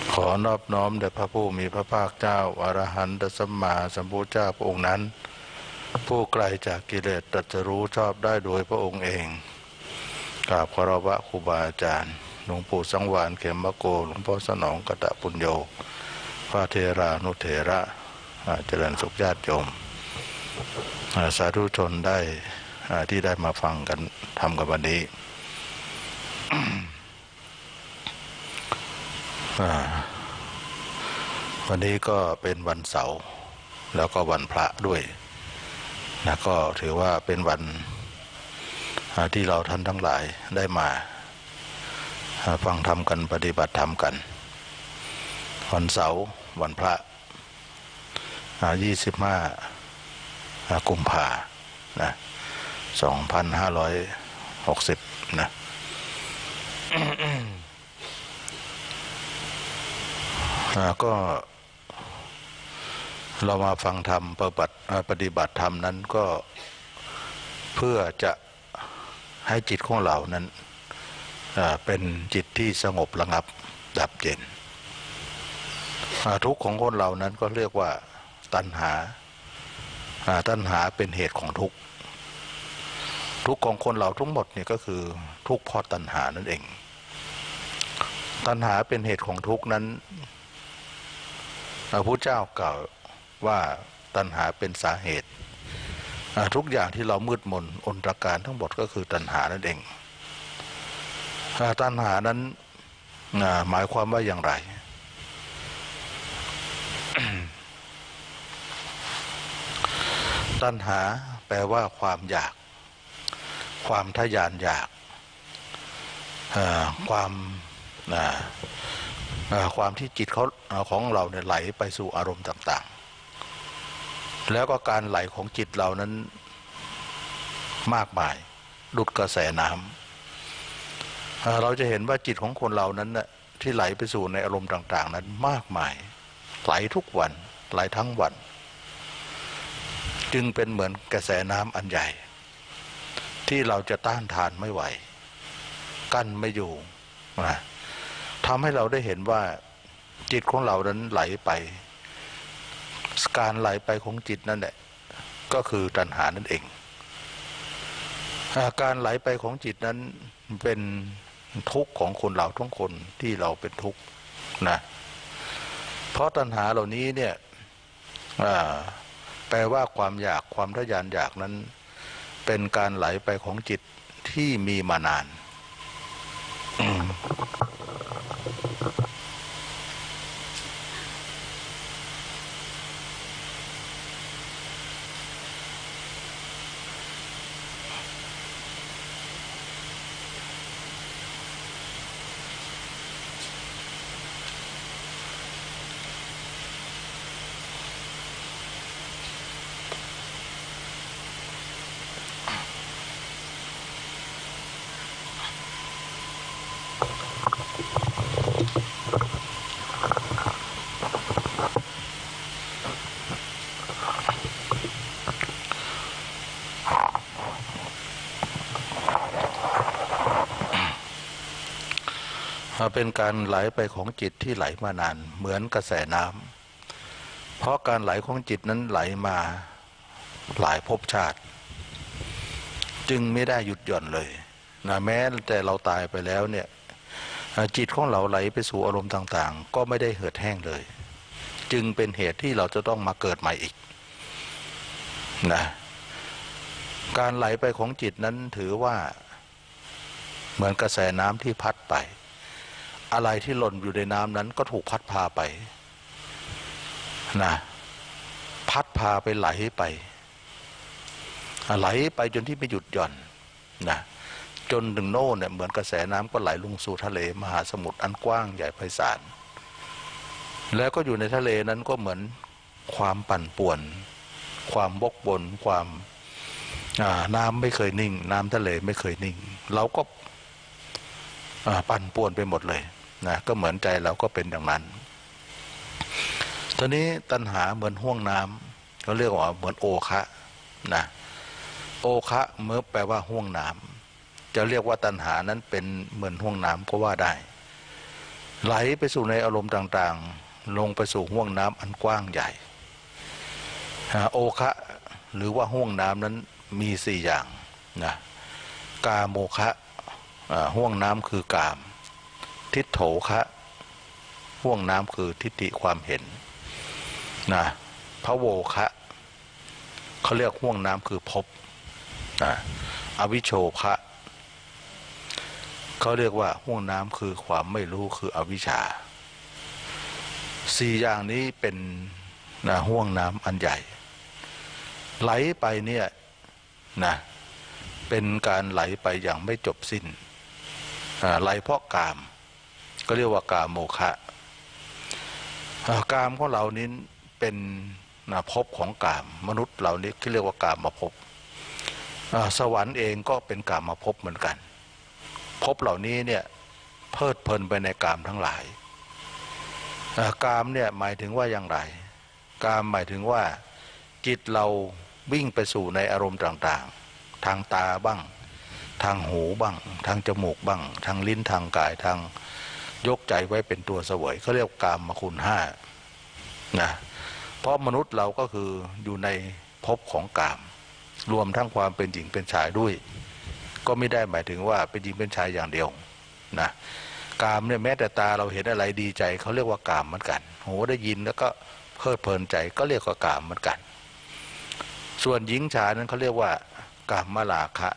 ขอนอบน้อมแด่พระผู้มีพระภาคเจ้าอรหันตสัมมาสัมพุทธเจ้าพระองค์นั้นผู้ไกลจากกิเลสตรัสรู้ชอบได้โดยพระองค์เองกราบขอรับครูบาอาจารย์หลวงปู่สังวานเขมโกหลวงพ่อสนองกตปุญโญพระเทรานุเถระเจริญสุขญาติโยมสาธุชนได้ที่ได้มาฟังกันทำกันวันนี้วันนี้ก็เป็นวันเสาร์แล้วก็วันพระด้วยนะก็ถือว่าเป็นวันที่เราท่านทั้งหลายได้มาฟังธรรมกันปฏิบัติธรรมกันวันเสาร์วันพระ25 กุมภาพันธ์2560นะก็เรามาฟังธรรมปฏิบัติธรรมนั้นก็เพื่อจะให้จิตของเรานั้นเป็นจิตที่สงบระงับดับเย็นทุกข์ของคนเรานั้นก็เรียกว่าตัณหาเป็นเหตุของทุกข์ของคนเราทั้งหมดเนี่ยก็คือทุกข์เพราะตัณหานั่นเองตัณหาเป็นเหตุของทุกข์นั้นพระพุทธเจ้ากล่าวว่าตัณหาเป็นสาเหตุทุกอย่างที่เรามืดมนอนตรการทั้งหมดก็คือตัณหานั่นเองตัณหานั้นหมายความว่าอย่างไร ตัณหาแปลว่าความอยากความทะยานอยากความที่จิตของเราเนี่ยไหลไปสู่อารมณ์ต่างๆแล้วก็การไหลของจิตเรานั้นมากมายดุจกระแสน้ำเราจะเห็นว่าจิตของคนเรานั้นน่ะที่ไหลไปสู่ในอารมณ์ต่างๆนั้นมากมายไหลทุกวันไหลทั้งวันจึงเป็นเหมือนกระแสน้ำอันใหญ่ที่เราจะต้านทานไม่ไหวกั้นไม่อยู่นะทำให้เราได้เห็นว่าจิตของเรานั้นไหลไปการไหลไปของจิตนั่นแหละก็คือตัณหานั่นเองการไหลไปของจิตนั้นเป็นทุกข์ของคนเราทุกคนที่เราเป็นทุกข์นะเพราะตัณหาเหล่านี้เนี่ยแปลว่าความอยากความทะยานอยากนั้นเป็นการไหลไปของจิตที่มีมานานเป็นการไหลไปของจิตที่ไหลมานานเหมือนกระแสน้ำเพราะการไหลของจิตนั้นไหลมาหลายภพชาติจึงไม่ได้หยุดหย่อนเลยนะแม้แต่เราตายไปแล้วเนี่ยจิตของเราไหลไปสู่อารมณ์ต่างๆก็ไม่ได้เหือดแห้งเลยจึงเป็นเหตุที่เราจะต้องมาเกิดใหม่อีกนะการไหลไปของจิตนั้นถือว่าเหมือนกระแสน้ำที่พัดไปอะไรที่หล่นอยู่ในน้ำนั้นก็ถูกพัดพาไปนะพัดพาไปไหลไปจนที่ไม่หยุดหย่อนนะจนถึงโน่นเนี่ยเหมือนกระแสน้ำก็ไหลลงสู่ทะเลมหาสมุทรอันกว้างใหญ่ไพศาลแล้วก็อยู่ในทะเลนั้นก็เหมือนความปั่นป่วนความบกบนความน้ำไม่เคยนิ่งน้ำทะเลไม่เคยนิ่งเราก็ปั่นป่วนไปหมดเลยนะก็เหมือนใจเราก็เป็นอย่างนั้นตอนนี้ตัณหาเหมือนห้วงน้ำเขาเรียกว่าเหมือนโอคะนะโอคะเมื่อแปลว่าห้วงน้ำจะเรียกว่าตัณหานั้นเป็นเหมือนห้วงน้ำก็ว่าได้ไหลไปสู่ในอารมณ์ต่างๆลงไปสู่ห้วงน้ำอันกว้างใหญ่โอคะหรือว่าห้วงน้ำนั้นมี4อย่างนะกาโมคะห้วงน้ำคือกามทิฏโถคะห้วงน้ำคือทิฏฐิความเห็นนะพะโวคะเขาเรียกห้วงน้ำคือภพนะอวิชโชคะเขาเรียกว่าห้วงน้ำคือความไม่รู้คืออวิชชา4อย่างนี้เป็นห้วงน้ำอันใหญ่ไหลไปเนี่ยนะเป็นการไหลไปอย่างไม่จบสิ้นไหลเพราะกามก็เรียกว่ากามโมคะกามของเรานี้เป็นภพของกามมนุษย์เหล่านี้ที่เรียกว่ากามมาภพสวรรค์เองก็เป็นกามมาภพเหมือนกันภพเหล่านี้เนี่ยเพลิดเพลินไปในกามทั้งหลายกามเนี่ยหมายถึงว่าอย่างไรกามหมายถึงว่าจิตเราวิ่งไปสู่ในอารมณ์ต่างๆทางตาบ้างทางหูบ้างทางจมูกบ้างทางลิ้นทางกายทางยกใจไว้เป็นตัวเสวยเขาเรียกกามมคุณ5นะเพราะมนุษย์เราก็คืออยู่ในภพของกามรวมทั้งความเป็นหญิงเป็นชายด้วยก็ไม่ได้หมายถึงว่าเป็นหญิงเป็นชายอย่างเดียวนะกามเนี่ยแม้แต่ตาเราเห็นอะไรดีใจเขาเรียกว่ากามเหมือนกันหูได้ยินแล้วก็เพลิดเพลินใจก็เรียกว่ากามเหมือนกันส่วนหญิงชายนั้นเขาเรียกว่ากามราคะ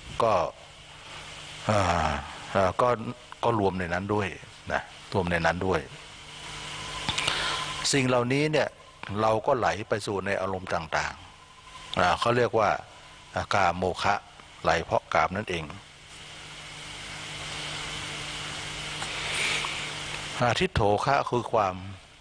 ก็รวมในนั้นด้วยนะรวมในนั้นด้วยสิ่งเหล่านี้เนี่ยเราก็ไหลไปสู่ในอารมณ์ต่างๆเขาเรียกว่ากามโมคะไหลเพราะกามนั่นเองทิฏโถคะคือความ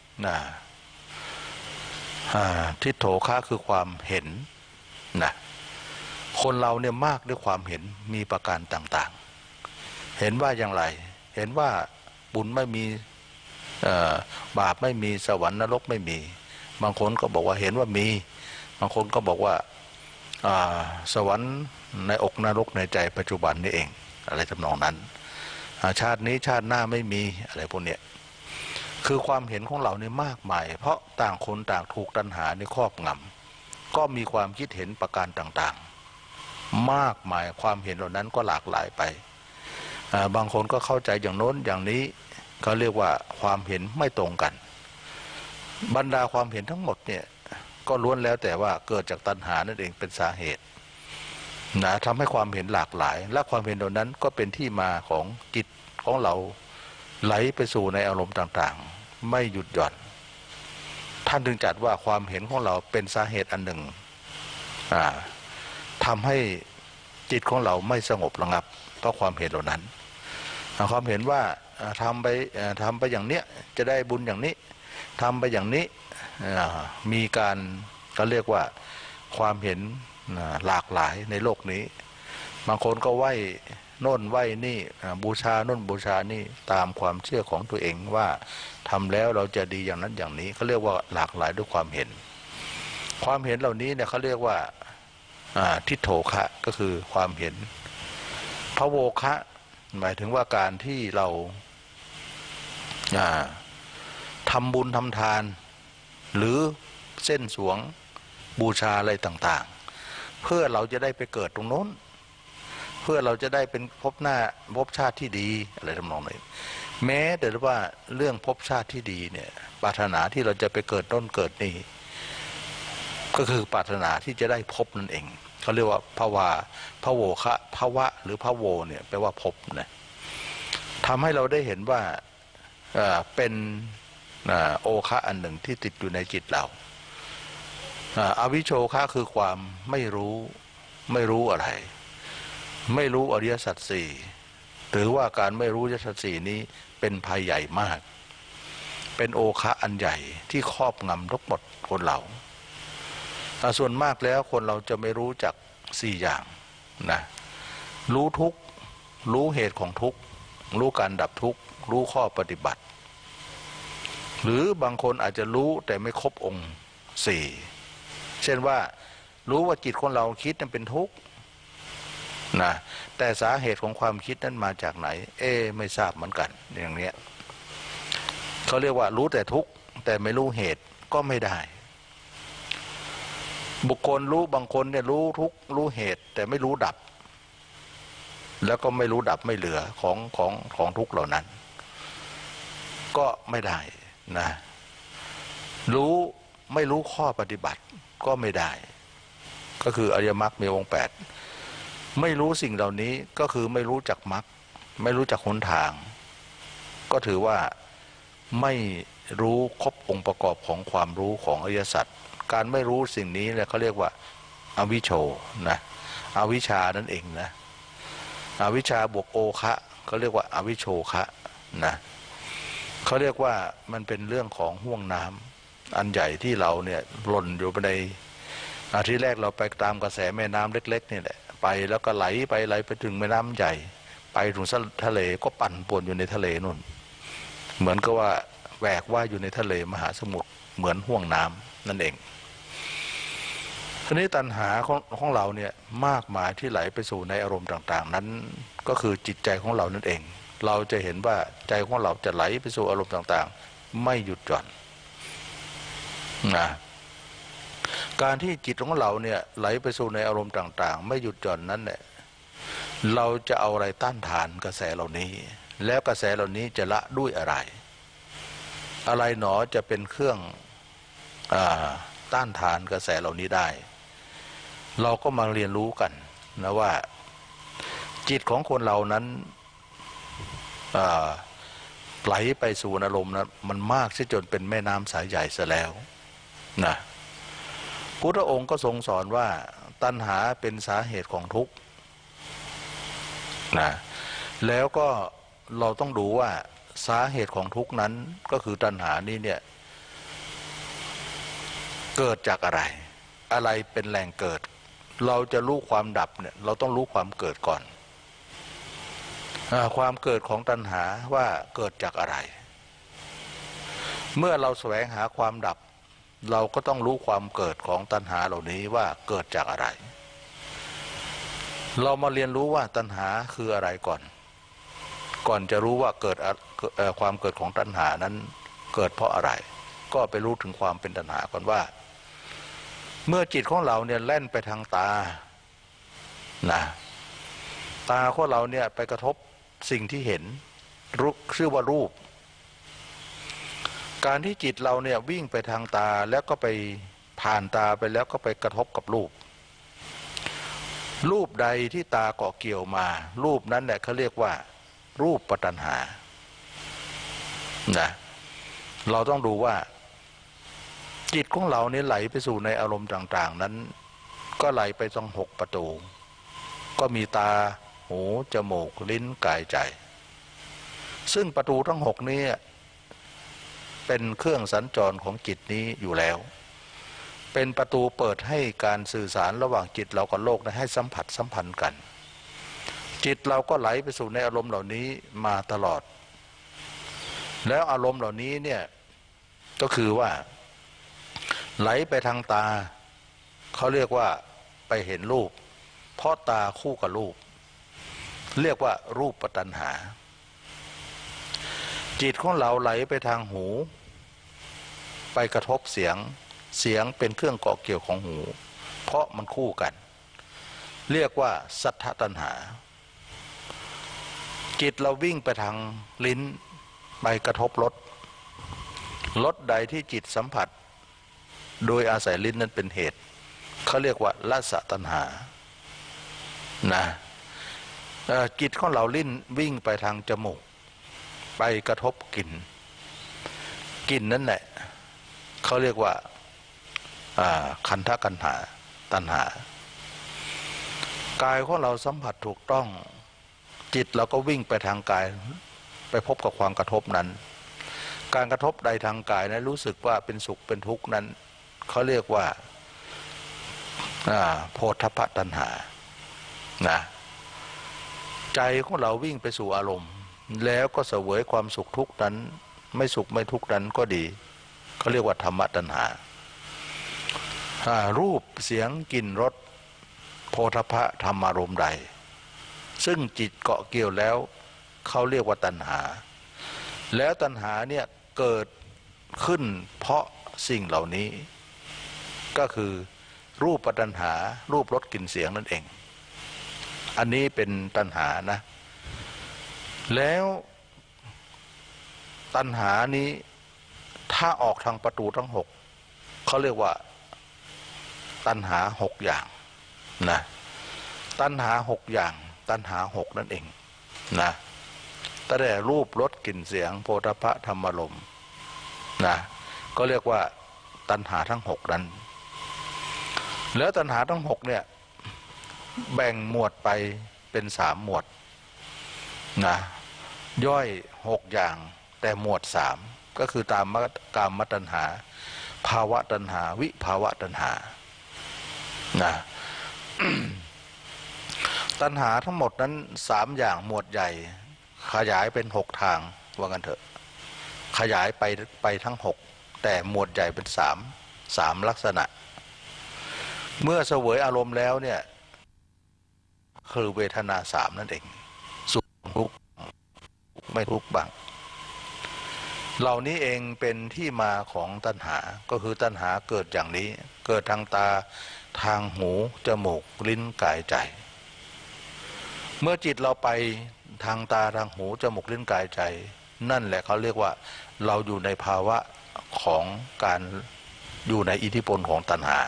ทิฏโถคะคือความเห็นนะคนเราเนี่ยมากด้วยความเห็นมีประการต่างๆเห็นว่าอย่างไรเห็นว่าบุญไม่มีบาปไม่มีสวรรค์นรกไม่มีบางคนก็บอกว่าเห็นว่ามีบางคนก็บอกว่าสวรรค์ในอกนรกในใจปัจจุบันนี่เองอะไรทำนองนั้นชาตินี้ชาติหน้าไม่มีอะไรพวกเนี้ยคือความเห็นของเราเนี่ยมากมายเพราะต่างคนต่างถูกตัณหาในครอบงำก็มีความคิดเห็นประการต่างๆมากมายความเห็นเหล่านั้นก็หลากหลายไปบางคนก็เข้าใจอย่างโน้นอย่างนี้เขาเรียกว่าความเห็นไม่ตรงกันบรรดาความเห็นทั้งหมดเนี่ยก็ล้วนแล้วแต่ว่าเกิดจากตัณหานั่นเองเป็นสาเหตุนะทำให้ความเห็นหลากหลายและความเห็นเหล่านั้นก็เป็นที่มาของจิตของเราไหลไปสู่ในอารมณ์ต่างๆไม่หยุดหย่อนท่านจึงจัดว่าความเห็นของเราเป็นสาเหตุอันหนึ่งทำให้จิตของเราไม่สงบระงับเพราะความเห็นเหล่านั้นความเห็นว่าทำไปอย่างเนี้ยจะได้บุญอย่างนี้ทำไปอย่างนี้มีการก็เรียกว่าความเห็นหลากหลายในโลกนี้บางคนก็ไหว้โน่นไหว้นี่บูชาโน่นบูชานี่ตามความเชื่อของตัวเองว่าทำแล้วเราจะดีอย่างนั้นอย่างนี้เขาเรียกว่าหลากหลายด้วยความเห็นความเห็นเหล่านี้เนี่ยเขาเรียกว่าทิฏโถคะก็คือความเห็นพะโวคะหมายถึงว่าการที่เราทำบุญทำทานหรือเส้นสวงบูชาอะไรต่างๆเพื่อเราจะได้ไปเกิดตรงโน้นเพื่อเราจะได้เป็นภพชาติที่ดีอะไรทำนองนี้แม้แต่ว่าเรื่องภพชาติที่ดีเนี่ยปรารถนาที่เราจะไปเกิดโน้นเกิดนี่ก็คือปรารถนาที่จะได้ภพนั่นเองเขาเรียกว่าภโวคะภวะหรือภโวเนี่ยแปลว่าภพนะทำให้เราได้เห็นว่าเป็นโอคะอันหนึ่งที่ติดอยู่ในจิตเราอวิชโชคะคือความไม่รู้อะไรไม่รู้อริยสัจสี่หรือว่าการไม่รู้อริยสัจสี่นี้เป็นภัยใหญ่มากเป็นโอคะอันใหญ่ที่ครอบงำทั้งหมดคนเราส่วนมากแล้วคนเราจะไม่รู้จัก4อย่างนะรู้ทุกข์รู้เหตุของทุกข์รู้การดับทุกข์รู้ข้อปฏิบัติหรือบางคนอาจจะรู้แต่ไม่ครบองค์4เช่นว่ารู้ว่าจิตของเราคิดนั้นเป็นทุกข์นะแต่สาเหตุของความคิดนั้นมาจากไหนไม่ทราบเหมือนกันอย่างเนี้ยเขาเรียกว่ารู้แต่ทุกข์แต่ไม่รู้เหตุก็ไม่ได้บุคคลรู้บางคนเนี่ยรู้ทุกข์รู้เหตุแต่ไม่รู้ดับแล้วก็ไม่รู้ดับไม่เหลือของทุกข์เหล่านั้นก็ไม่ได้นะรู้ไม่รู้ข้อปฏิบัติก็ไม่ได้ก็คืออริยมรรคมีองค์8ไม่รู้สิ่งเหล่านี้ก็คือไม่รู้จักมรรคไม่รู้จักหนทางก็ถือว่าไม่รู้ครบองค์ประกอบของความรู้ของอริยสัจการไม่รู้สิ่งนี้เนี่ยเขาเรียกว่าอวิชโชนะอวิชชานั่นเองนะอวิชชาบวกโอคะเขาเรียกว่าอวิชโชคะนะเขาเรียกว่ามันเป็นเรื่องของห่วงน้ำอันใหญ่ที่เราเนี่ยหล่นอยู่ในที่แรกเราไปตามกระแสแม่น้ำเล็กๆนี่แหละไปแล้วก็ไหลไปถึงแม่น้ำใหญ่ไปถึงทะเลก็ปั่นป่วนอยู่ในทะเลนู่นเหมือนกับว่าแหวกว่ายอยู่ในทะเลมหาสมุทรเหมือนห่วงน้ำนั่นเองทีนี้ตัณหาของเราเนี่ยมากมายที่ไหลไปสู่ในอารมณ์ต่างๆนั้นก็คือจิตใจของเรานั่นเองเราจะเห็นว่าใจของเราจะไหลไปสู่อารมณ์ต่างๆไม่หยุดหย่อนนะการที่จิตของเราเนี่ยไหลไปสู่ในอารมณ์ต่างๆไม่หยุดหย่อนนั้นเนี่ยเราจะเอาอะไรต้านทานกระแสเหล่านี้แล้วกระแสเหล่านี้จะละด้วยอะไรหนอจะเป็นเครื่องต้านทานกระแสเหล่านี้ได้เราก็มาเรียนรู้กันนะว่าจิตของคนเรานั้นไหลไปสู่อารมณ์นะมันมากซะจนเป็นแม่น้ำสายใหญ่ซะแล้วนะพุทธองค์ก็ทรงสอนว่าตัณหาเป็นสาเหตุของทุกข์นะแล้วก็เราต้องดูว่าสาเหตุของทุกข์นั้นก็คือตัณหานี้เนี่ยเกิดจากอะไรเป็นแหล่งเกิดเราจะรู้ความดับเนี่ยเราต้องรู้ความเกิดก่อนความเกิดของตัณหาว่าเกิดจากอะไรเมื่อเราแสวงหาความดับเราก็ต้องรู้ความเกิดของตัณหาเหล่านี้ว่าเกิดจากอะไรเรามาเรียนรู้ว่าตัณหาคืออะไรก่อนจะรู้ว่าเกิดความเกิดของตัณหานั้นเกิดเพราะอะไรก็ไปรู้ถึงความเป็นตัณหาก่อนว่าเมื่อจิตของเราเนี่ยแล่นไปทางตานะตาของเราเนี่ยไปกระทบสิ่งที่เห็นชื่อว่ารูปการที่จิตเราเนี่ยวิ่งไปทางตาแล้วก็ไปผ่านตาไปแล้วก็ไปกระทบกับรูปใดที่ตาเกาะเกี่ยวมารูปนั้นแหละเขาเรียกว่ารูปตัณหานะเราต้องดูว่าจิตของเราเนี่ยไหลไปสู่ในอารมณ์ต่างๆนั้นก็ไหลไปทั้ง6ประตูก็มีตาหูจมูกลิ้นกายใจซึ่งประตูทั้ง6นี้เป็นเครื่องสัญจรของจิตนี้อยู่แล้วเป็นประตูเปิดให้การสื่อสารระหว่างจิตเรากับโลกให้สัมพันธ์กันจิตเราก็ไหลไปสู่ในอารมณ์เหล่านี้มาตลอดแล้วอารมณ์เหล่านี้เนี่ยก็คือว่าไหลไปทางตาเขาเรียกว่าไปเห็นรูปเพราะตาคู่กับรูปเรียกว่ารูปตัณหาจิตของเราไหลไปทางหูไปกระทบเสียงเป็นเครื่องเกาะเกี่ยวของหูเพราะมันคู่กันเรียกว่าสัทธตัณหาจิตเราวิ่งไปทางลิ้นไปกระทบรสใดที่จิตสัมผัสโดยอาศัยลิ้นนั้นเป็นเหตุเขาเรียกว่าละสะตัณหานะจิตของเราลิ้นวิ่งไปทางจมูกไปกระทบกลิ่นนั่นแหละเขาเรียกว่าคันธกัณหาตัณหากายของเราสัมผัสถูกต้องจิตเราก็วิ่งไปทางกายไปพบกับความกระทบนั้นการกระทบใดทางกายนั้นรู้สึกว่าเป็นสุขเป็นทุกข์นั้นเขาเรียกว่าโพธพตัณหานะใจของเราวิ่งไปสู่อารมณ์แล้วก็เสวยความสุขทุกข์นั้นไม่สุขไม่ทุกข์นั้นก็ดีเขาเรียกว่าธรรมตัณหารูปเสียงกลิ่นรสโพธพะธรรมารมณ์ใดซึ่งจิตเกาะเกี่ยวแล้วเขาเรียกว่าตัณหาแล้วตัณหาเนี่ยเกิดขึ้นเพราะสิ่งเหล่านี้ก็คือรูปตัณหารูปรสกลิ่นเสียงนั่นเองอันนี้เป็นตัณหานะแล้วตัณหานี้ถ้าออกทางประตูทั้งหกเขาเรียกว่าตัณหาหกอย่างนะตัณหาหกอย่างตัณหาหกนั่นเองนะตั้งแต่รูปรสกลิ่นเสียงโผฏฐัพพะธรรมารมณ์นะก็เรียกว่าตัณหาทั้งหกนั้นแล้วตัณหาทั้งหกเนี่ยแบ่งหมวดไปเป็นสามหมวดนะย่อยหกอย่างแต่หมวดสามก็คือตามกามตัณหาภาวะตัณหาวิภาวะตัณหานะ ตัณหาทั้งหมดนั้นสามอย่างหมวดใหญ่ขยายเป็นหกทางว่ากันเถอะขยายไปทั้งหกแต่หมวดใหญ่เป็นสามลักษณะเมื่อเสวยอารมณ์แล้วเนี่ยคือเวทนาสามนั่นเองสุขทุกข์ไม่ทุกข์บ้างเหล่านี้เองเป็นที่มาของตัณหาก็คือตัณหาเกิดอย่างนี้เกิดทางตาทางหูจมูกลิ้นกายใจเมื่อจิตเราไปทางตาทางหูจมูกลิ้นกายใจนั่นแหละเขาเรียกว่าเราอยู่ในภาวะของการอยู่ในอิทธิพลของตัณหา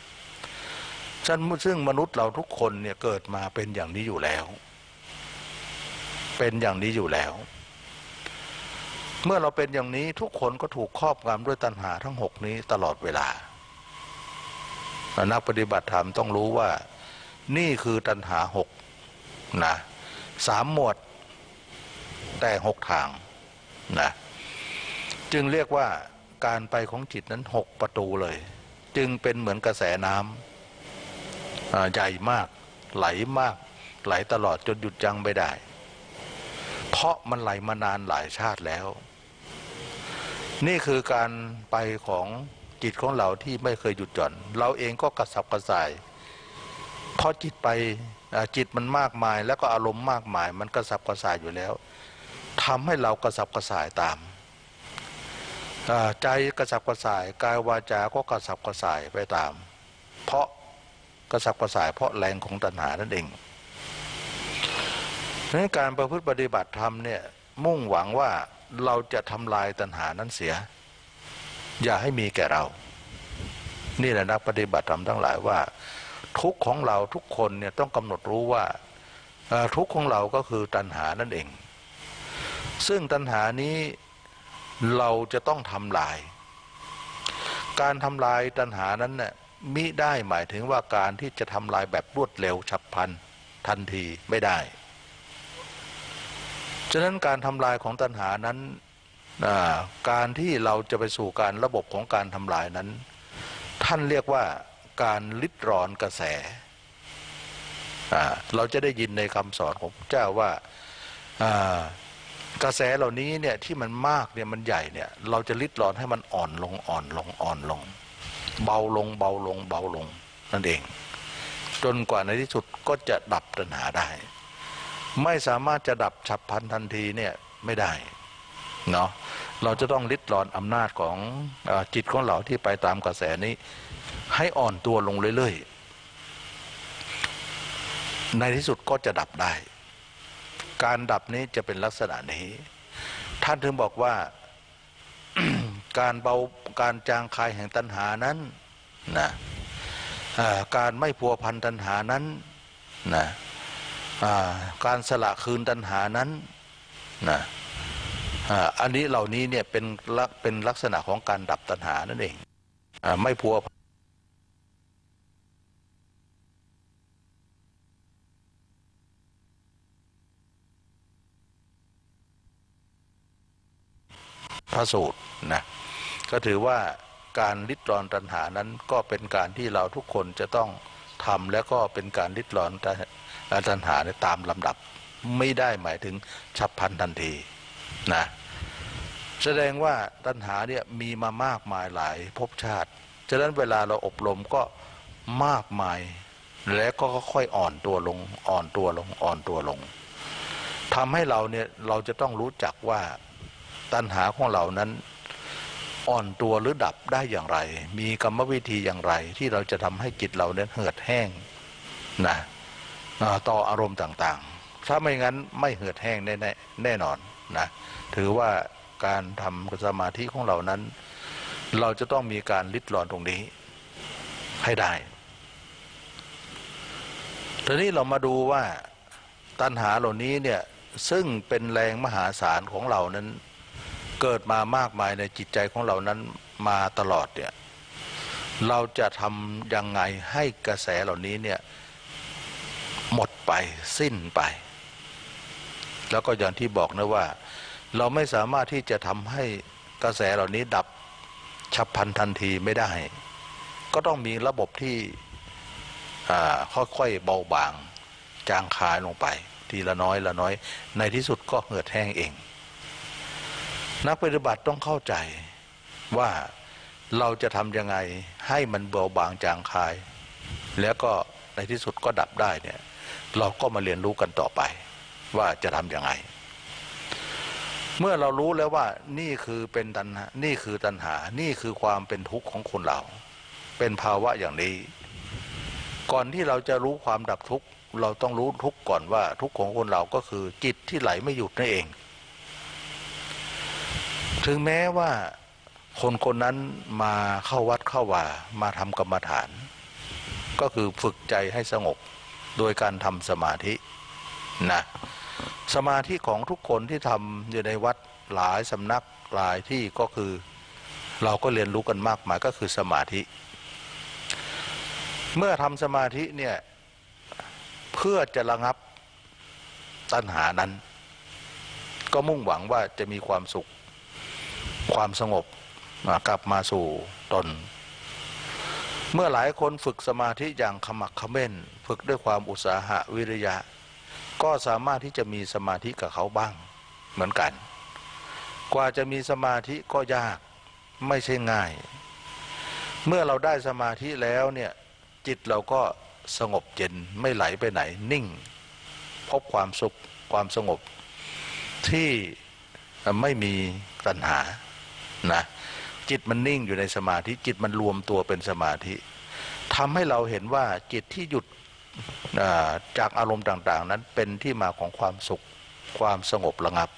ซึ่งมนุษย์เราทุกคนเนี่ยเกิดมาเป็นอย่างนี้อยู่แล้วเป็นอย่างนี้อยู่แล้วเมื่อเราเป็นอย่างนี้ทุกคนก็ถูกครอบงำด้วยตัณหาทั้งหกนี้ตลอดเวลานักปฏิบัติธรรมต้องรู้ว่านี่คือตัณหาหกนะสามหมวดแต่หกทางนะจึงเรียกว่าการไปของจิตนั้นหกประตูเลยจึงเป็นเหมือนกระแสน้ำใหญ่มากไหลมากไหลตลอดจนหยุดยั้งไม่ได้เพราะมันไหลมานานหลายชาติแล้วนี่คือการไปของจิตของเราที่ไม่เคยหยุดหย่อนเราเองก็กระสับกระส่ายเพราะจิตไปจิตมันมากมายแล้วก็อารมณ์มากมายมันกระสับกระส่ายอยู่แล้วทำให้เรากระสับกระส่ายตามใจกระสับกระส่ายกายวาจาก็กระสับกระส่ายไปตามเพราะกระสับกระส่ายเพราะแรงของตัณหานั่นเองในการประพฤติปฏิบัติธรรมเนี่ยมุ่งหวังว่าเราจะทำลายตัณหานั้นเสียอย่าให้มีแก่เรานี่แหละนักปฏิบัติธรรมทั้งหลายว่าทุกข์ของเราทุกคนเนี่ยต้องกำหนดรู้ว่าทุกข์ของเราก็คือตัณหานั่นเองซึ่งตัณหานี้เราจะต้องทำลายการทำลายตัณหานั้นเนี่ยมิได้หมายถึงว่าการที่จะทำลายแบบรวดเร็วฉับพลันทันทีไม่ได้ฉะนั้นการทำลายของตัณหานั้นการที่เราจะไปสู่การระบบของการทำลายนั้นท่านเรียกว่าการลิดรอนกระแสเราจะได้ยินในคำสอนของพระเจ้าว่ากระแสเหล่านี้เนี่ยที่มันมากเนี่ยมันใหญ่เนี่ยเราจะลิดรอนให้มันอ่อนลงอ่อนลงอ่อนลงเบาลงเบาลงเบาลงนั่นเองจนกว่าในที่สุดก็จะดับตัณหาได้ไม่สามารถจะดับฉับพลันทันทีเนี่ยไม่ได้เนาะเราจะต้องลิดรอนอำนาจของจิตของเราที่ไปตามกระแสนี้ให้อ่อนตัวลงเรื่อยๆในที่สุดก็จะดับได้การดับนี้จะเป็นลักษณะนี้ท่านถึงบอกว่า การเบาการจางคายแห่งตัณหานั้นนะการไม่พัวพันตัณหานั้นนะการสละคืนตัณหานั้นนะอันนี้เหล่านี้เนี่ยเป็นลักษณะของการดับตัณหานั่นเองไม่พัวพระสูตรนะก็ถือว่าการลิดรอนตัณหานั้นก็เป็นการที่เราทุกคนจะต้องทำและก็เป็นการลิดรอนตัณหาในตามลำดับไม่ได้หมายถึงฉับพลันทันทีนะแสดงว่าตัณหาเนี่ยมีมามากมายหลายภพชาติฉะนั้นเวลาเราอบรมก็มากมายและก็ค่อยอ่อนตัวลงอ่อนตัวลงอ่อนตัวลงทำให้เราเนี่ยเราจะต้องรู้จักว่าตัณหาของเรานั้นอ่อนตัวหรือดับได้อย่างไรมีกรรมวิธีอย่างไรที่เราจะทำให้จิตเราเนี่ยเหือดแห้งนะต่ออารมณ์ต่างๆถ้าไม่งั้นไม่เหือดแห้งแน่นอนนะถือว่าการทำสมาธิของเรานั้นเราจะต้องมีการริดรอนตรงนี้ให้ได้ทีนี้เรามาดูว่าตัณหาเหล่านี้เนี่ยซึ่งเป็นแรงมหาศาลของเรานั้นเกิดมามากมายในจิตใจของเรานั้นมาตลอดเนี่ยเราจะทำยังไงให้กระแสเหล่านี้เนี่ยหมดไปสิ้นไปแล้วก็อย่างที่บอกนะว่าเราไม่สามารถที่จะทำให้กระแสเหล่านี้ดับฉับพลันทันทีไม่ได้ก็ต้องมีระบบที่ค่อยๆเบาบางจางคายลงไปทีละน้อยละน้อยในที่สุดก็เหือดแห้งเองนักปฏิบัติต้องเข้าใจว่าเราจะทำยังไงให้มันเบาบางจางคายแล้วก็ในที่สุดก็ดับได้เนี่ยเราก็มาเรียนรู้กันต่อไปว่าจะทำยังไงเมื่อเรารู้แล้วว่านี่คือเป็นตัณหานี่คือตัณหานี่คือความเป็นทุกข์ของคนเราเป็นภาวะอย่างนี้ก่อนที่เราจะรู้ความดับทุกข์เราต้องรู้ทุกข์ก่อนว่าทุกข์ของคนเราก็คือจิตที่ไหลไม่หยุดนั่นเองถึงแม้ว่าคนคนนั้นมาเข้าวัดเข้าวามาทำกรรมฐานก็คือฝึกใจให้สงบโดยการทำสมาธินะสมาธิของทุกคนที่ทำอยู่ในวัดหลายสำนักหลายที่ก็คือเราก็เรียนรู้กันมากมายก็คือสมาธิเมื่อทำสมาธิเนี่ยเพื่อจะระงับตัณหานั้นก็มุ่งหวังว่าจะมีความสุขความสงบกลับมาสู่ตนเมื่อหลายคนฝึกสมาธิอย่างขมักเขม้นฝึกด้วยความอุตสาหะวิริยะก็สามารถที่จะมีสมาธิกับเขาบ้างเหมือนกันกว่าจะมีสมาธิก็ยากไม่ใช่ง่ายเมื่อเราได้สมาธิแล้วเนี่ยจิตเราก็สงบเย็นไม่ไหลไปไหนนิ่งพบความสุขความสงบที่ไม่มีตัณหานะจิตมันนิ่งอยู่ในสมาธิจิตมันรวมตัวเป็นสมาธิทำให้เราเห็นว่าจิตที่หยุดจากอารมณ์ต่างๆนั้นเป็นที่มาของความสุขความสงบระงับ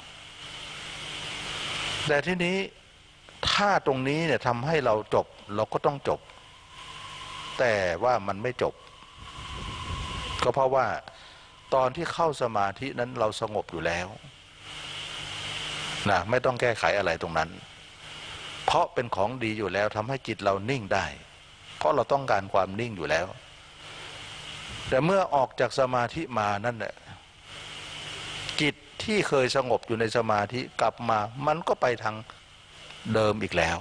แต่ที่นี้ถ้าตรงนี้เนี่ยทำให้เราจบเราก็ต้องจบแต่ว่ามันไม่จบก็เพราะว่าตอนที่เข้าสมาธินั้นเราสงบอยู่แล้วนะไม่ต้องแก้ไขอะไรตรงนั้นเพราะเป็นของดีอยู่แล้วทำให้จิตเรานิ่งได้เพราะเราต้องการความนิ่งอยู่แล้วแต่เมื่อออกจากสมาธิมานั่นแหละจิตที่เคยสงบอยู่ในสมาธิกลับมามันก็ไปทางเดิมอีกแล้ว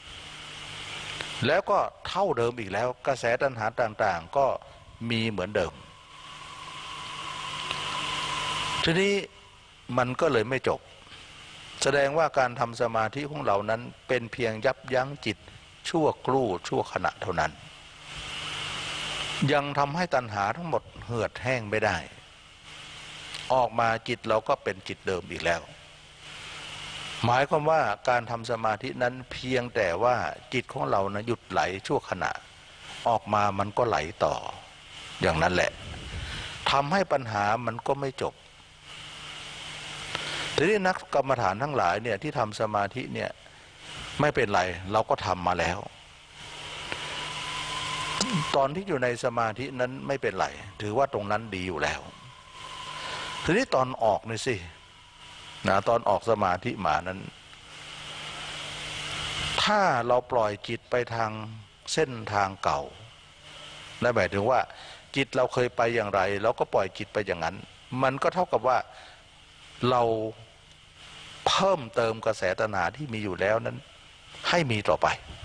แล้วก็เท่าเดิมอีกแล้วกระแสตัณหาต่างๆก็มีเหมือนเดิมทีนี้มันก็เลยไม่จบแสดงว่าการทำสมาธิของเรานั้นเป็นเพียงยับยั้งจิตชั่วครู่ชั่วขณะเท่านั้นยังทำให้ตัณหาทั้งหมดเหือดแห้งไม่ได้ออกมาจิตเราก็เป็นจิตเดิมอีกแล้วหมายความว่าการทำสมาธินั้นเพียงแต่ว่าจิตของเรานะหยุดไหลชั่วขณะออกมามันก็ไหลต่ออย่างนั้นแหละทำให้ปัญหามันก็ไม่จบทีนี้นักกรรมฐานทั้งหลายเนี่ยที่ทำสมาธิเนี่ยไม่เป็นไรเราก็ทำมาแล้วตอนที่อยู่ในสมาธินั้นไม่เป็นไรถือว่าตรงนั้นดีอยู่แล้วทีนี้ตอนออกนี่สินะตอนออกสมาธิมานั้นถ้าเราปล่อยจิตไปทางเส้นทางเก่านั่นหมายถึงว่าจิตเราเคยไปอย่างไรเราก็ปล่อยจิตไปอย่างนั้นมันก็เท่ากับว่าเราเพิ่มเติมกระแสตัณหาที่มีอยู่แล้วนั้นให้มีต่อไป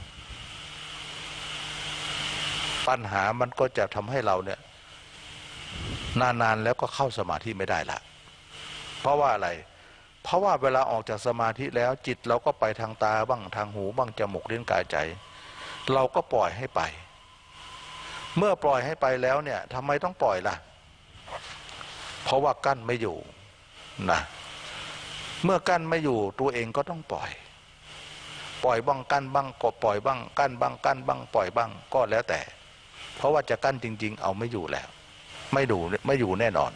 ปัญหามันก็จะทำให้เราเนี่ยนานๆแล้วก็เข้าสมาธิไม่ได้ละเพราะว่าอะไรเพราะว่าเวลาออกจากสมาธิแล้วจิตเราก็ไปทางตาบ้างทางหูบ้างจมูกลิ้นกายใจเราก็ปล่อยให้ไปเมื่อปล่อยให้ไปแล้วเนี่ยทำไมต้องปล่อยล่ะเพราะว่ากั้นไม่อยู่นะเมื่อกั้นไม่อยู่ตัวเองก็ต้องปล่อยปล่อยบ้างกั้นบ้างก็ปล่อยบ้างกั้นบ้างกั้นบ้างปล่อยบ้างก็แล้วแต่เพราะว่าจะกั้นจริงๆเอาไม่อยู่แล้วไม่อยู่แน่นอน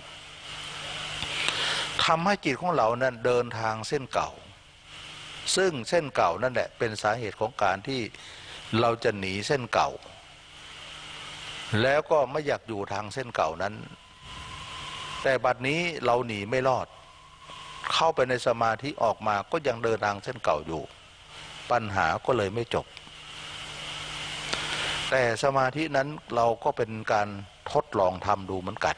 ทำให้จิตของเรานั้นเดินทางเส้นเก่าซึ่งเส้นเก่านั่นแหละเป็นสาเหตุของการที่เราจะหนีเส้นเก่าแล้วก็ไม่อยากอยู่ทางเส้นเก่านั้นแต่บัดนี้เราหนีไม่รอดเข้าไปในสมาธิออกมาก็ยังเดินทางเส้นเก่าอยู่ปัญหาก็เลยไม่จบแต่สมาธินั้นเราก็เป็นการทดลองทำดูเหมือนกัน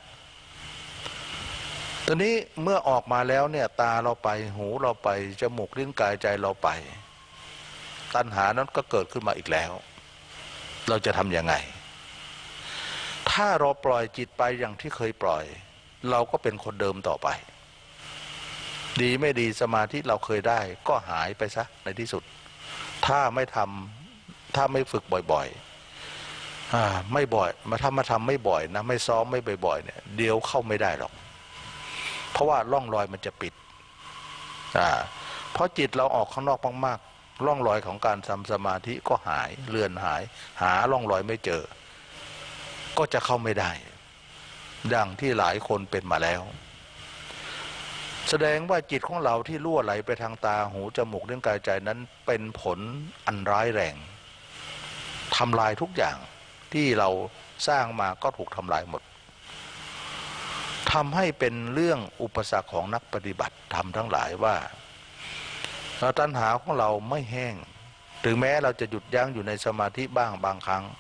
ตอนนี้เมื่อออกมาแล้วเนี่ยตาเราไปหูเราไปจมูกลิ้นกายใจเราไปตัณหานั้นก็เกิดขึ้นมาอีกแล้วเราจะทำยังไงถ้าเราปล่อยจิตไปอย่างที่เคยปล่อยเราก็เป็นคนเดิมต่อไปดีไม่ดีสมาธิเราเคยได้ก็หายไปซะในที่สุดถ้าไม่ฝึกบ่อยๆไม่บ่อยถ้ามาทำไม่บ่อยนะไม่ซ้อมไม่บ่อยๆเนี่ยเดี๋ยวเข้าไม่ได้หรอกเพราะว่าร่องรอยมันจะปิดเพราะจิตเราออกข้างนอกมากๆร่องรอยของการทำสมาธิก็หายเลือนหายหาร่องรอยไม่เจอก็จะเข้าไม่ได้ดังที่หลายคนเป็นมาแล้วแสดงว่าจิตของเราที่ล่วไหลไปทางตาหูจมูกลิ้นกายใจนั้นเป็นผลอันร้ายแรงทำลายทุกอย่างที่เราสร้างมาก็ถูกทำลายหมดทำให้เป็นเรื่องอุปสรรคของนักปฏิบัติธรรมทั้งหลายว่าตัณหาของเราไม่แห้งถึงแม้เราจะหยุดยั้งอยู่ในสมาธิบ้างบางครั้ง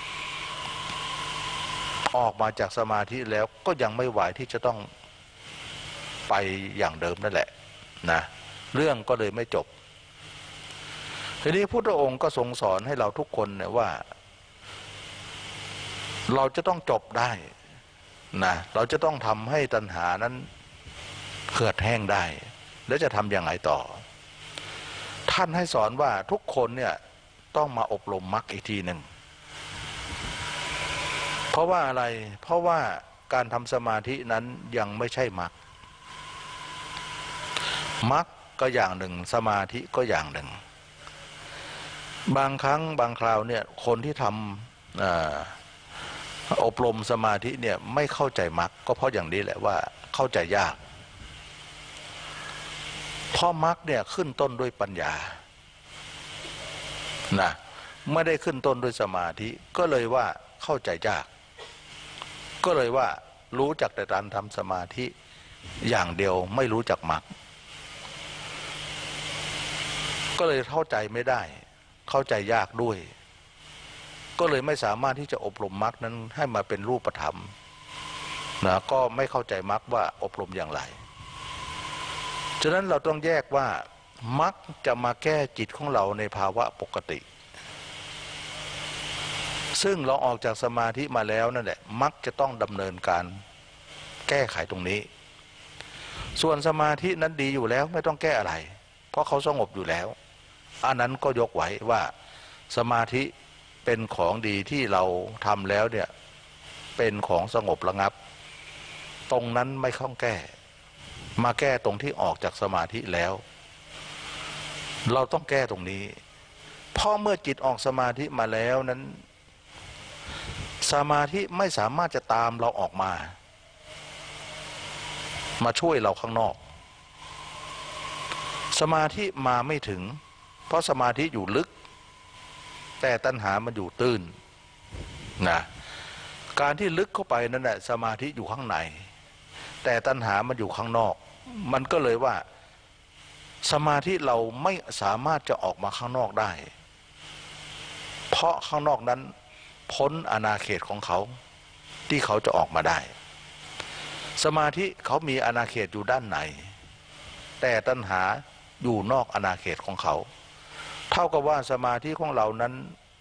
ออกมาจากสมาธิแล้วก็ยังไม่ไหวที่จะต้องไปอย่างเดิมนั่นแหละนะเรื่องก็เลยไม่จบทีนี้พุทธองค์ก็ทรงสอนให้เราทุกคนเนี่ยว่าเราจะต้องจบได้นะเราจะต้องทำให้ตัณหานั้นเหือดแห้งได้แล้วจะทำอย่างไรต่อท่านให้สอนว่าทุกคนเนี่ยต้องมาอบรมมรรคอีกทีหนึ่งเพราะว่าอะไรเพราะว่าการทำสมาธินั้นยังไม่ใช่มรรคมรรคก็อย่างหนึ่งสมาธิก็อย่างหนึ่งบางครั้งบางคราวเนี่ยคนที่ทำอบรมสมาธิเนี่ยไม่เข้าใจมรรคก็เพราะอย่างนี้แหละว่าเข้าใจยากเพราะมรรคเนี่ยขึ้นต้นด้วยปัญญานะไม่ได้ขึ้นต้นด้วยสมาธิก็เลยว่าเข้าใจยากก็เลยว่ารู้จักแต่การทำสมาธิอย่างเดียวไม่รู้จักมรรคก็เลยเข้าใจไม่ได้เข้าใจยากด้วยก็เลยไม่สามารถที่จะอบรมมรรคนั้นให้มาเป็นรูปธรรมนะก็ไม่เข้าใจมรรคว่าอบรมอย่างไรฉะนั้นเราต้องแยกว่ามรรคจะมาแก้จิตของเราในภาวะปกติซึ่งเราออกจากสมาธิมาแล้วนั่นแหละมรรคจะต้องดำเนินการแก้ไขตรงนี้ส่วนสมาธินั้นดีอยู่แล้วไม่ต้องแก้อะไรเพราะเขาสงบอยู่แล้วอันนั้นก็ยกไว้ว่าสมาธิเป็นของดีที่เราทำแล้วเนี่ยเป็นของสงบระงับตรงนั้นไม่ต้องแก้มาแก้ตรงที่ออกจากสมาธิแล้วเราต้องแก้ตรงนี้เพราะเมื่อจิตออกสมาธิมาแล้วนั้นสมาธิไม่สามารถจะตามเราออกมาช่วยเราข้างนอกสมาธิมาไม่ถึงเพราะสมาธิอยู่ลึกแต่ตัณหามันอยู่ตื้นนะการที่ลึกเข้าไปนั่นแหละสมาธิอยู่ข้างในแต่ตัณหามันอยู่ข้างนอกมันก็เลยว่าสมาธิเราไม่สามารถจะออกมาข้างนอกได้เพราะข้างนอกนั้นพ้นอาณาเขตของเขาที่เขาจะออกมาได้สมาธิเขามีอาณาเขตอยู่ด้านในแต่ตัณหาอยู่นอกอาณาเขตของเขาเท่ากับว่าสมาธิของเรานั้น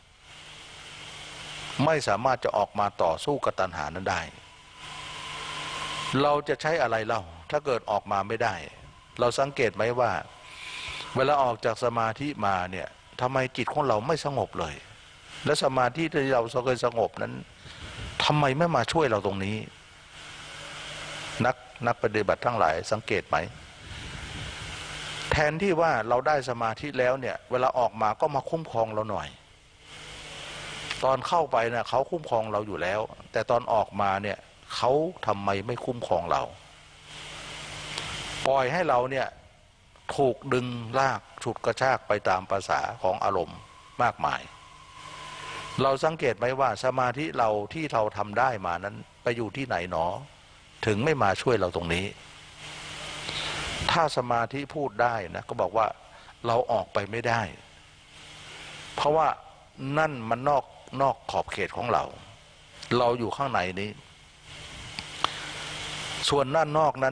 ไม่สามารถจะออกมาต่อสู้กับตัณหานั้นได้เราจะใช้อะไรเล่าถ้าเกิดออกมาไม่ได้เราสังเกตไหมว่าเวลาออกจากสมาธิมาเนี่ยทำไมจิตของเราไม่สงบเลยและสมาธิที่เราเคยสงบนั้นทำไมไม่มาช่วยเราตรงนี้นักปฏิบัติทั้งหลายสังเกตไหมแทนที่ว่าเราได้สมาธิแล้วเนี่ยเวลาออกมาก็มาคุ้มครองเราหน่อยตอนเข้าไปนะเขาคุ้มครองเราอยู่แล้วแต่ตอนออกมาเนี่ยเขาทำไมไม่คุ้มครองเราปล่อยให้เราเนี่ยถูกดึงลากฉุดกระชากไปตามภาษาของอารมณ์มากมายเราสังเกตไหมว่าสมาธิเราที่เราทำได้มานั้นไปอยู่ที่ไหนหนอถึงไม่มาช่วยเราตรงนี้ถ้าสมาธิพูดได้นะก็บอกว่าเราออกไปไม่ได้เพราะว่านั่นมันนอกขอบเขตของเราอยู่ข้างในนี้ส่วนด้านนอกนั้น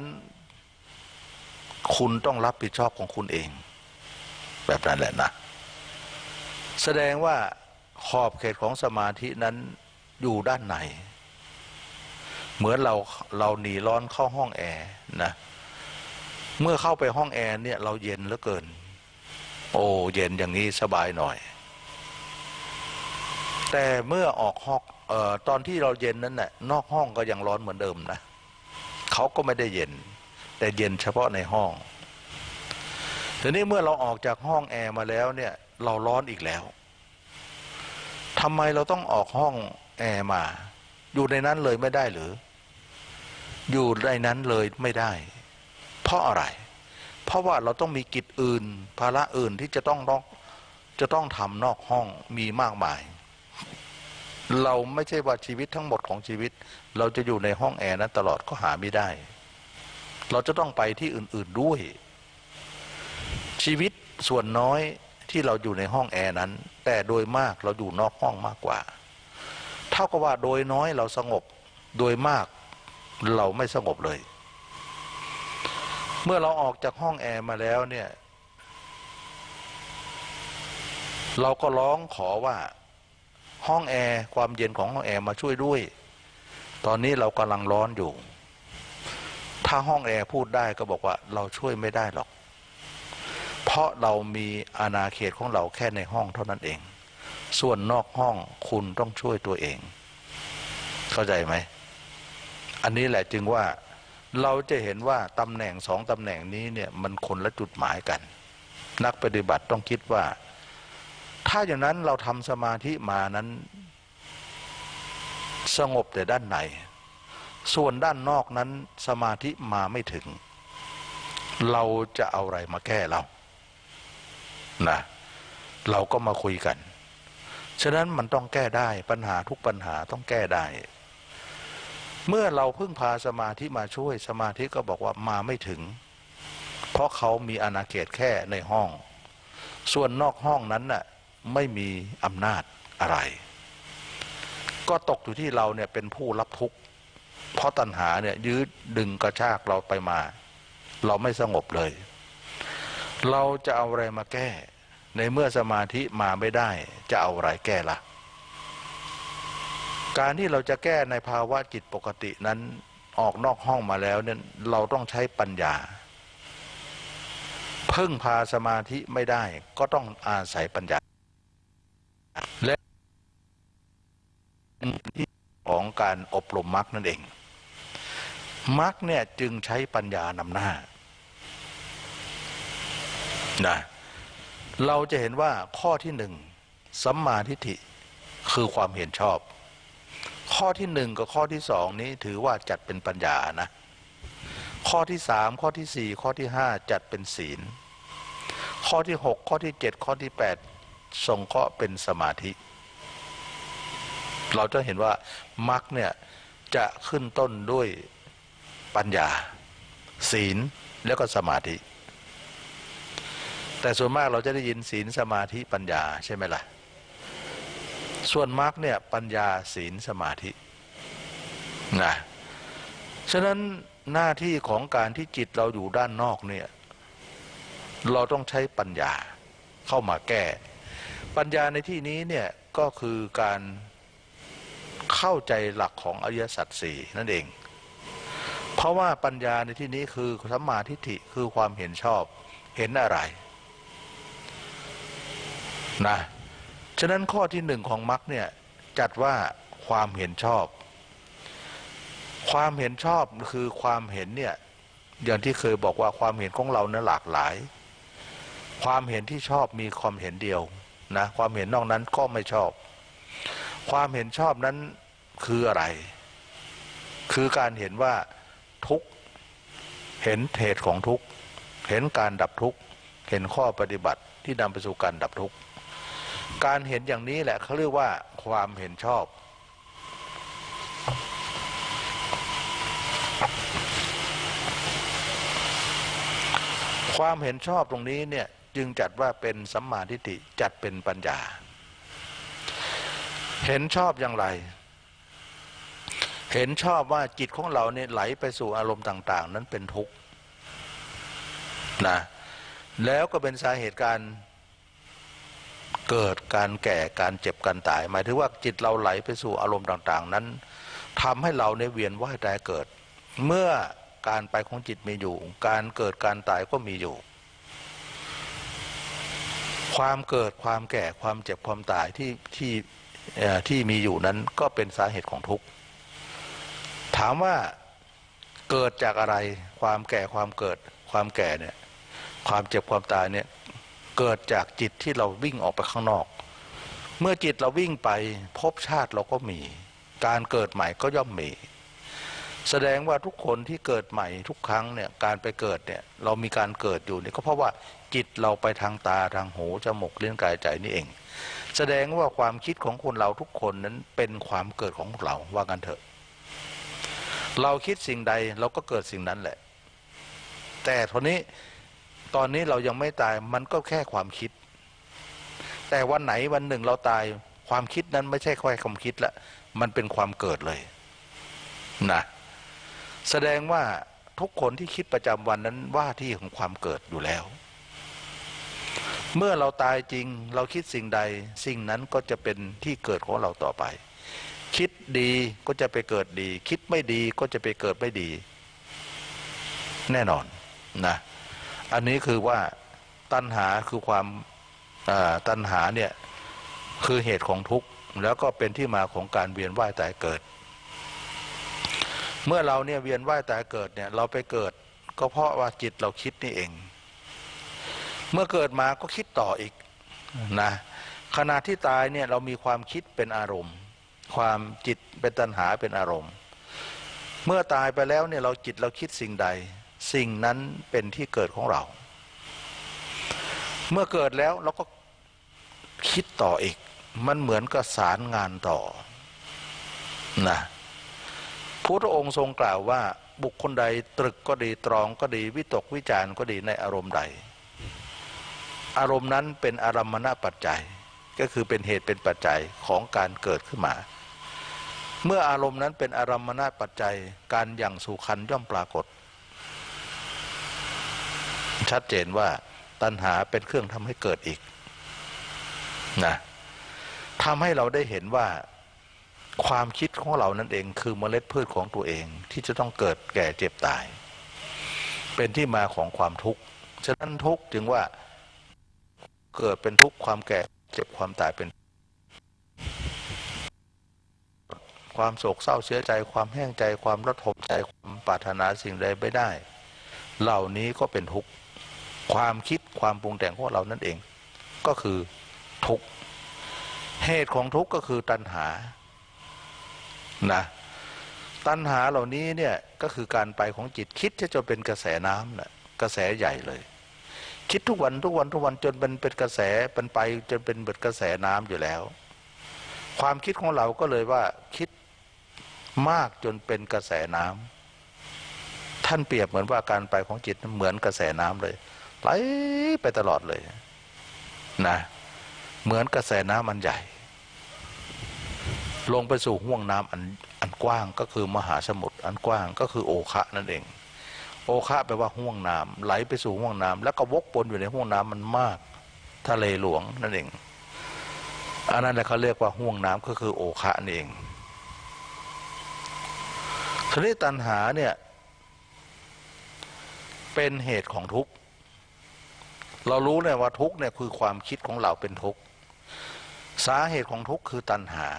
คุณต้องรับผิดชอบของคุณเองแบบนั้นแหละนะแสดงว่าขอบเขตของสมาธินั้นอยู่ด้านในเหมือนเราหนีร้อนเข้าห้องแอร์นะเมื่อเข้าไปห้องแอร์เนี่ยเราเย็นเหลือเกินโอ้เย็นอย่างนี้สบายหน่อยแต่เมื่อออกห้องตอนที่เราเย็นนั้นน่ะนอกห้องก็ยังร้อนเหมือนเดิมนะเขาก็ไม่ได้เย็นแต่เย็นเฉพาะในห้องทีนี้เมื่อเราออกจากห้องแอร์มาแล้วเนี่ยเราร้อนอีกแล้วทำไมเราต้องออกห้องแอร์มาอยู่ในนั้นเลยไม่ได้หรืออยู่ในนั้นเลยไม่ได้เพราะอะไรเพราะว่าเราต้องมีกิจอื่นภาระอื่นที่จะต้องทำนอกห้องมีมากมายเราไม่ใช่ว่าชีวิตทั้งหมดของชีวิตเราจะอยู่ในห้องแอร์นั้นตลอดก็หาไม่ได้เราจะต้องไปที่อื่นๆด้วยชีวิตส่วนน้อยที่เราอยู่ในห้องแอร์นั้นแต่โดยมากเราอยู่นอกห้องมากกว่าเท่ากับว่าโดยน้อยเราสงบโดยมากเราไม่สงบเลยเมื่อเราออกจากห้องแอร์มาแล้วเนี่ยเราก็ร้องขอว่าห้องแอร์ความเย็นของห้องแอร์มาช่วยด้วยตอนนี้เรากำลังร้อนอยู่ถ้าห้องแอร์พูดได้ก็บอกว่าเราช่วยไม่ได้หรอกเพราะเรามีอาณาเขตของเราแค่ในห้องเท่านั้นเองส่วนนอกห้องคุณต้องช่วยตัวเองเข้าใจไหมอันนี้แหละจึงว่าเราจะเห็นว่าตำแหน่งสองตำแหน่งนี้เนี่ยมันคนละจุดหมายกันนักปฏิบัติต้องคิดว่าถ้าอย่างนั้นเราทำสมาธิมานั้นสงบแต่ด้านในส่วนด้านนอกนั้นสมาธิมาไม่ถึงเราจะเอาอะไรมาแก้เรานะเราก็มาคุยกันฉะนั้นมันต้องแก้ได้ปัญหาทุกปัญหาต้องแก้ได้เมื่อเราพึ่งพาสมาธิมาช่วยสมาธิก็บอกว่ามาไม่ถึงเพราะเขามีอาณาเขตแค่ในห้องส่วนนอกห้องนั้นน่ะไม่มีอำนาจอะไรก็ตกอยู่ที่เราเนี่ยเป็นผู้รับทุกข์เพราะตัณหาเนี่ยยืดดึงกระชากเราไปมาเราไม่สงบเลยเราจะเอาอะไรมาแก้ในเมื่อสมาธิมาไม่ได้จะเอาอะไรแก้ล่ะการที่เราจะแก้ในภาวะจิตปกตินั้นออกนอกห้องมาแล้วเนี่ยเราต้องใช้ปัญญาพึ่งพาสมาธิไม่ได้ก็ต้องอาศัยปัญญาและที่ของการอบรมมรรคนั่นเองมรรคเนี่ยจึงใช้ปัญญานำหน้านะเราจะเห็นว่าข้อที่หนึ่งสัมมาทิฏฐิคือความเห็นชอบข้อที่หนึ่งกับข้อที่สองนี้ถือว่าจัดเป็นปัญญานะข้อที่สามข้อที่สี่ข้อที่ห้าจัดเป็นศีลข้อที่หกข้อที่เจ็ดข้อที่แปดทรงเคราะห์เป็นสมาธิเราจะเห็นว่ามรรคเนี่ยจะขึ้นต้นด้วยปัญญาศีลแล้วก็สมาธิแต่ส่วนมากเราจะได้ยินศีลสมาธิปัญญาใช่ไหมล่ะส่วนมรรคเนี่ยปัญญาศีลสมาธินะฉะนั้นหน้าที่ของการที่จิตเราอยู่ด้านนอกเนี่ยเราต้องใช้ปัญญาเข้ามาแก้ปัญญาในที่นี้เนี่ยก็คือการเข้าใจหลักของอริยสัจสี่นั่นเองเพราะว่าปัญญาในที่นี้คือสัมมาทิฏฐิคือความเห็นชอบเห็นอะไรนะฉะนั้นข้อที่หนึ่งของมรรคเนี่ยจัดว่าความเห็นชอบความเห็นชอบคือความเห็นเนี่ยอย่างที่เคยบอกว่าความเห็นของเราเนี่ยหลากหลายความเห็นที่ชอบมีความเห็นเดียวนะความเห็นนอกนั้นก็ไม่ชอบความเห็นชอบนั้นคืออะไรคือการเห็นว่าทุกข์เห็นเหตุของทุกข์เห็นการดับทุกข์เห็นข้อปฏิบัติที่นำไปสู่การดับทุกข์การเห็นอย่างนี้แหละเขาเรียกว่าความเห็นชอบความเห็นชอบตรงนี้เนี่ยจึงจัดว่าเป็นสัมมาทิฏฐิจัดเป็นปัญญาเห็นชอบอย่างไรเห็นชอบว่าจิตของเราเนี่ยไหลไปสู่อารมณ์ต่างๆนั้นเป็นทุกข์นะแล้วก็เป็นสาเหตุการเกิดการแก่การเจ็บการตายหมายถึงว่าจิตเราไหลไปสู่อารมณ์ต่างๆนั้นทำให้เราในเวียนว่ายตายเกิดเมื่อการไปของจิตมีอยู่การเกิดการตายก็มีอยู่ความเกิดความแก่ความเจ็บความตายที่มีอยู่นั้นก็เป็นสาเหตุของทุกข์ถามว่าเกิดจากอะไรความแก่ความเกิดความแก่เนี่ยความเจ็บความตายเนี่ยเกิดจากจิตที่เราวิ่งออกไปข้างนอกเมื่อจิตเราวิ่งไปภพชาติเราก็มีการเกิดใหม่ก็ย่อมมีแสดงว่าทุกคนที่เกิดใหม่ทุกครั้งเนี่ยการไปเกิดเนี่ยเรามีการเกิดอยู่เนี่ยก็เพราะว่าจิตเราไปทางตาทางหูจมูกลิ้นกายใจนี่เองแสดงว่าความคิดของคนเราทุกคนนั้นเป็นความเกิดของเราว่ากันเถอะเราคิดสิ่งใดเราก็เกิดสิ่งนั้นแหละแต่ตอนนี้เรายังไม่ตายมันก็แค่ความคิดแต่วันไหนวันหนึ่งเราตายความคิดนั้นไม่ใช่แค่ความคิดละมันเป็นความเกิดเลยนะแสดงว่าทุกคนที่คิดประจำวันนั้นว่าที่ของความเกิดอยู่แล้วเมื่อเราตายจริงเราคิดสิ่งใดสิ่งนั้นก็จะเป็นที่เกิดของเราต่อไปคิดดีก็จะไปเกิดดีคิดไม่ดีก็จะไปเกิดไม่ดีแน่นอนนะอันนี้คือว่าตัณหาคือความตัณหาเนี่ยคือเหตุของทุกข์แล้วก็เป็นที่มาของการเวียนว่ายตายเกิดเมื่อเราเนี่ยเวียนว่ายตายเกิดเนี่ยเราไปเกิดก็เพราะว่าจิตเราคิดนี่เองเมื่อเกิดมาก็คิดต่ออีกนะขณะที่ตายเนี่ยเรามีความคิดเป็นอารมณ์ความจิตเป็นตัณหาเป็นอารมณ์เมื่อตายไปแล้วเนี่ยเราจิตเราคิดสิ่งใดสิ่งนั้นเป็นที่เกิดของเราเมื่อเกิดแล้วเราก็คิดต่ออีกมันเหมือนกับสารงานต่อนะพุทธองค์ทรงกล่าวว่าบุคคลใดตรึกก็ดีตรองก็ดีวิตกวิจารณ์ก็ดีในอารมณ์ใดอารมณ์นั้นเป็นอารัมมณปัจจัยก็คือเป็นเหตุเป็นปัจจัยของการเกิดขึ้นมาเมื่ออารมณ์นั้นเป็นอารัมมณปัจจัยการยังสู่ขันธ์ย่อมปรากฏชัดเจนว่าตัณหาเป็นเครื่องทำให้เกิดอีกนะทำให้เราได้เห็นว่าความคิดของเรานั่นเองคือเมล็ดพืชของตัวเองที่จะต้องเกิดแก่เจ็บตายเป็นที่มาของความทุกข์ฉะนั้นทุกข์จึงว่าเกิดเป็นทุกข์ความแก่เจ็บความตายเป็นความโศกเศร้าเสียใจความแห้งใจความระทมใจความปรารถนาสิ่งใดไม่ได้เหล่านี้ก็เป็นทุกข์ความคิดความปรุงแต่งของเรานั่นเองก็คือทุกข์เหตุของทุกข์ก็คือตัณหานะตัณหาเหล่านี้เนี่ยก็คือการไปของจิตคิดจะเป็นกระแสน้ำนะกระแสใหญ่เลยคิดทุกวันจนเป็นกระแสเป็นไปจนเป็นเบิดกระแสน้ำอยู่แล้วความคิดของเราก็เลยว่าคิดมากจนเป็นกระแสน้ำท่านเปรียบเหมือนว่าการไปของจิตเหมือนกระแสน้ำเลยไหลไปตลอดเลยนะเหมือนกระแสน้ำอันใหญ่ลงไปสู่ห้วงน้ำอันกว้างก็คือมหาสมุทรอันกว้างก็คือโอคะนั่นเองโอคะแปลว่าห้วงน้ำไหลไปสู่ห้วงน้ำแล้วก็วกวนอยู่ในห้วงน้ำมันมากทะเลหลวงนั่นเองอันนั้นแหละเขาเรียกว่าห้วงน้ำก็คือโอคะนั่นเองทีนี้ตัณหาเนี่ยเป็นเหตุของทุกข์เรารู้เลยว่าทุกข์เนี่ยคือความคิดของเราเป็นทุกข์สาเหตุของทุกข์คือตัณหา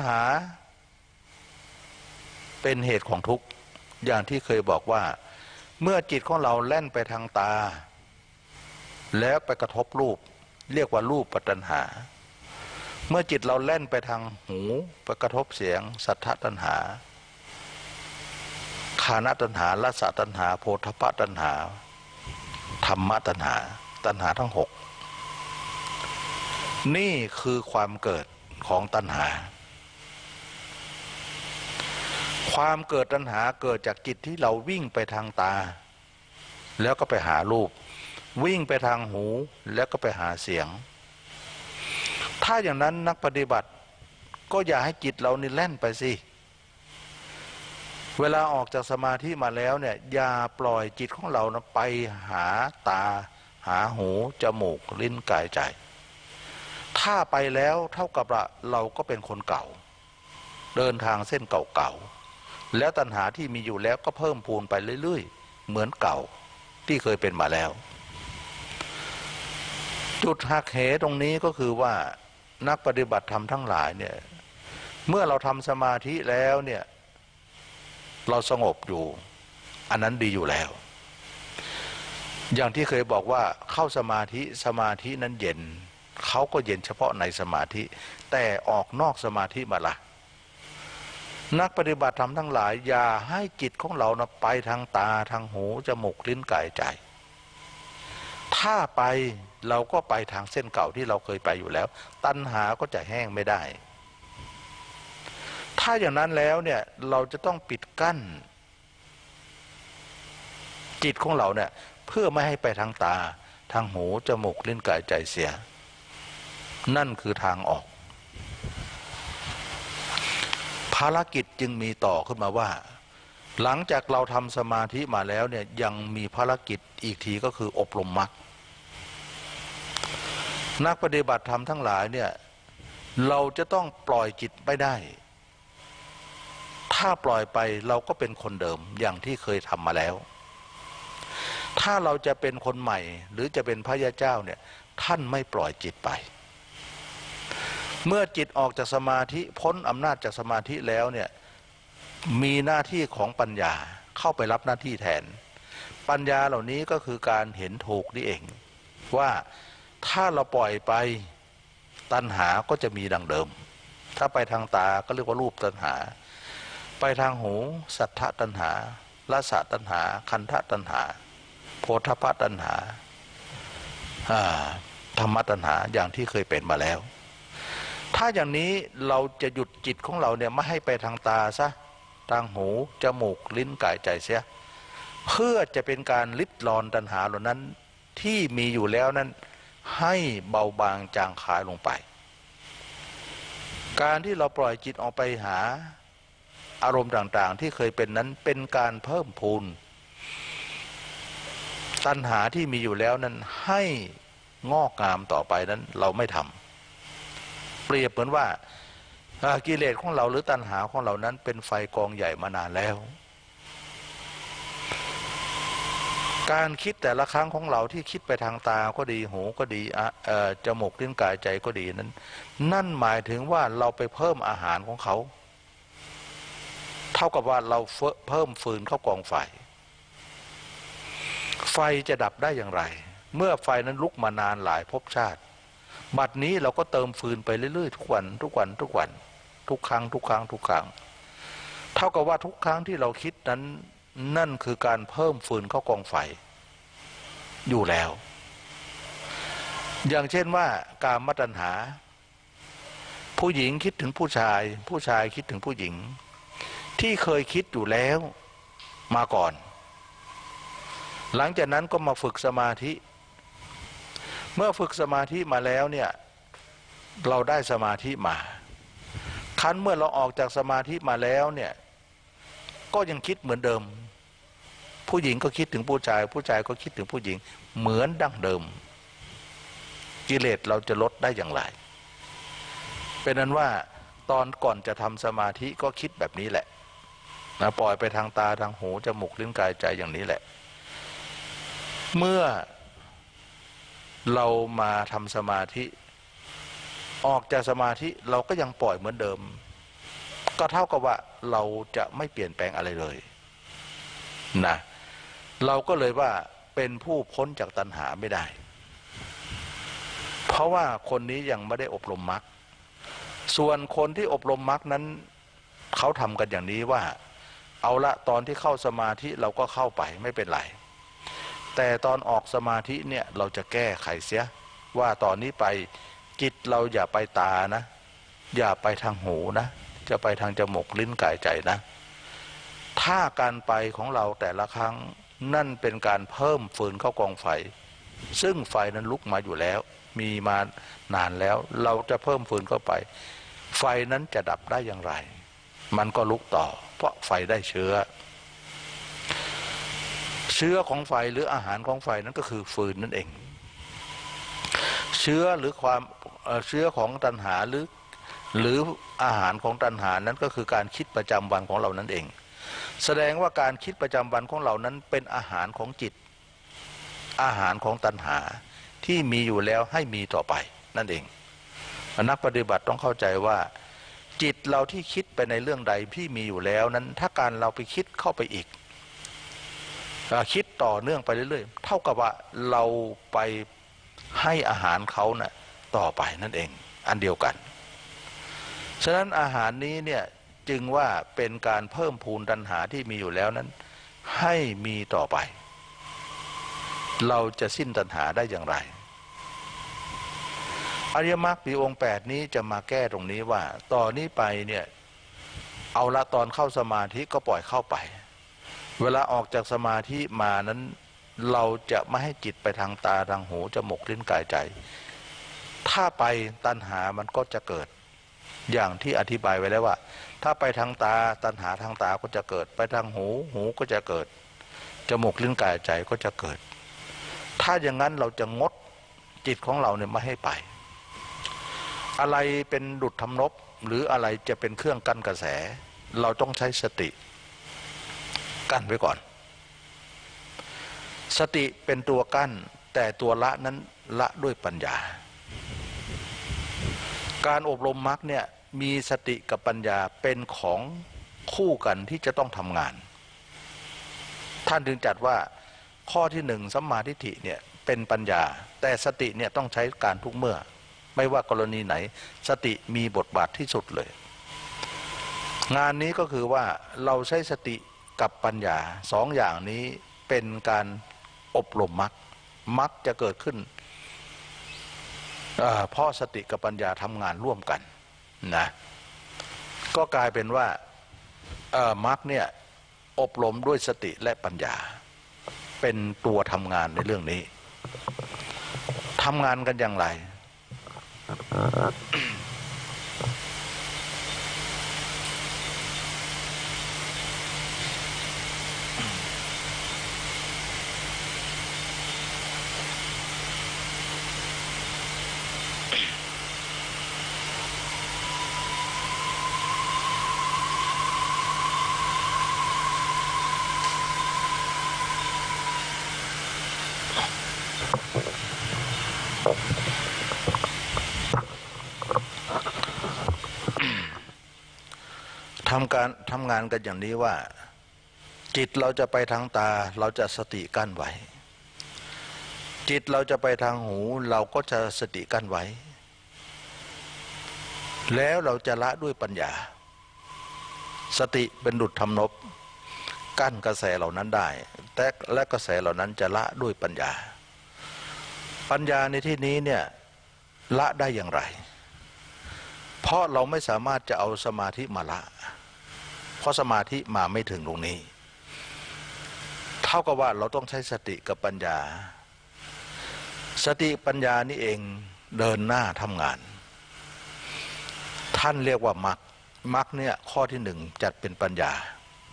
เป็นเหตุของทุกข์อย่างที่เคยบอกว่าเมื่อจิตของเราแล่นไปทางตาแล้วไปกระทบรูปเรียกว่ารูปปัฏฐัญหาเมื่อจิตเราแล่นไปทางหูไปกระทบเสียงสัทธตัณหาฆานตัณหารสตัณหาโพธพตัณหาธรรมตัณหาตัณหาทั้งหกนี่คือความเกิดของตัณหาความเกิดตัณหาเกิดจากจิตที่เราวิ่งไปทางตาแล้วก็ไปหารูปวิ่งไปทางหูแล้วก็ไปหาเสียงถ้าอย่างนั้นนักปฏิบัติก็อย่าให้จิตเรานี่แล่นไปสิเวลาออกจากสมาธิมาแล้วเนี่ยอย่าปล่อยจิตของเรานะไปหาตาหาหูจมูกลิ้นกายใจถ้าไปแล้วเท่ากับเราก็เป็นคนเก่าเดินทางเส้นเก่าๆแล้วตัณหาที่มีอยู่แล้วก็เพิ่มพูนไปเรื่อยๆเหมือนเก่าที่เคยเป็นมาแล้วจุดหักเหตรงนี้ก็คือว่านักปฏิบัติธรรมทั้งหลายเนี่ยเมื่อเราทำสมาธิแล้วเนี่ยเราสงบอยู่อันนั้นดีอยู่แล้วอย่างที่เคยบอกว่าเข้าสมาธินั้นเย็นเขาก็เย็นเฉพาะในสมาธิแต่ออกนอกสมาธิมาละนักปฏิบัติธรรมทั้งหลายอย่าให้จิตของเรานะไปทางตาทางหูจมูกลิ้นกายใจถ้าไปเราก็ไปทางเส้นเก่าที่เราเคยไปอยู่แล้วตัณหาก็จะแห้งไม่ได้ถ้าอย่างนั้นแล้วเนี่ยเราจะต้องปิดกั้นจิตของเราเนี่ยเพื่อไม่ให้ไปทางตาทางหูจมูกลิ้นกายใจเสียนั่นคือทางออกภารกิจจึงมีต่อขึ้นมาว่าหลังจากเราทำสมาธิมาแล้วเนี่ยยังมีภารกิจอีกทีก็คืออบรมมรรคนักปฏิบัติธรรมทั้งหลายเนี่ยเราจะต้องปล่อยจิตไม่ได้ถ้าปล่อยไปเราก็เป็นคนเดิมอย่างที่เคยทำมาแล้วถ้าเราจะเป็นคนใหม่หรือจะเป็นพระยาเจ้าเนี่ยท่านไม่ปล่อยจิตไปเมื่อจิตออกจากสมาธิพ้นอำนาจจากสมาธิแล้วเนี่ยมีหน้าที่ของปัญญาเข้าไปรับหน้าที่แทนปัญญาเหล่านี้ก็คือการเห็นถูกนี่เองว่าถ้าเราปล่อยไปตัณหาก็จะมีดังเดิมถ้าไปทางตาก็เรียกว่ารูปตัณหาไปทางหูสัทธตัณหารสตัณหาคันธตัณหาโพธพตัณหาธรรมตัณหาอย่างที่เคยเป็นมาแล้วถ้าอย่างนี้เราจะหยุดจิตของเราเนี่ยไม่ให้ไปทางตาซะทางหูจมูกลิ้นกายใจเสียเพื่อจะเป็นการลิดรอนตัณหาเหล่านั้นที่มีอยู่แล้วนั้นให้เบาบางจางคายลงไปการที่เราปล่อยจิตออกไปหาอารมณ์ต่างๆที่เคยเป็นนั้นเป็นการเพิ่มพูนตัณหาที่มีอยู่แล้วนั้นให้งอกงามต่อไปนั้นเราไม่ทำเปรียบเหมือนว่ากิเลสของเราหรือตัณหาของเรานั้นเป็นไฟกองใหญ่มานานแล้วการคิดแต่ละครั้งของเราที่คิดไปทางตาก็ดีหูก็ดีจมูกลิ้นกายใจก็ดีนั้นนั่นหมายถึงว่าเราไปเพิ่มอาหารของเขาเท่ากับว่าเราเพิ่มฟืนเข้ากองไฟไฟจะดับได้อย่างไรเมื่อไฟนั้นลุกมานานหลายภพชาติบัดนี้เราก็เติมฟืนไปเรื่อยๆทุกวันทุกครั้งทุกครั้งเท่ากับว่าทุกครั้งที่เราคิดนั้นนั่นคือการเพิ่มฟืนเข้ากองไฟอยู่แล้วอย่างเช่นว่ากามตัณหาผู้หญิงคิดถึงผู้ชายผู้ชายคิดถึงผู้หญิงที่เคยคิดอยู่แล้วมาก่อนหลังจากนั้นก็มาฝึกสมาธิเมื่อฝึกสมาธิมาแล้วเนี่ยเราได้สมาธิมาคันเมื่อเราออกจากสมาธิมาแล้วเนี่ยก็ยังคิดเหมือนเดิมผู้หญิงก็คิดถึงผู้ชายผู้ชายก็คิดถึงผู้หญิงเหมือนดั้งเดิมกิเลสเราจะลดได้อย่างไรเป็นนั้นว่าตอนก่อนจะทำสมาธิก็คิดแบบนี้แหละนะปล่อยไปทางตาทางหูจมูกลิ้นกายใจอย่างนี้แหละเมื่อเรามาทำสมาธิออกจากสมาธิเราก็ยังปล่อยเหมือนเดิมก็เท่ากับว่าเราจะไม่เปลี่ยนแปลงอะไรเลยนะเราก็เลยว่าเป็นผู้พ้นจากตัณหาไม่ได้เพราะว่าคนนี้ยังไม่ได้อบรมมรรคส่วนคนที่อบรมมรรคนั้นเขาทำกันอย่างนี้ว่าเอาละตอนที่เข้าสมาธิเราก็เข้าไปไม่เป็นไรแต่ตอนออกสมาธิเนี่ยเราจะแก้ไขเสียว่าตอนนี้ไปจิตเราอย่าไปตานะอย่าไปทางหูนะจะไปทางจมูกลิ้นกายใจนะถ้าการไปของเราแต่ละครั้งนั่นเป็นการเพิ่มฟืนเข้ากองไฟซึ่งไฟนั้นลุกมาอยู่แล้วมีมานานแล้วเราจะเพิ่มฟืนเข้าไปไฟนั้นจะดับได้อย่างไรมันก็ลุกต่อเพราะไฟได้เชื้อของไฟหรืออาหารของไฟนั้นก็คือฟืนนั่นเองเชื้อหรือความเชื้อของตัณหาหรืออาหารของตัณหานั้นก็คือการคิดประจำวันของเรานั่นเองแสดงว่าการคิดประจำวันของเรานั้นเป็นอาหารของจิตอาหารของตัณหาที่มีอยู่แล้วให้มีต่อไปนั่นเองนักปฏิบัติต้องเข้าใจว่าจิตเราที่คิดไปในเรื่องใดที่มีอยู่แล้วนั้นถ้าการเราไปคิดเข้าไปอีกคิดต่อเนื่องไปเรื่อยๆเท่ากับว่าเราไปให้อาหารเขาน่ะต่อไปนั่นเองอันเดียวกันฉะนั้นอาหารนี้เนี่ยจึงว่าเป็นการเพิ่มพูนตัณหาที่มีอยู่แล้วนั้นให้มีต่อไปเราจะสิ้นตัณหาได้อย่างไรอริยมรรคมีองค์8นี้จะมาแก้ตรงนี้ว่าต่อนนี้ไปเนี่ยเอาละตอนเข้าสมาธิก็ปล่อยเข้าไปเวลาออกจากสมาธิมานั้นเราจะไม่ให้จิตไปทางตาทางหูจมูกลิ้นกายใจถ้าไปตัณหามันก็จะเกิดอย่างที่อธิบายไว้แล้วว่าถ้าไปทางตาตัณหาทางตาก็จะเกิดไปทางหูหูก็จะเกิดจมูกลิ้นกายใจก็จะเกิดถ้าอย่างนั้นเราจะงดจิตของเราเนี่ยไม่ให้ไปอะไรเป็นดุจทำนบหรืออะไรจะเป็นเครื่องกั้นกระแสเราต้องใช้สติกั้นไว้ก่อนสติเป็นตัวกั้นแต่ตัวละนั้นละด้วยปัญญาการอบรมมรรคเนี่ยมีสติกับปัญญาเป็นของคู่กันที่จะต้องทำงานท่านถึงจัดว่าข้อที่1สัมมาทิฏฐิเนี่ยเป็นปัญญาแต่สติเนี่ยต้องใช้การทุกเมื่อไม่ว่ากรณีไหนสติมีบทบาทที่สุดเลยงานนี้ก็คือว่าเราใช้สติกับปัญญา2อย่างนี้เป็นการอบรมมรรคจะเกิดขึ้นเพราะสติกับปัญญาทำงานร่วมกันนะก็กลายเป็นว่ามรรคเนี่ยอบรมด้วยสติและปัญญาเป็นตัวทำงานในเรื่องนี้ทำงานกันอย่างไรทำงานกันอย่างนี้ว่าจิตเราจะไปทางตาเราจะสติกั้นไว้จิตเราจะไปทางหูเราก็จะสติกั้นไว้แล้วเราจะละด้วยปัญญาสติเป็นดุจทำนบกั้นกระแสเหล่านั้นได้แต่และกระแสเหล่านั้นจะละด้วยปัญญาปัญญาในที่นี้เนี่ยละได้อย่างไรเพราะเราไม่สามารถจะเอาสมาธิมาละเพราะสมาธิมาไม่ถึงตรงนี้เท่ากับว่าเราต้องใช้สติกับปัญญาสติปัญญานี่เองเดินหน้าทำงานท่านเรียกว่ามรรคเนี่ยข้อที่1จัดเป็นปัญญา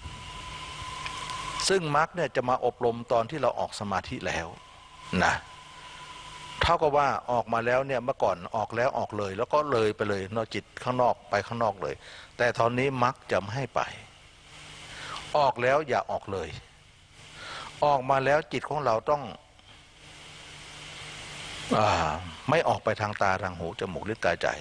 ซึ่งมรรคเนี่ยจะมาอบรมตอนที่เราออกสมาธิแล้วนะเท่ากับว่าออกมาแล้วเนี่ยเมื่อก่อนออกแล้วออกเลยแล้วก็เลยไปเลยนอกจิตข้างนอกไปข้างนอกเลยแต่ตอนนี้มรรคจะไม่ให้ไปออกแล้วอย่าออกเลยออกมาแล้วจิตของเราต้องไม่ออกไปทางตาทางหูจมูกลิ้นกายใจ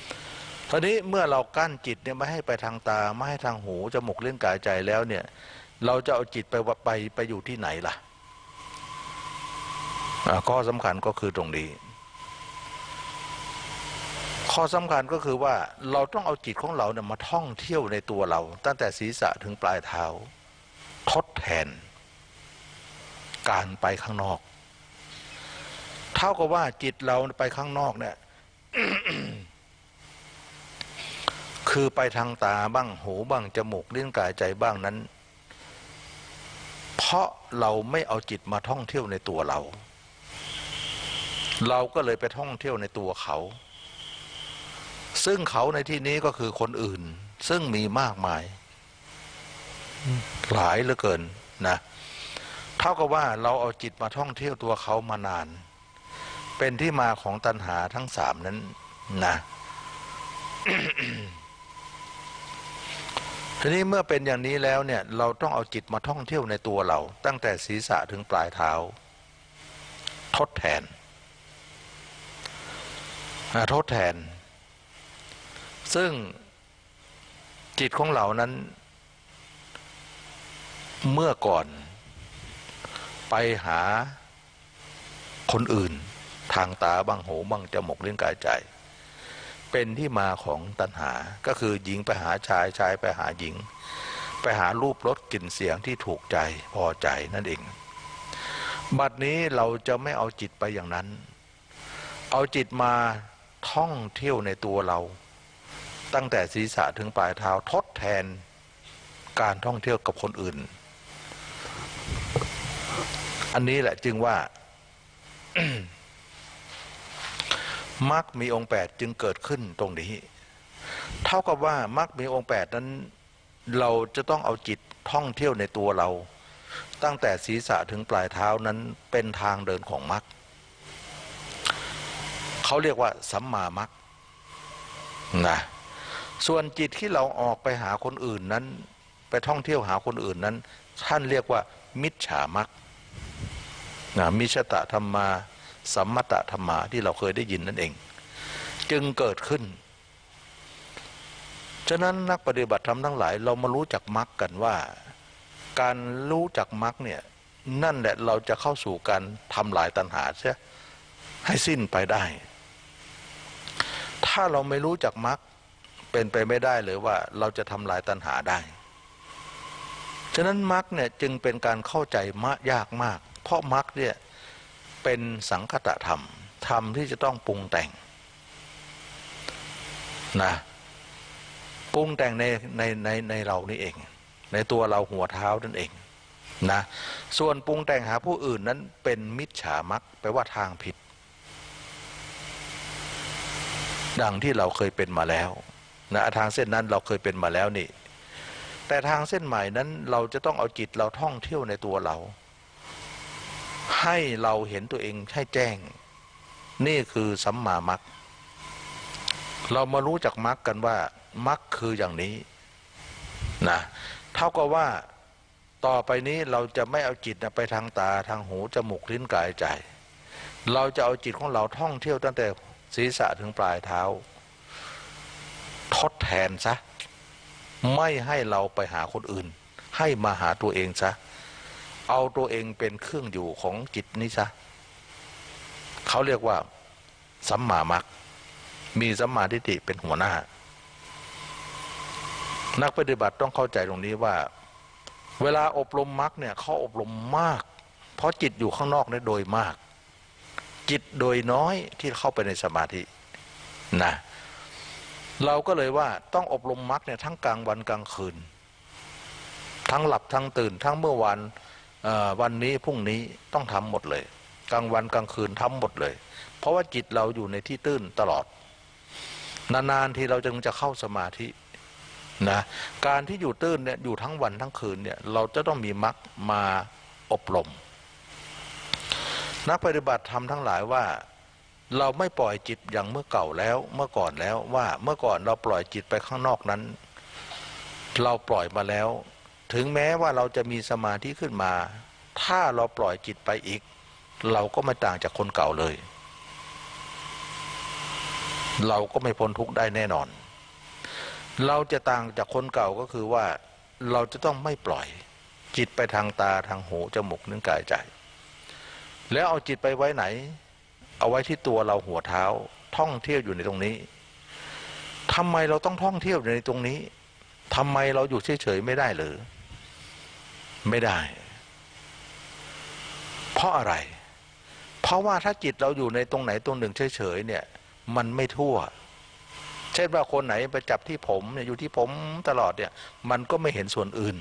ทีนี้เมื่อเรากั้นจิตเนี่ยไม่ให้ไปทางตาไม่ให้ทางหูจมูกลิ้นกายใจแล้วเนี่ยเราจะเอาจิตไปอยู่ที่ไหนล่ะข้อสำคัญก็คือตรงนี้ข้อสำคัญก็คือว่าเราต้องเอาจิตของเราเนี่ยมาท่องเที่ยวในตัวเราตั้งแต่ศีรษะถึงปลายเท้าทดแทนการไปข้างนอกเท่ากับว่าจิตเราไปข้างนอกเนี่ย คือไปทางตาบ้างหูบ้างจมูกลิ้นกายใจบ้างนั้นเพราะเราไม่เอาจิตมาท่องเที่ยวในตัวเราก็เลยไปท่องเที่ยวในตัวเขาซึ่งเขาในที่นี้ก็คือคนอื่นซึ่งมีมากมายหลายเหลือเกินนะเท่ากับว่าเราเอาจิตมาท่องเที่ยวตัวเขามานานเป็นที่มาของตัณหาทั้งสามนั้นนะ ทีนี้เมื่อเป็นอย่างนี้แล้วเนี่ยเราต้องเอาจิตมาท่องเที่ยวในตัวเราตั้งแต่ศีรษะถึงปลายเท้าทดแทนซึ่งจิตของเรานั้นเมื่อก่อนไปหาคนอื่นทางตาบ้างหูบ้างจมูกลิ้นกายใจเป็นที่มาของตัณหาก็คือหญิงไปหาชายชายไปหาหญิงไปหารูปรสกลิ่นเสียงที่ถูกใจพอใจนั่นเองบัดนี้เราจะไม่เอาจิตไปอย่างนั้นเอาจิตมาท่องเที่ยวในตัวเราตั้งแต่ศีรษะถึงปลายเท้าทดแทนการท่องเที่ยวกับคนอื่นอันนี้แหละจึงว่า มรรคมีองค์8จึงเกิดขึ้นตรงนี้เท่ากับว่ามรรคมีองค์8นั้นเราจะต้องเอาจิตท่องเที่ยวในตัวเราตั้งแต่ศีรษะถึงปลายเท้านั้นเป็นทางเดินของมรรคเขาเรียกว่าสัมมามรรคนะส่วนจิตที่เราออกไปหาคนอื่นนั้นไปท่องเที่ยวหาคนอื่นนั้นท่านเรียกว่ามิจฉามรรคนะมิชตะธรรมาสัมมตะธรรมาที่เราเคยได้ยินนั่นเองจึงเกิดขึ้นฉะนั้นนักปฏิบัติธรรมทั้งหลายเรามารู้จักมรรคกันว่าการรู้จักมรรคเนี่ยนั่นแหละเราจะเข้าสู่การทำลายตัณหาใช่ให้สิ้นไปได้ถ้าเราไม่รู้จักมรรคเป็นไปไม่ได้เลยว่าเราจะทำลายตัณหาได้ฉะนั้นมรรคเนี่ยจึงเป็นการเข้าใจยากมากเพราะมรรคเนี่ยเป็นสังคตธรรมธรรมที่จะต้องปรุงแต่งนะปรุงแต่งในเรานี่เองในตัวเราหัวเท้านั่นเองนะส่วนปรุงแต่งหาผู้อื่นนั้นเป็นมิจฉามรรคแปลว่าทางผิดดังที่เราเคยเป็นมาแล้วนะทางเส้นนั้นเราเคยเป็นมาแล้วนี่แต่ทางเส้นใหม่นั้นเราจะต้องเอาจิตเราท่องเที่ยวในตัวเราให้เราเห็นตัวเองให้แจ้งนี่คือสัมมามรรคเรามารู้จักมรรคกันว่ามรรคคืออย่างนี้นะเท่ากับว่าต่อไปนี้เราจะไม่เอาจิตไปทางตาทางหูจมูกลิ้นกายใจเราจะเอาจิตของเราท่องเที่ยวตั้งแต่ศีรษะถึงปลายเท้าทดแทนซะไม่ให้เราไปหาคนอื่นให้มาหาตัวเองซะเอาตัวเองเป็นเครื่องอยู่ของจิตนี้ซะเขาเรียกว่าสัมมามรรคมีสัมมาทิฏฐิเป็นหัวหน้านักปฏิบัติต้องเข้าใจตรงนี้ว่าเวลาอบรมมรรคเนี่ยเขาอบรมมากเพราะจิตอยู่ข้างนอกเนี่ยโดยมากจิตโดยน้อยที่เข้าไปในสมาธินะเราก็เลยว่าต้องอบรมมรรคเนี่ยทั้งกลางวันกลางคืนทั้งหลับทั้งตื่นทั้งเมื่อวานวันนี้พรุ่งนี้ต้องทำหมดเลยกลางวันกลางคืนทำหมดเลยเพราะว่าจิตเราอยู่ในที่ตื้นตลอดนานๆที่เราจึงจะเข้าสมาธินะการที่อยู่ตื้นเนี่ยอยู่ทั้งวันทั้งคืนเนี่ยเราจะต้องมีมรรคมาอบรมนักปฏิบัติธรรมทั้งหลายว่าเราไม่ปล่อยจิตอย่างเมื่อเก่าแล้วเมื่อก่อนแล้วว่าเมื่อก่อนเราปล่อยจิตไปข้างนอกนั้นเราปล่อยมาแล้วถึงแม้ว่าเราจะมีสมาธิขึ้นมาถ้าเราปล่อยจิตไปอีกเราก็ไม่ต่างจากคนเก่าเลยเราก็ไม่พ้นทุกข์ได้แน่นอนเราจะต่างจากคนเก่าก็คือว่าเราจะต้องไม่ปล่อยจิตไปทางตาทางหูจมูกนิ้วกายใจแล้วเอาจิตไปไว้ไหนเอาไว้ที่ตัวเราหัวเท้าท่องเที่ยวอยู่ในตรงนี้ทำไมเราต้องท่องเที่ยวอยู่ในตรงนี้ทำไมเราอยู่เฉยๆไม่ได้หรือไม่ได้เพราะอะไรเพราะว่าถ้าจิตเราอยู่ในตรงไหนตรงหนึ่งเฉยๆเนี่ยมันไม่ทั่วเช่นว่าคนไหนไปจับที่ผมเนี่ยอยู่ที่ผมตลอดเนี่ยมันก็ไม่เห็นส่วนอื่น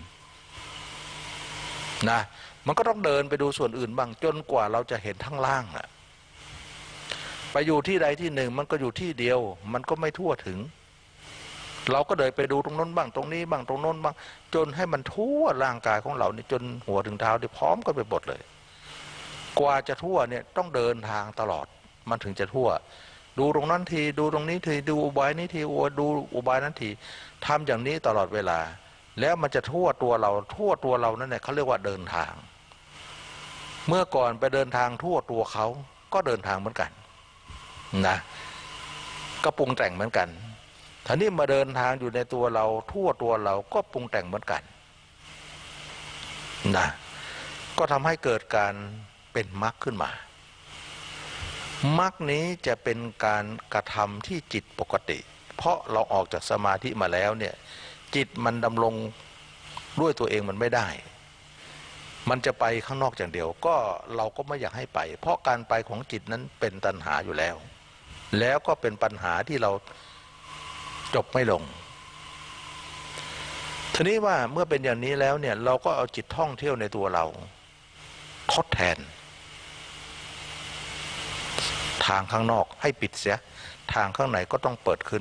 นะมันก็ต้องเดินไปดูส่วนอื่นบ้างจนกว่าเราจะเห็นทั้งล่างอะไปอยู่ที่ใดที่หนึ่งมันก็อยู่ที่เดียวมันก็ไม่ทั่วถึงเราก็เดินไปดูตรงนั้นบ้างตรงนี้บ้างตรงโน้นบ้างจนให้มันทั่วร่างกายของเราเนี่ยจนหัวถึงเท้าได้พร้อมกันไปหมดเลยกว่าจะทั่วเนี่ยต้องเดินทางตลอดมันถึงจะทั่วดูตรงนั้นทีดูตรงนี้ทีดูอุบายนี้ทีดูอุบายนั้นทีทำอย่างนี้ตลอดเวลาแล้วมันจะทั่วตัวเรานั่นแหละเขาเรียกว่าเดินทางเมื่อก่อนไปเดินทางทั่วตัวเขาก็เดินทางเหมือนกันนะก็ปรุงแต่งเหมือนกันท่านี้มาเดินทางอยู่ในตัวเราทั่วตัวเราก็ปรุงแต่งเหมือนกันนะก็ทำให้เกิดการเป็นมรรคขึ้นมามรรคนี้จะเป็นการกระทำที่จิตปกติเพราะเราออกจากสมาธิมาแล้วเนี่ยจิตมันดำรงด้วยตัวเองมันไม่ได้มันจะไปข้างนอกอย่างเดียวก็เราก็ไม่อยากให้ไปเพราะการไปของจิตนั้นเป็นตัณหาอยู่แล้วแล้วก็เป็นปัญหาที่เราจบไม่ลงทีนี้ว่าเมื่อเป็นอย่างนี้แล้วเนี่ยเราก็เอาจิตท่องเที่ยวในตัวเราทดแทนทางข้างนอกให้ปิดเสียทางข้างในก็ต้องเปิดขึ้น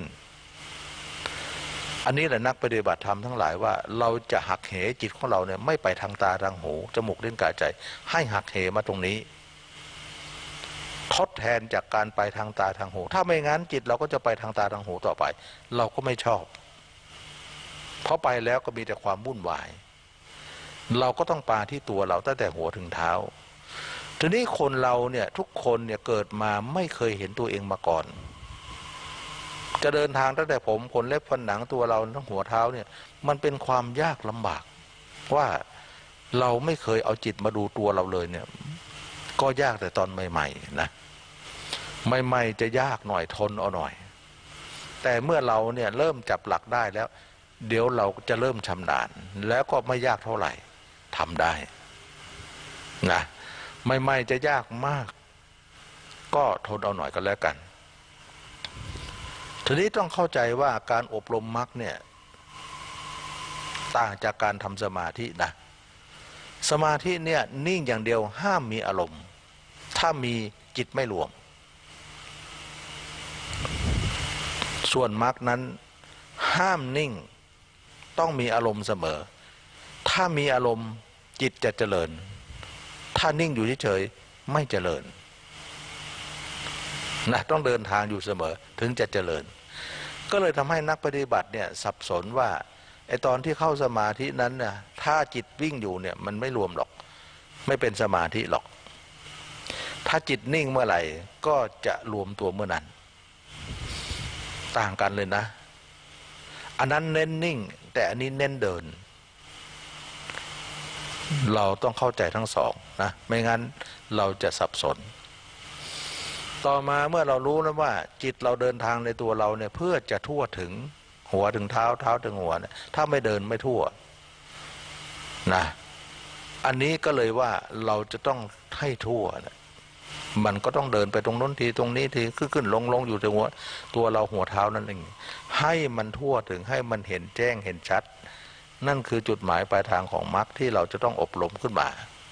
อันนี้แหละนักปฏิบัติธรรมทั้งหลายว่าเราจะหักเหจิตของเราเนี่ยไม่ไปทางตาทางหูจมูกลิ้นกายใจให้หักเหมาตรงนี้ทดแทนจากการไปทางตาทางหูถ้าไม่งั้นจิตเราก็จะไปทางตาทางหูต่อไปเราก็ไม่ชอบเพราะไปแล้วก็มีแต่ความวุ่นวายเราก็ต้องปาที่ตัวเราตั้งแต่หัวถึงเท้าทีนี้คนเราเนี่ยทุกคนเนี่ยเกิดมาไม่เคยเห็นตัวเองมาก่อนจะเดินทางตั้งแต่ผมขนเล็บฟันหนังตัวเราทั้งหัวเท้าเนี่ยมันเป็นความยากลำบากว่าเราไม่เคยเอาจิตมาดูตัวเราเลยเนี่ยก็ยากแต่ตอนใหม่ๆนะใหม่ๆจะยากหน่อยทนเอาหน่อยแต่เมื่อเราเนี่ยเริ่มจับหลักได้แล้วเดี๋ยวเราจะเริ่มชำนาญแล้วก็ไม่ยากเท่าไหร่ทำได้นะใหม่ๆจะยากมากก็ทนเอาหน่อยก็แล้วกันทีนี้ต้องเข้าใจว่าการอบรมมรรคเนี่ยต่างจากการทำสมาธินะสมาธิเนี่ยนิ่งอย่างเดียวห้ามมีอารมณ์ถ้ามีจิตไม่รวมส่วนมรรคนั้นห้ามนิ่งต้องมีอารมณ์เสมอถ้ามีอารมณ์จิตจะเจริญถ้านิ่งอยู่เฉยๆไม่เจริญนะต้องเดินทางอยู่เสมอถึงจะเจริญก็เลยทำให้นักปฏิบัติเนี่ยสับสนว่าไอตอนที่เข้าสมาธินั้นน่ะถ้าจิตวิ่งอยู่เนี่ยมันไม่รวมหรอกไม่เป็นสมาธิหรอกถ้าจิตนิ่งเมื่อไหร่ก็จะรวมตัวเมื่อนั้นต่างกันเลยนะอันนั้นเน้นนิ่งแต่อันนี้เน้นเดินเราต้องเข้าใจทั้งสองนะไม่งั้นเราจะสับสนต่อมาเมื่อเรารู้แล้วว่าจิตเราเดินทางในตัวเราเนี่ยเพื่อจะทั่วถึงหัวถึงเท้าเท้าถึงหัวเนี่ยถ้าไม่เดินไม่ทั่วนะอันนี้ก็เลยว่าเราจะต้องให้ทั่วนะมันก็ต้องเดินไปตรงนู้นทีตรงนี้ทีขึ้นลงอยู่ถึงหัวตัวเราหัวเท้านั่นเองให้มันทั่วถึงให้มันเห็นแจ้งเห็นชัดนั่นคือจุดหมายปลายทางของมรรคที่เราจะต้องอบรมขึ้นมา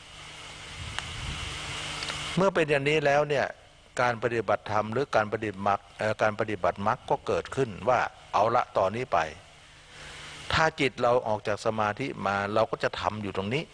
เมื่อเป็นอย่างนี้แล้วเนี่ยการปฏิบัติธรรมหรือการปฏิบัติมรรคก็เกิดขึ้นว่าเอาละต่อนนี้ไปถ้าจิตเราออกจากสมาธิมาเราก็จะทำอยู่ตรงนี้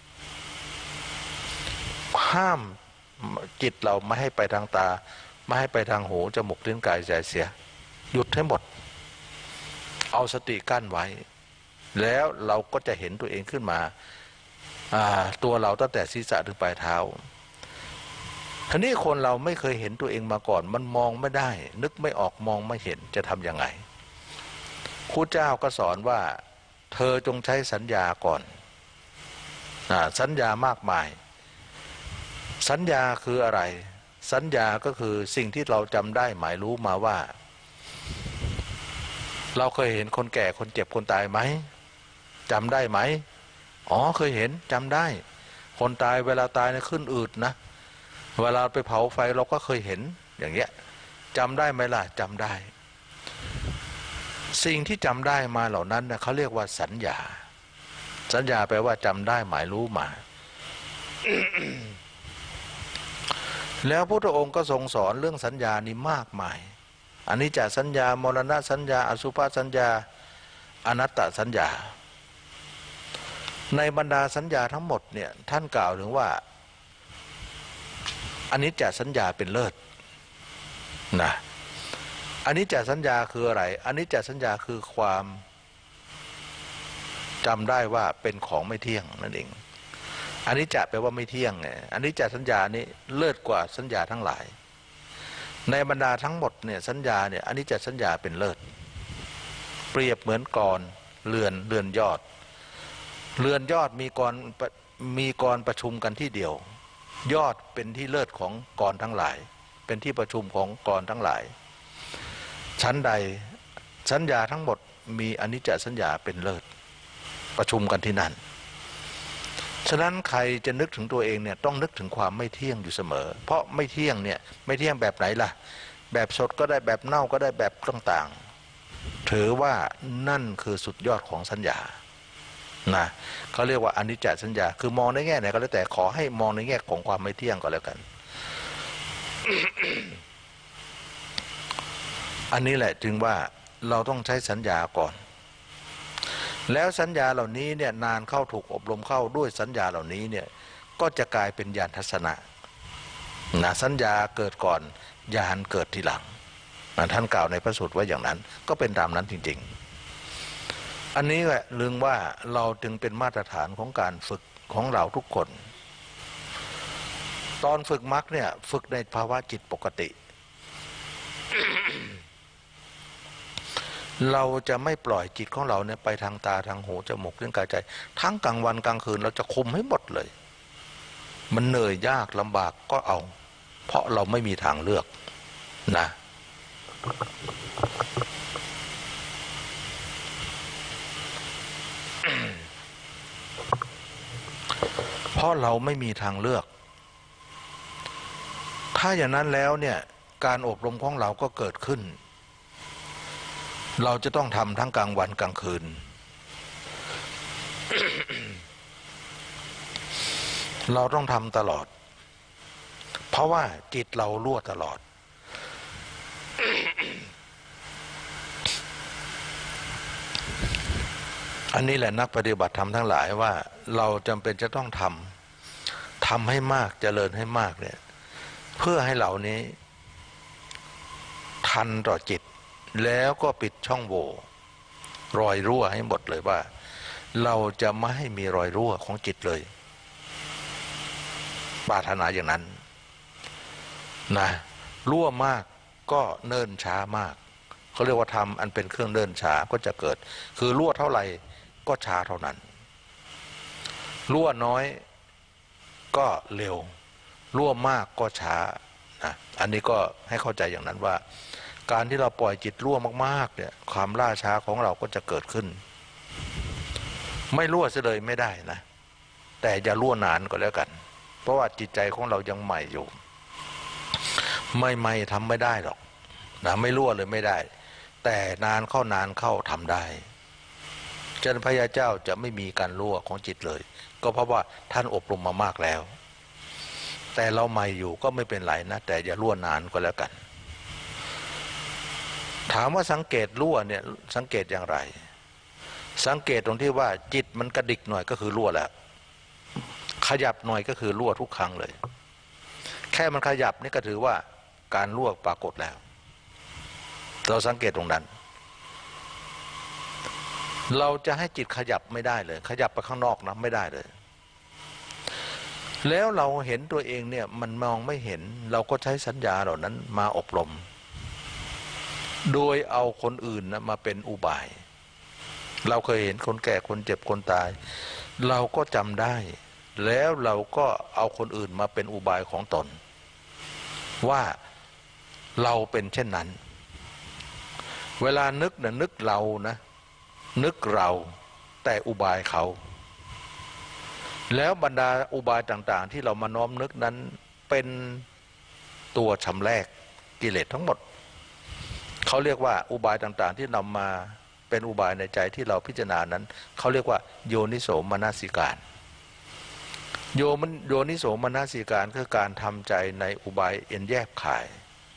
ห้ามจิตเราไม่ให้ไปทางตาไม่ให้ไปทางหูจมูกลิ้นกายใจเสียหยุดให้หมดเอาสติกั้นไว้แล้วเราก็จะเห็นตัวเองขึ้นมาตัวเราตั้งแต่ศีรษะถึงปลายเท้าทีนี้คนเราไม่เคยเห็นตัวเองมาก่อนมันมองไม่ได้นึกไม่ออกมองไม่เห็นจะทำยังไงครูเจ้าก็สอนว่าเธอจงใช้สัญญาก่อนสัญญามากมายสัญญาคืออะไรสัญญาก็คือสิ่งที่เราจำได้หมายรู้มาว่าเราเคยเห็นคนแก่คนเจ็บคนตายไหมจำได้ไหมอ๋อเคยเห็นจำได้คนตายเวลาตายเนี่ยขึ้นอืดนะเวลาไปเผาไฟเราก็เคยเห็นอย่างเงี้ยจำได้ไหมล่ะจำได้สิ่งที่จำได้มาเหล่านั้นนะเขาเรียกว่าสัญญาสัญญาแปลว่าจำได้หมายรู้มา แล้วพระพุทธองค์ก็ทรงสอนเรื่องสัญญานี้มากมายอนิจจสัญญามรณะสัญญาอสุภสัญญาอนัตตสัญญาในบรรดาสัญญาทั้งหมดเนี่ยท่านกล่าวถึงว่าอนิจจสัญญาเป็นเลิศนะอนิจจสัญญาคืออะไรอนิจจสัญญาคือความจำได้ว่าเป็นของไม่เที่ยงนั่นเองอนิจจแปลว่าไม่เที่ยงไงอนิจจสัญญานี้เลิศกว่าสัญญาทั้งหลายในบรรดาทั้งหมดเนี่ยสัญญาเนี่ยอนิจจสัญญาเป็นเลิศเปรียบเหมือนกรเรือนยอดมีกรประชุมกันที่เดียวยอดเป็นที่เลิศของกรทั้งหลายเป็นที่ประชุมของกรทั้งหลายชั้นใดสัญญาทั้งหมดมีอนิจจสัญญาเป็นเลิศประชุมกันที่นั่นฉะนั้นใครจะนึกถึงตัวเองเนี่ยต้องนึกถึงความไม่เที่ยงอยู่เสมอเพราะไม่เที่ยงเนี่ยไม่เที่ยงแบบไหนล่ะแบบสดก็ได้แบบเน่าก็ได้แบบต่างๆถือว่านั่นคือสุดยอดของสัญญานะเขาเรียกว่าอนิจจสัญญาคือมองในแง่ไหนก็แล้วแต่ขอให้มองในแง่ของความไม่เที่ยงก็แล้วกัน อันนี้แหละจึงว่าเราต้องใช้สัญญาก่อนแล้วสัญญาเหล่านี้เนี่ยนานเข้าถูกอบรมเข้าด้วยสัญญาเหล่านี้เนี่ยก็จะกลายเป็นญาณทัศนะสัญญาเกิดก่อนญาณเกิดทีหลังท่านกล่าวในพระสูตรไว้อย่างนั้นก็เป็นตามนั้นจริงๆอันนี้แหละลึงว่าเราจึงเป็นมาตรฐานของการฝึกของเราทุกคนตอนฝึกมรรคเนี่ยฝึกในภาวะจิตปกติ เราจะไม่ปล่อยจิตของเราเนี่ยไปทางตาทางหูจมูกลิ้นกายใจทั้งกลางวันกลางคืนเราจะคุมให้หมดเลยมันเหนื่อยยากลำบากก็เอาเพราะเราไม่มีทางเลือกนะเพราะเราไม่มีทางเลือกถ้าอย่างนั้นแล้วเนี่ยการอบรมของเราก็เกิดขึ้นเราจะต้องทำทั้งกลางวันกลางคืน เราต้องทำตลอดเพราะว่าจิตเรารั่วตลอด อันนี้แหละนักปฏิบัติธรรมทั้งหลายว่าเราจำเป็นจะต้องทำให้มากเจริญให้มากเนี่ยเพื่อให้เหล่านี้ทันต่อจิตแล้วก็ปิดช่องโหว่รอยรั่วให้หมดเลยว่าเราจะไม่ให้มีรอยรั่วของจิตเลยปรารถนาอย่างนั้นนะรั่วมากก็เนิ่นช้ามากเขาเรียกว่าทำอันเป็นเครื่องเนิ่นช้าก็จะเกิดคือรั่วเท่าไหร่ก็ช้าเท่านั้นรั่วน้อยก็เร็วรั่วมากก็ช้านะอันนี้ก็ให้เข้าใจอย่างนั้นว่าการที่เราปล่อยจิตรั่วมากๆเนี่ยความล่าช้าของเราก็จะเกิดขึ้นไม่รั่วเสียเลยไม่ได้นะแต่อย่ารั่วนานก็แล้วกันเพราะว่าจิตใจของเรายังใหม่อยู่ไม่ทำไม่ได้หรอกนะไม่รั่วเลยไม่ได้แต่นานเข้าทำได้เจ้าพระยาเจ้าจะไม่มีการรั่วของจิตเลยก็เพราะว่าท่านอบรมมามากแล้วแต่เราใหม่อยู่ก็ไม่เป็นไรนะแต่อย่ารั่วนานก็แล้วกันถามว่าสังเกตรั่วเนี่ยสังเกตอย่างไรสังเกตตรงที่ว่าจิตมันกระดิกหน่อยก็คือรั่วแล้วขยับหน่อยก็คือรั่วทุกครั้งเลยแค่มันขยับนี่ก็ถือว่าการรั่วปรากฏแล้วเราสังเกตตรงนั้นเราจะให้จิตขยับไม่ได้เลยขยับไปข้างนอกนะไม่ได้เลยแล้วเราเห็นตัวเองเนี่ยมันมองไม่เห็นเราก็ใช้สัญญาเหล่านั้นมาอบรมโดยเอาคนอื่นนะมาเป็นอุบายเราเคยเห็นคนแก่คนเจ็บคนตายเราก็จำได้แล้วเราก็เอาคนอื่นมาเป็นอุบายของตนว่าเราเป็นเช่นนั้นเวลานึกนะนึกเรานะนึกเราแต่อุบายเขาแล้วบรรดาอุบายต่างๆที่เรามาน้อมนึกนั้นเป็นตัวชำแรกกิเลสทั้งหมดเขาเรียกว่าอุบายต่างๆที่นำมาเป็นอุบายในใจที่เราพิจารณานั้นเขาเรียกว่าโยนิโสมนสิการโยนิโสมนสิการคือการทำใจในอุบายเอ็นแยบขาย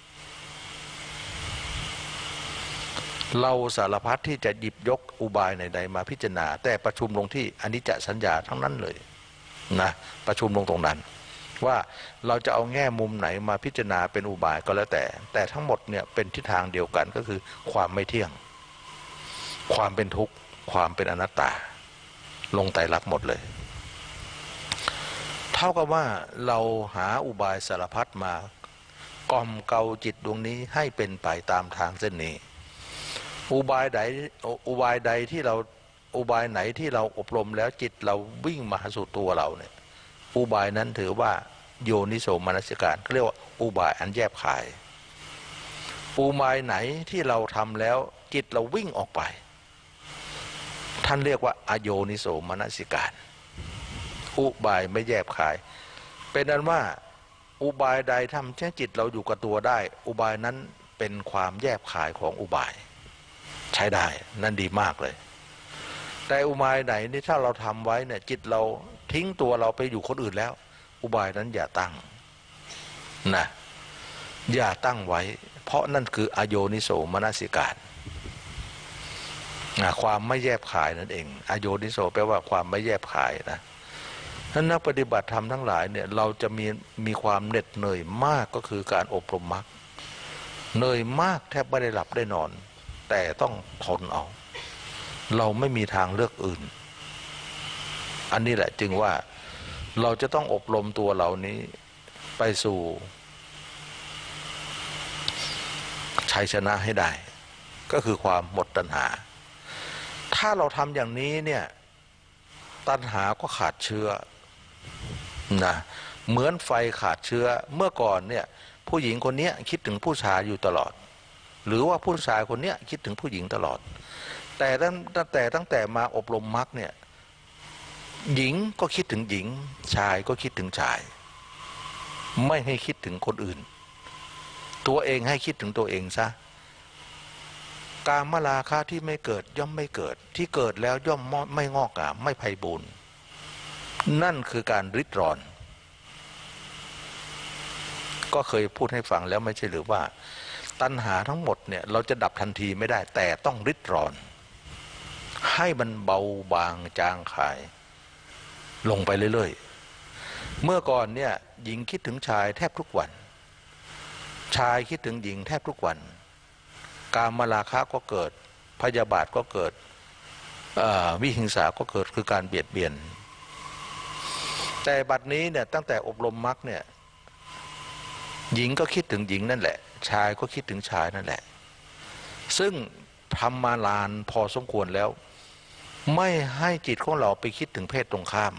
เราสารพัดที่จะหยิบยกอุบายใดๆมาพิจารณาแต่ประชุมลงที่อนิจจสัญญาทั้งนั้นเลยนะประชุมลงตรงนั้นว่าเราจะเอาแง่มุมไหนมาพิจารณาเป็นอุบายก็แล้วแต่ทั้งหมดเนี่ยเป็นทิศทางเดียวกันก็คือความไม่เที่ยงความเป็นทุกข์ความเป็นอนัตตาลงไตรลักษณ์หมดเลยเท่ากับว่าเราหาอุบายสารพัดมากล่อมเกลาจิตดวงนี้ให้เป็นไปตามทางเส้นนี้อุบายใดที่เราอุบายไหนที่เราอบรมแล้วจิตเราวิ่งมาสู่ตัวเราเนี่ยอุบายนั้นถือว่าโยนิโสมนสิการเรียกว่าอุบายอันแยบคายอุบายไหนที่เราทำแล้วจิตเราวิ่งออกไปท่านเรียกว่าอโยนิโสมนสิการอุบายไม่แยบคายเป็นนั้นว่าอุบายใดทำให้จิตเราอยู่กับตัวได้อุบายนั้นเป็นความแยบคายของอุบายใช้ได้นั่นดีมากเลยแต่อุบายไหนนี่ถ้าเราทำไว้เนี่ยจิตเราทิ้งตัวเราไปอยู่คนอื่นแล้วอุบายนั้นอย่าตั้งนะอย่าตั้งไว้เพราะนั่นคืออโยนิโสมนสิการความไม่แยบขายนั่นเองอโยนิโสแปลว่าความไม่แยบขายนะนั้นนักปฏิบัติธรรมทั้งหลายเนี่ยเราจะมีความเหน็ดเหนื่อยมากก็คือการอบรมมรรคเหนื่อยมากแทบไม่ได้หลับได้นอนแต่ต้องทนเอาเราไม่มีทางเลือกอื่นอันนี้แหละจึงว่าเราจะต้องอบรมตัวเหล่านี้ไปสู่ชัยชนะให้ได้ก็คือความหมดตัณหาถ้าเราทำอย่างนี้เนี่ยตัณหาก็ขาดเชื้อนะเหมือนไฟขาดเชื้อเมื่อก่อนเนี่ยผู้หญิงคนนี้คิดถึงผู้ชายอยู่ตลอดหรือว่าผู้ชายคนนี้คิดถึงผู้หญิงตลอดแต่ตั้งแต่มาอบรมมรรคเนี่ยหญิงก็คิดถึงหญิงชายก็คิดถึงชายไม่ให้คิดถึงคนอื่นตัวเองให้คิดถึงตัวเองซะกามราคะที่ไม่เกิดย่อมไม่เกิดที่เกิดแล้วย่อมไม่งอกงามไม่ไพบูลย์นั่นคือการริดรอนก็เคยพูดให้ฟังแล้วไม่ใช่หรือว่าตัณหาทั้งหมดเนี่ยเราจะดับทันทีไม่ได้แต่ต้องริดรอนให้มันเบาบางจางคายลงไปเรื่อยๆเมื่อก่อนเนี่ยหญิงคิดถึงชายแทบทุกวันชายคิดถึงหญิงแทบทุกวันกามราคะก็เกิดพยาบาทก็เกิดวิหิงสาก็เกิดคือการเบียดเบียนแต่บัดนี้เนี่ยตั้งแต่อบรมมรรคเนี่ยหญิงก็คิดถึงหญิงนั่นแหละชายก็คิดถึงชายนั่นแหละซึ่งทำมาลานพอสมควรแล้วไม่ให้จิตของเราไปคิดถึงเพศตรงข้าม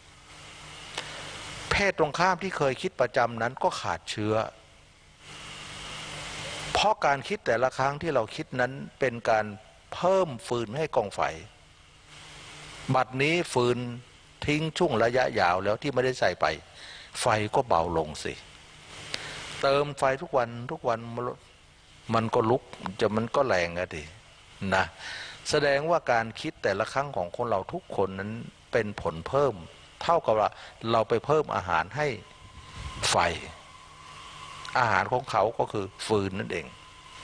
เพศตรงข้ามที่เคยคิดประจำนั้นก็ขาดเชื้อเพราะการคิดแต่ละครั้งที่เราคิดนั้นเป็นการเพิ่มฟืนให้กองไฟบัดนี้ฟืนทิ้งช่วงระยะยาวแล้วที่ไม่ได้ใส่ไปไฟก็เบาลงสิเติมไฟทุกวันมันก็ลุกมันก็แรงอะดินะแสดงว่าการคิดแต่ละครั้งของคนเราทุกคนนั้นเป็นผลเพิ่มเท่ากับว่าเราไปเพิ่มอาหารให้ไฟอาหารของเขาก็คือฟืนนั่นเอง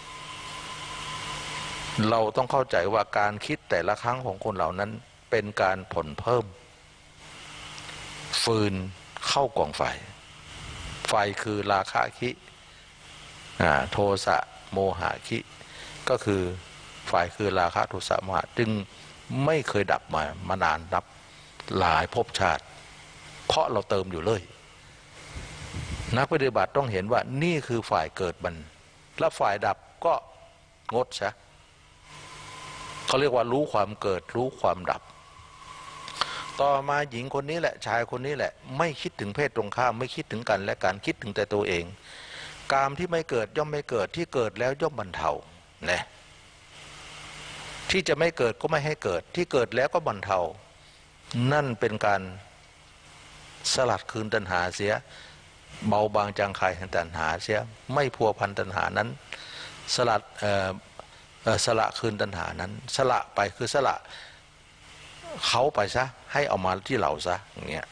เราต้องเข้าใจว่าการคิดแต่ละครั้งของคนเหล่านั้นเป็นการผลเพิ่มฟืนเข้ากองไฟไฟคือราคะคิโทสะโมหะคิก็คือไฟคือราคะโทสะโมหะจึงไม่เคยดับมานานนับหลายภพชาติเพราะเราเติมอยู่เลยนักปฏิบัติต้องเห็นว่านี่คือฝ่ายเกิดมันและฝ่ายดับก็งดซะเขาเรียกว่ารู้ความเกิดรู้ความดับต่อมาหญิงคนนี้แหละชายคนนี้แหละไม่คิดถึงเพศตรงข้ามไม่คิดถึงกันและการคิดถึงแต่ตัวเองกามที่ไม่เกิดย่อมไม่เกิดที่เกิดแล้วย่อมบรรเทานะที่จะไม่เกิดก็ไม่ให้เกิดที่เกิดแล้วก็บรรเทานั่นเป็นการสลัดคืนตัณหาเสียเบาบางจางคายแห่งตัณหาเสียไม่พัวพันตัณหานั้นสละคืนตัณหานั้นสละไปคือสละเขาไปซะให้เอามาที่เราซะอย่างเงี้ย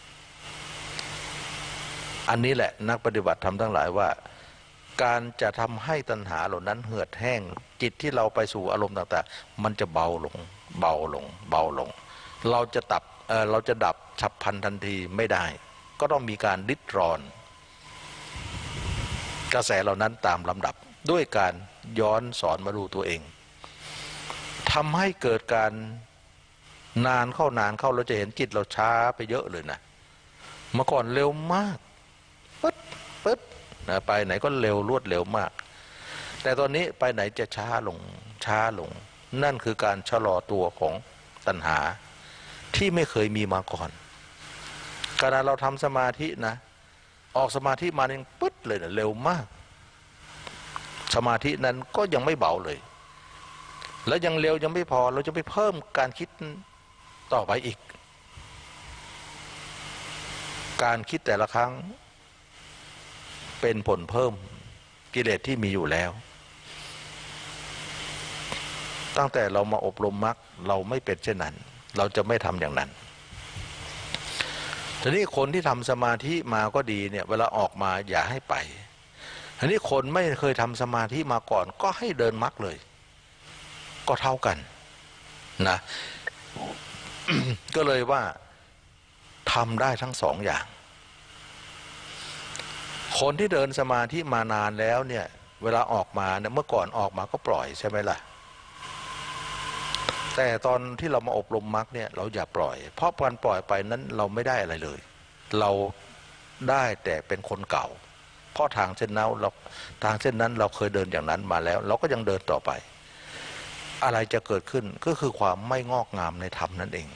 อันนี้แหละนักปฏิบัติธรรมทั้งหลายว่าการจะทำให้ตัณหาเหล่านั้นเหือดแห้งจิตที่เราไปสู่อารมณ์ต่างๆมันจะเบาลงเบาลงเบาลงเราจะดับฉับพลันทันทีไม่ได้ก็ต้องมีการริดรอนกระแสเหล่านั้นตามลำดับด้วยการย้อนสอนมาดูตัวเองทำให้เกิดการนานเข้เราจะเห็นจิตเราช้าไปเยอะเลยนะเมื่อก่อนเร็วมากปึ๊ดนะไปไหนก็เร็วรวดเร็วมากแต่ตอนนี้ไปไหนจะช้าลงนั่นคือการชะลอตัวของตัณหาที่ไม่เคยมีมาก่อนขณะเราทำสมาธินะออกสมาธิมาเนี่ยปึ๊ดเลยนะเร็วมากสมาธินั้นก็ยังไม่เบาเลยแล้วยังเร็วยังไม่พอเราจะไปเพิ่มการคิดต่อไปอีกการคิดแต่ละครั้งเป็นผลเพิ่มกิเลสที่มีอยู่แล้วตั้งแต่เรามาอบรมมรรคเราไม่เป็นเช่นนั้นเราจะไม่ทำอย่างนั้นทีนี้คนที่ทำสมาธิมาก็ดีเนี่ยเวลาออกมาอย่าให้ไปทีนี้คนไม่เคยทำสมาธิมาก่อนก็ให้เดินมรรคเลยก็เท่ากันนะ ก็เลยว่าทำได้ทั้งสองอย่างคนที่เดินสมาธิมานานแล้วเนี่ยเวลาออกมาเนี่ยเมื่อก่อนออกมาก็ปล่อยใช่ไหมล่ะแต่ตอนที่เรามาอบรมมรรคเนี่ยเราอย่าปล่อยเพราะการปล่อยไปนั้นเราไม่ได้อะไรเลยเราได้แต่เป็นคนเก่าเพราะทางเส้นนั้นเราเคยเดินอย่างนั้นมาแล้วเราก็ยังเดินต่อไปอะไรจะเกิดขึ้นก็คือความไม่งอกงามในธรรมนั่นเอง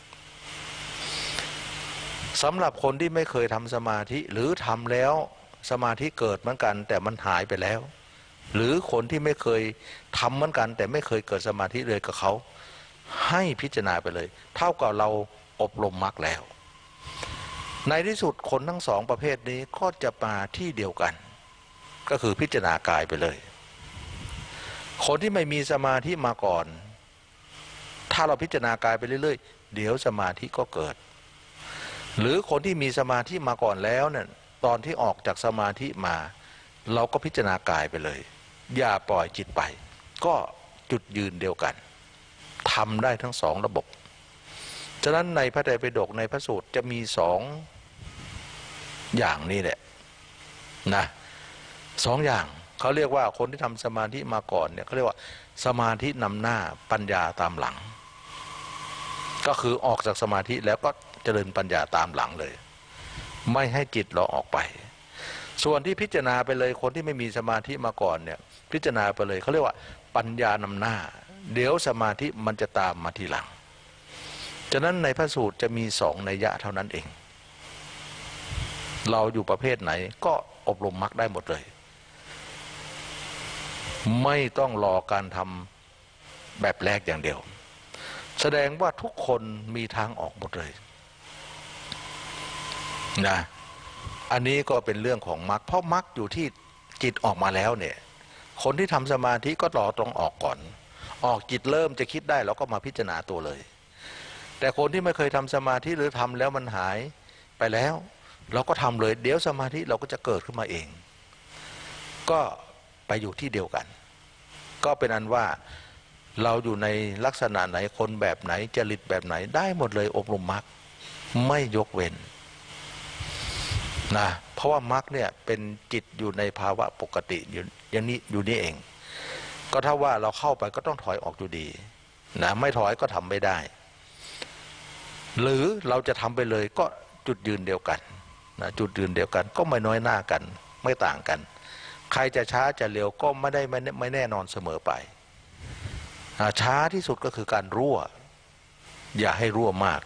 สำหรับคนที่ไม่เคยทำสมาธิหรือทำแล้วสมาธิเกิดเหมือนกันแต่มันหายไปแล้วหรือคนที่ไม่เคยทำเหมือนกันแต่ไม่เคยเกิดสมาธิเลยกับเขาให้พิจารณาไปเลยเท่ากับเราอบรมมรรคแล้วในที่สุดคนทั้งสองประเภทนี้ก็จะมาที่เดียวกันก็คือพิจารณากายไปเลยคนที่ไม่มีสมาธิมาก่อนถ้าเราพิจารณากายไปเรื่อยๆเดี๋ยวสมาธิก็เกิดหรือคนที่มีสมาธิมาก่อนแล้วเนี่ยตอนที่ออกจากสมาธิมาเราก็พิจารณากายไปเลยอย่าปล่อยจิตไปก็จุดยืนเดียวกันทำได้ทั้งสองระบบฉะนั้นในพระไตรปิฎกในพระสูตรจะมีสองอย่างนี้แหละนะสองอย่างเขาเรียกว่าคนที่ทำสมาธิมาก่อนเนี่ยเขาเรียกว่าสมาธินำหน้าปัญญาตามหลังก็คือออกจากสมาธิแล้วก็เจริญปัญญาตามหลังเลยไม่ให้จิตเราออกไปส่วนที่พิจารณาไปเลยคนที่ไม่มีสมาธิมาก่อนเนี่ยพิจารณาไปเลยเขาเรียกว่าปัญญานำหน้าเดี๋ยวสมาธิมันจะตามมาทีหลังฉะนั้นในพระสูตรจะมีสองนัยยะเท่านั้นเองเราอยู่ประเภทไหนก็อบรมมรรคได้หมดเลยไม่ต้องรอการทำแบบแรกอย่างเดียวแสดงว่าทุกคนมีทางออกหมดเลยนะอันนี้ก็เป็นเรื่องของมรรคเพราะมรรคอยู่ที่จิตออกมาแล้วเนี่ยคนที่ทำสมาธิก็รอตรงออกก่อนออกจิตเริ่มจะคิดได้เราก็มาพิจารณาตัวเลยแต่คนที่ไม่เคยทำสมาธิหรือทำแล้วมันหายไปแล้วเราก็ทำเลยเดี๋ยวสมาธิเราก็จะเกิดขึ้นมาเองก็ไปอยู่ที่เดียวกันก็เป็นอันว่าเราอยู่ในลักษณะไหนคนแบบไหนจริตแบบไหนได้หมดเลยอบรมมรรคไม่ยกเว้นนะเพราะว่ามรรคเนี่ยเป็นจิตอยู่ในภาวะปกติอย่างนี้อยู่นี่เองก็ถ้าว่าเราเข้าไปก็ต้องถอยออกอยู่ดีนะไม่ถอยก็ทำไม่ได้หรือเราจะทำไปเลยก็จุดยืนเดียวกันนะจุดยืนเดียวกันก็ไม่น้อยหน้ากันไม่ต่างกันใครจะช้าจะเร็วก็ไม่แน่นอนเสมอไปช้าที่สุดก็คือการรั่วอย่าให้รั่วมาก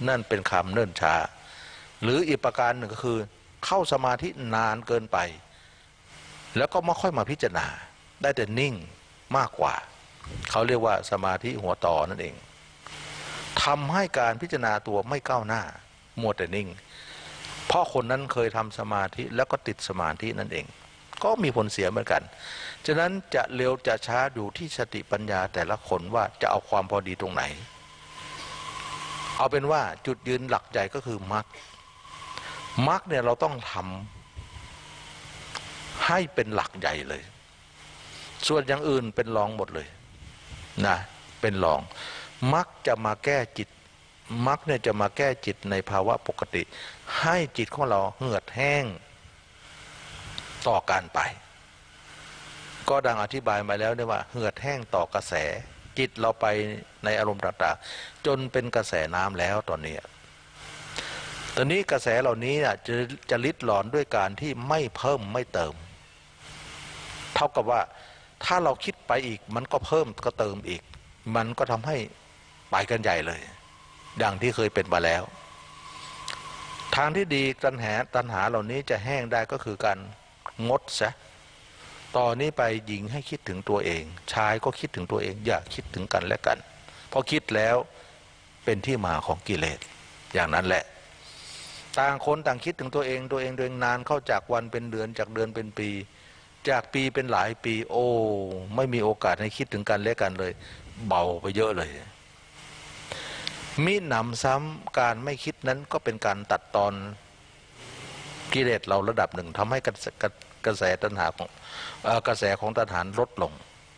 นั่นเป็นความเนิ่นช้าหรืออีกประการหนึ่งก็คือเข้าสมาธินานเกินไปแล้วก็ไม่ค่อยมาพิจารณาได้แต่นิ่งมากกว่าเขาเรียกว่าสมาธิหัวต่อนั่นเองทำให้การพิจารณาตัวไม่ก้าวหน้ามัวแต่นิ่งเพราะคนนั้นเคยทำสมาธิแล้วก็ติดสมาธินั่นเองก็มีผลเสียเหมือนกันฉะนั้นจะเร็วจะช้าอยู่ที่สติปัญญาแต่ละคนว่าจะเอาความพอดีตรงไหนเอาเป็นว่าจุดยืนหลักใหญ่ก็คือมรรคเนี่ยเราต้องทำให้เป็นหลักใหญ่เลยส่วนอย่างอื่นเป็นรองหมดเลยนะเป็นรองมรรคจะมาแก้จิตมรรคเนี่ยจะมาแก้จิตในภาวะปกติให้จิตของเราเหือดแห้งต่อการไปก็ดังอธิบายมาแล้วเนี่ยว่าเหือดแห้งต่อกระแสจิตเราไปในอารมณ์ต่างๆจนเป็นกระแสน้ำแล้วตอนนี้กระแสเหล่านี้จะลิดหลอนด้วยการที่ไม่เพิ่มไม่เติมเท่ากับว่าถ้าเราคิดไปอีกมันก็เพิ่มก็เติมอีกมันก็ทำให้ไปกันใหญ่เลยดังที่เคยเป็นมาแล้วทางที่ดีตัณหาเหล่านี้จะแห้งได้ก็คือการงดซะต่อนนี้ไปหญิงให้คิดถึงตัวเองชายก็คิดถึงตัวเองอย่าคิดถึงกันและกันพอคิดแล้วเป็นที่มาของกิเลสอย่างนั้นแหละต่างคนต่างคิดถึงตัวเองนานเข้าจากวันเป็นเดือนจากเดือนเป็นปีจากปีเป็นหลายปีโอ้ไม่มีโอกาสให้คิดถึงกันและกันเลยเบาไปเยอะเลยมิหนำซ้ำการไม่คิดนั้นก็เป็นการตัดตอนกิเลสเราระดับหนึ่งทำให้กระแสตัณหาของกระแสของตัณหาลดลง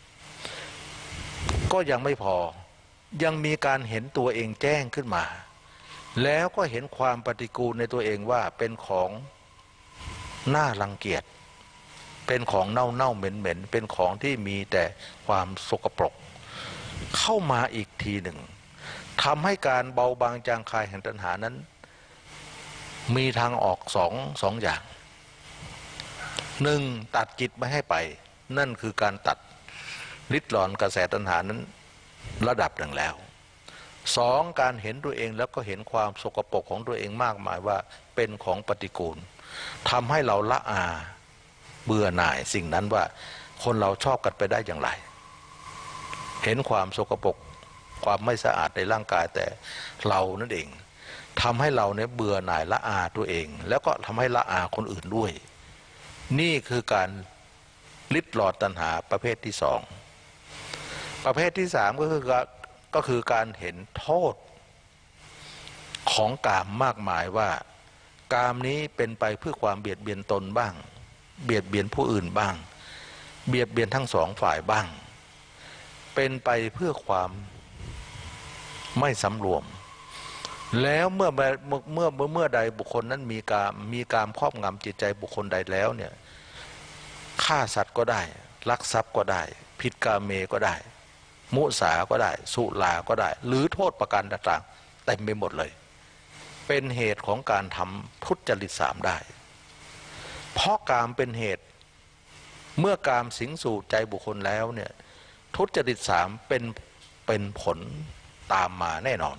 ก็ยังไม่พอยังมีการเห็นตัวเองแจ้งขึ้นมาแล้วก็เห็นความปฏิกูลในตัวเองว่าเป็นของน่ารังเกียจเป็นของเน่าเหม็นเป็นของที่มีแต่ความสกปรกเข้ามาอีกทีหนึ่งทำให้การเบาบางจางคายแห่งตัณหานั้นมีทางออกสองอย่างหนึ่งตัดจิตไม่ให้ไปนั่นคือการตัดลิดรอนกระแสตัณหานั้นระดับหนึ่งแล้วสองการเห็นตัวเองแล้วก็เห็นความสกปรกของตัวเองมากมายว่าเป็นของปฏิกูลทำให้เราละอาเบื่อหน่ายสิ่งนั้นว่าคนเราชอบกันไปได้อย่างไรเห็นความสกปรกความไม่สะอาดในร่างกายแต่เรานั่นเองทำให้เราเนี่ยเบื่อหน่ายละอาตัวเองแล้วก็ทำให้ละอาคนอื่นด้วยนี่คือการลิดรอนตัณหาประเภทที่สองประเภทที่สามก็คือการเห็นโทษของกามมากมายว่ากามนี้เป็นไปเพื่อความเบียดเบียนตนบ้างเบียดเบียนผู้อื่นบ้างเบียดเบียนทั้งสองฝ่ายบ้างเป็นไปเพื่อความไม่สำรวมแล้วเมื่อใดบุคคลนั้นมีกามครอบงำจิตใจบุคคลใดแล้วเนี่ยฆ่าสัตว์ก็ได้ลักทรัพย์ก็ได้ผิดกาเมก็ได้มุสาก็ได้สุราก็ได้หรือโทษประการต่างๆเต็มไปหมดเลยเป็นเหตุของการทำทุจริตสามได้เพราะกามเป็นเหตุเมื่อกามสิงสู่ใจบุคคลแล้วเนี่ยทุจริตสามเป็นผลตามมาแน่นอน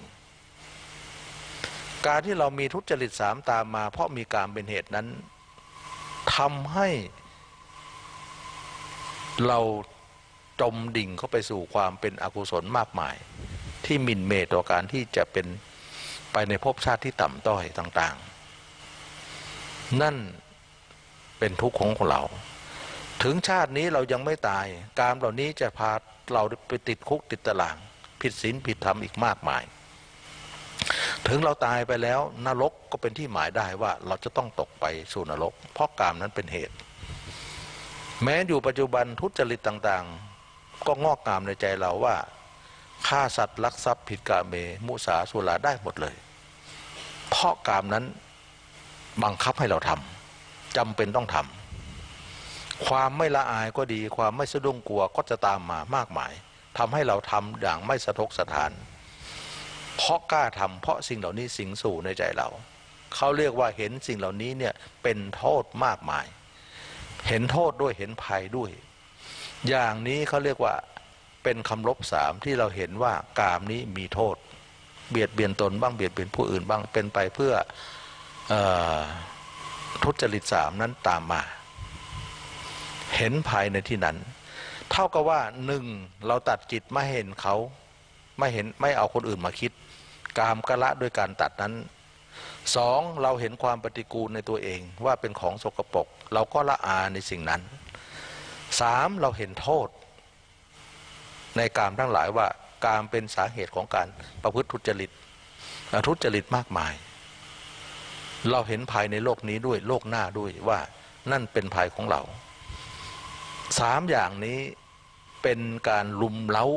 การที่เรามีทุจริตสามตามมาเพราะมีกามเป็นเหตุนั้นทำให้เราจมดิ่งเข้าไปสู่ความเป็นอกุศลมากมายที่หมิ่นเมตต่อการที่จะเป็นไปในภพชาติที่ต่ำต้อยต่างๆนั่นเป็นทุกข์ของเราถึงชาตินี้เรายังไม่ตายกามเหล่านี้จะพาเราไปติดคุกติดตารางผิดศีลผิดธรรมอีกมากมายถึงเราตายไปแล้วนรกก็เป็นที่หมายได้ว่าเราจะต้องตกไปสู่นรกเพราะกามนั้นเป็นเหตุแม้อยู่ปัจจุบันทุจริตต่างๆก็งอกงามในใจเราว่าฆ่าสัตว์ลักทรัพย์ผิดกาเมมุสาสุราได้หมดเลยเพราะกามนั้นบังคับให้เราทำจำเป็นต้องทำความไม่ละอายก็ดีความไม่สะดุ้งกลัวก็จะตามมามากมายทำให้เราทำอย่างไม่สะทกสะท้านเพราะกล้าทำเพราะสิ่งเหล่านี้สิงสู่ในใจเราเขาเรียกว่าเห็นสิ่งเหล่านี้เนี่ยเป็นโทษมากมายเห็นโทษด้วยเห็นภัยด้วยอย่างนี้เขาเรียกว่าเป็นคำลบสามที่เราเห็นว่ากามนี้มีโทษเบียดเบียนตนบ้างเบียดเบียนผู้อื่นบ้างเป็นไปเพื่อทุจริตสามนั้นตามมาเห็นภายในที่นั้นเท่ากับว่าหนึ่งเราตัดจิตไม่เห็นเขาไม่เอาคนอื่นมาคิดกามกละด้วยการตัดนั้นสองเราเห็นความปฏิกูลในตัวเองว่าเป็นของสกปรกเราก็ละอาในสิ่งนั้นสามเราเห็นโทษในกามทั้งหลายว่ากามเป็นสาเหตุของการประพฤติทุจริตมากมายเราเห็นภายในโลกนี้ด้วยโลกหน้าด้วยว่านั่นเป็นภัยของเราสามอย่างนี้เป็นการลุมเล้า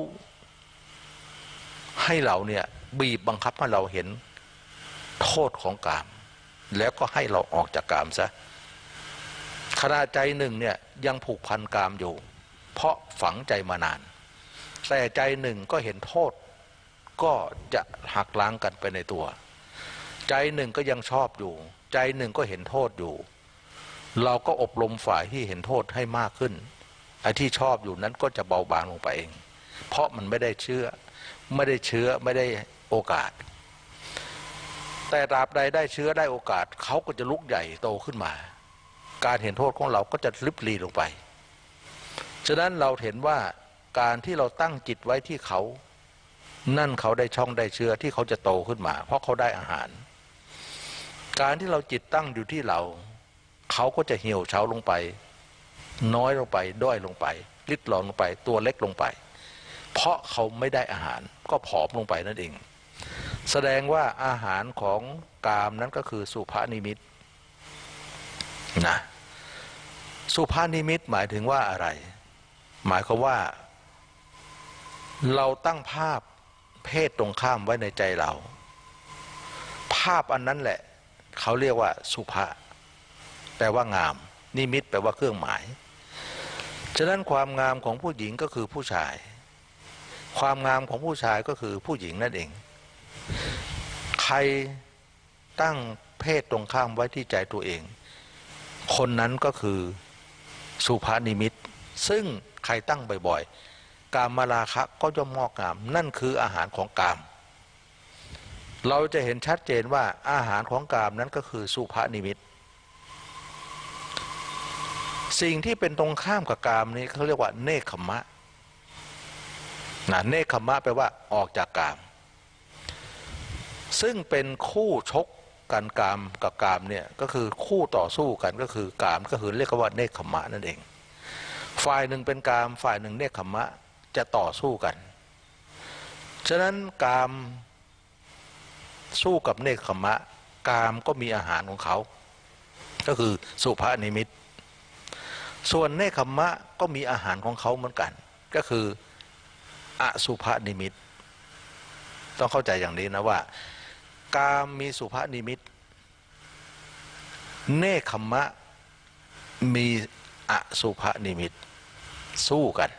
ให้เราเนี่ยบีบบังคับให้เราเห็นโทษของกามแล้วก็ให้เราออกจากกามซะขณะใจหนึ่งเนี่ยยังผูกพันกามอยู่เพราะฝังใจมานานแต่ใจหนึ่งก็เห็นโทษก็จะหักล้างกันไปในตัวใจหนึ่งก็ยังชอบอยู่ใจหนึ่งก็เห็นโทษอยู่เราก็อบรมฝ่ายที่เห็นโทษให้มากขึ้นไอ้ที่ชอบอยู่นั้นก็จะเบาบางลงไปเองเพราะมันไม่ได้เชื้อไม่ได้โอกาสแต่ตราบใดได้เชื้อได้โอกาสเขาก็จะลุกใหญ่โตขึ้นมาการเห็นโทษของเราก็จะลิบลีลงไปฉะนั้นเราเห็นว่าการที่เราตั้งจิตไว้ที่เขานั่นเขาได้ช่องได้เชื้อที่เขาจะโตขึ้นมาเพราะเขาได้อาหารการที่เราจิตตั้งอยู่ที่เราเขาก็จะเหี่ยวเฉาลงไปน้อยลงไปด้อยลงไปลิดหลอนลงไปตัวเล็กลงไปเพราะเขาไม่ได้อาหารก็ผอมลงไปนั่นเองแสดงว่าอาหารของกามนั้นก็คือสุภนิมิตนะสุภนิมิตหมายถึงว่าอะไรหมายความว่าเราตั้งภาพเพศตรงข้ามไว้ในใจเราภาพอันนั้นแหละเขาเรียกว่าสุภะแปลว่างามนิมิตแปลว่าเครื่องหมายฉะนั้นความงามของผู้หญิงก็คือผู้ชายความงามของผู้ชายก็คือผู้หญิงนั่นเองใครตั้งเพศตรงข้ามไว้ที่ใจตัวเองคนนั้นก็คือสุภนิมิตซึ่งใครตั้งบ่อยๆกามราคะก็ย่อมงอกงามนั่นคืออาหารของกามเราจะเห็นชัดเจนว่าอาหารของกามนั้นก็คือสุภนิมิตสิ่งที่เป็นตรงข้ามกับกามนี้เขาเรียกว่าเนคขมะเนคขมะแปลว่าออกจากกามซึ่งเป็นคู่ชกกันกามกับกามเนี่ยก็คือคู่ต่อสู้กันก็คือกามก็คือเรียกว่าเนคขมะนั่นเองฝ่ายหนึ่งเป็นกามฝ่ายหนึ่งเนคขมะจะต่อสู้กันฉะนั้นกามสู้กับเนคขมะกามก็มีอาหารของเขาก็คือสุภนิมิตส่วนเนคขมะก็มีอาหารของเขาเหมือนกันก็คืออสุภนิมิตต้องเข้าใจอย่างนี้นะว่ากามมีสุภนิมิตเนคขมะมีอสุภนิมิตสู้กัน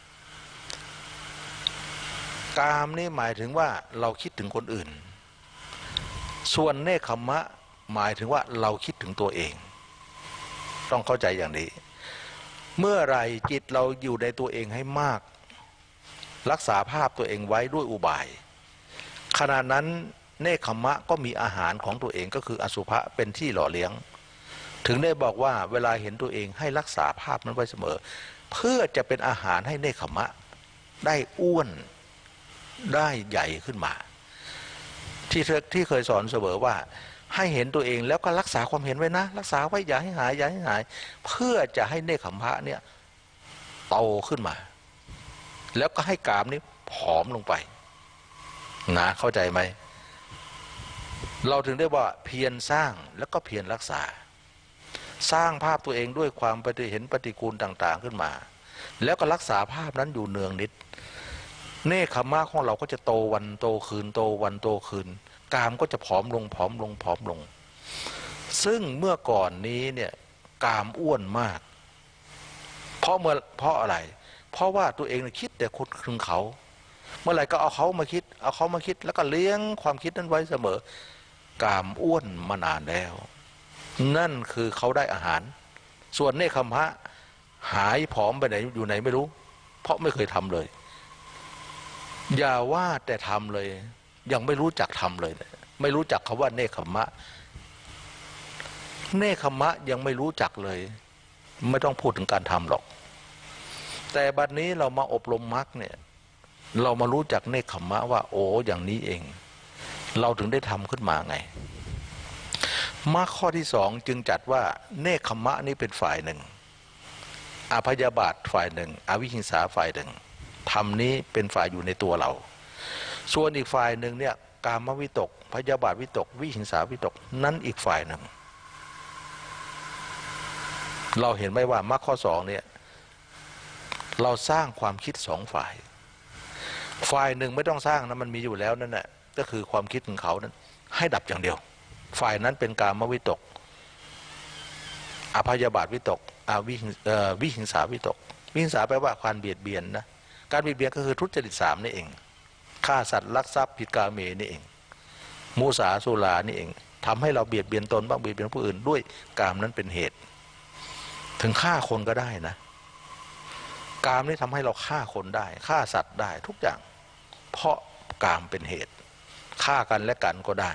กามนี่หมายถึงว่าเราคิดถึงคนอื่นส่วนเนคขมะหมายถึงว่าเราคิดถึงตัวเองต้องเข้าใจอย่างนี้เมื่อไรจิตเราอยู่ในตัวเองให้มากรักษาภาพตัวเองไว้ด้วยอุบายขณะนั้นเนคขมะก็มีอาหารของตัวเองก็คืออสุภะเป็นที่หล่อเลี้ยงถึงได้บอกว่าเวลาเห็นตัวเองให้รักษาภาพนั้นไว้เสมอเพื่อจะเป็นอาหารให้เนคขมะได้อ้วนได้ใหญ่ขึ้นมาที่เคยสอนเสมอว่าให้เห็นตัวเองแล้วก็รักษาความเห็นไว้นะรักษาไว้อย่าให้หายอย่าให้หายเพื่อจะให้เนคขมะเนี่ยโตขึ้นมาแล้วก็ให้กามนี้ผอมลงไปนะเข้าใจไหมเราถึงได้ว่าเพียรสร้างแล้วก็เพียรรักษาสร้างภาพตัวเองด้วยความเห็นปฏิกูลต่างๆขึ้นมาแล้วก็รักษาภาพนั้นอยู่เนืองนิดเนคขมะของเราก็จะโตวันโตคืนโตวันโตคืนกามก็จะผอมลงผอมลงผอมลงซึ่งเมื่อก่อนนี้เนี่ยกามอ้วนมากเพราะอะไรเพราะว่าตัวเองคิดแต่คนถึงเขาเมื่อไหร่ก็เอาเขามาคิดแล้วก็เลี้ยงความคิดนั้นไว้เสมอกามอ้วนมานานแล้วนั่นคือเขาได้อาหารส่วนเนคขมะหายผอมไปไหนอยู่ไหนไม่รู้เพราะไม่เคยทำเลยอย่าว่าแต่ทำเลยยังไม่รู้จักทำเลยไม่รู้จักคำว่าเนคขมะเนคขมะยังไม่รู้จักเลยไม่ต้องพูดถึงการทำหรอกแต่บัดนี้เรามาอบรมมรรคเนี่ยเรามารู้จักเนคขมะว่าโอ้อย่างนี้เองเราถึงได้ทำขึ้นมาไงมรรคข้อที่สองจึงจัดว่าเนคขมะนี่เป็นฝ่ายหนึ่งอพยาบาทฝ่ายหนึ่งอวิหิงสาฝ่ายหนึ่งธรรมนี้เป็นฝ่ายอยู่ในตัวเราส่วนอีกฝ่ายหนึ่งเนี่ยกามวิตกพยาบาทวิตกวิหิงสาวิตกนั้นอีกฝ่ายหนึ่งเราเห็นไหมว่ามรรคข้อสองเนี่ยเราสร้างความคิดสองฝ่ายฝ่ายหนึ่งไม่ต้องสร้างนะมันมีอยู่แล้วนั่นแหละก็คือความคิดของเขานั้นให้ดับอย่างเดียวฝ่ายนั้นเป็นกามวิตกอพยาบาทวิตกวิหิงสาวิตกวิหิงสาแปลว่าการเบียดเบียนนะการเบียดเบียนก็คือทุจริตสามนี่เองฆ่าสัตว์ลักทรัพย์ผิดกาเมนี่เองมุสาสุรานี่เองทำให้เราเบียดเบียนตนบ้างเบียดเบียนผู้อื่นด้วยกามนั้นเป็นเหตุถึงฆ่าคนก็ได้นะกามนี่ทำให้เราฆ่าคนได้ฆ่าสัตว์ได้ทุกอย่างเพราะกามเป็นเหตุฆ่ากันและกันก็ได้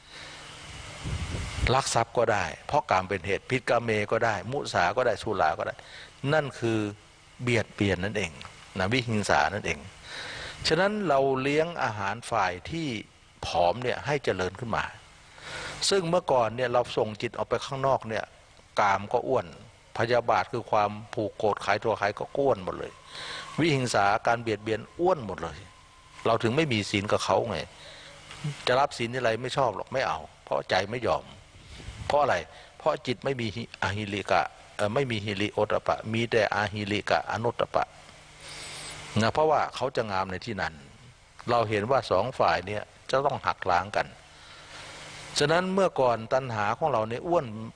ลักทรัพย์ก็ได้เพราะกามเป็นเหตุผิดกาเมก็ได้มุสาก็ได้สุราก็ได้นั่นคือเบียดเบียนนั่นเองนะวิหิงสานั่นเองฉะนั้นเราเลี้ยงอาหารฝ่ายที่ผอมเนี่ยให้เจริญขึ้นมาซึ่งเมื่อก่อนเนี่ยเราส่งจิตออกไปข้างนอกเนี่ยกามก็อ้วนพยาบาทคือความผูกโกรธขายตัวขายก็อ้วนหมดเลยวิหิงสาการเบียดเบียนอ้วนหมดเลยเราถึงไม่มีศีลกับเขาไงจะรับศีลอะไรไม่ชอบหรอกไม่เอาเพราะใจไม่ยอมเพราะอะไรเพราะจิตไม่มีอาหิริกะไม่มีหิริโอตปะมีแต่อาหิริกะอนุตตปะนะเพราะว่าเขาจะงามในที่นั้นเราเห็นว่าสองฝ่ายเนี่ยจะต้องหักล้างกันฉะนั้นเมื่อก่อนตัณหาของเราเนี่ยอ้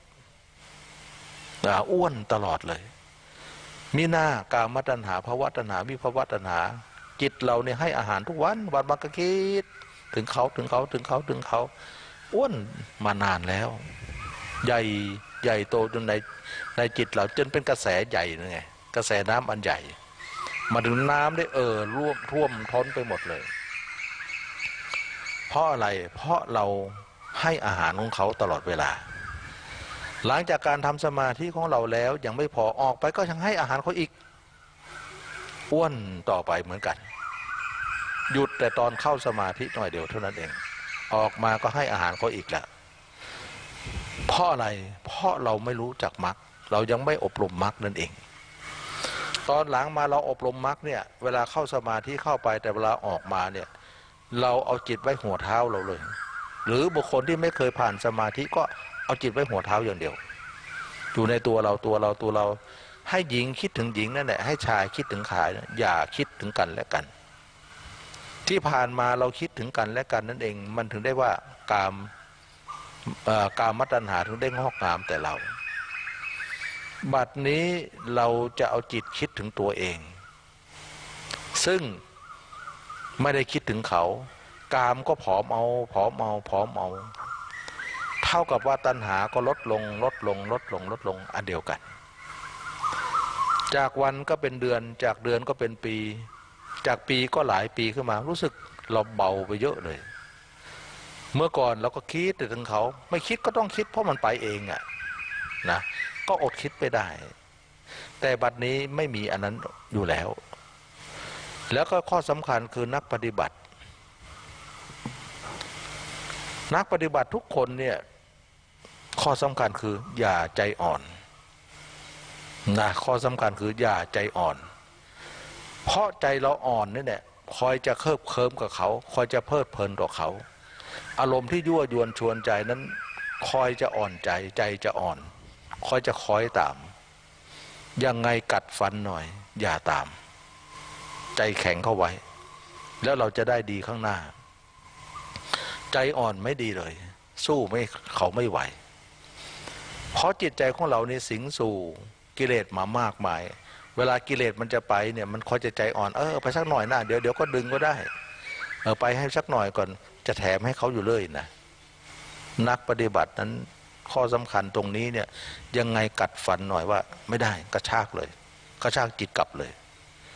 วนตลอดเลยมีหน้ากามตัณหาภวตัณหาวิภวตัณหาจิตเราเนี่ยให้อาหารทุกวันวันบังกคิดถึงเขาอ้วนมานานแล้วใหญ่โตจนในจิตเราจนเป็นกระแสใหญ่ไงกระแสน้ำอันใหญ่มาถึงน้ำได้ร่วมท่วมท้นไปหมดเลยเพราะอะไรเพราะเราให้อาหารของเขาตลอดเวลาหลังจากการทำสมาธิของเราแล้วยังไม่พอออกไปก็ยังให้อาหารเขาอีกอ้วนต่อไปเหมือนกันหยุดแต่ตอนเข้าสมาธิหน่อยเดียวเท่านั้นเองออกมาก็ให้อาหารเขาอีกละเพราะอะไรเพราะเราไม่รู้จักมรรคเรายังไม่อบรมมรรคนั่นเองตอนหลังมาเราอบรมมรรคเนี่ยเวลาเข้าสมาธิเข้าไปแต่เวลาออกมาเนี่ยเราเอาจิตไว้หัวเท้าเราเลยหรือบุคคลที่ไม่เคยผ่านสมาธิก็เอาจิตไว้หัวเท้าอย่างเดียวอยู่ในตัวเราให้หญิงคิดถึงหญิงนั่นแหละให้ชายคิดถึงชายอย่าคิดถึงกันและกันที่ผ่านมาเราคิดถึงกันและกันนั่นเองมันถึงได้ว่ากามตัณหาถึงได้งอกงามแต่เราบัดนี้เราจะเอาจิตคิดถึงตัวเองซึ่งไม่ได้คิดถึงเขากามก็ผอมเอาเท่ากับว่าตัณหาก็ลดลงอันเดียวกันจากวันก็เป็นเดือนจากเดือนก็เป็นปีจากปีก็หลายปีขึ้นมารู้สึกเราเบาไปเยอะเลยเมื่อก่อนเราก็คิดแต่ถึงเขาไม่คิดก็ต้องคิดเพราะมันไปเองอะนะก็อดคิดไปได้แต่บัดนี้ไม่มีอันนั้นอยู่แล้วแล้วก็ข้อสำคัญคือนักปฏิบัติทุกคนเนี่ยข้อสำคัญคืออย่าใจอ่อนนะข้อสำคัญคืออย่าใจอ่อนเพราะใจเราอ่อนนี่แหละคอยจะเคลิ้มกับเขาคอยจะเพลิดเพลินต่อเขาอารมณ์ที่ยั่วยวนชวนใจนั้นคอยจะอ่อนใจจะอ่อนคอยจะคอยตามยังไงกัดฟันหน่อยอย่าตามใจแข็งเข้าไว้แล้วเราจะได้ดีข้างหน้าใจอ่อนไม่ดีเลยสู้เขาไม่ไหวเพราะจิตใจของเรานี่สิงสู่กิเลสมามากมายเวลากิเลสมันจะไปเนี่ยมันคอยจะใจอ่อนไปสักหน่อยนะเดี๋ยวก็ดึงก็ได้ไปให้สักหน่อยก่อนจะแถมให้เขาอยู่เลยนะนักปฏิบัตินั้นข้อสำคัญตรงนี้เนี่ยยังไงกัดฟันหน่อยว่าไม่ได้กระชากเลยกระชากจิตกลับเลย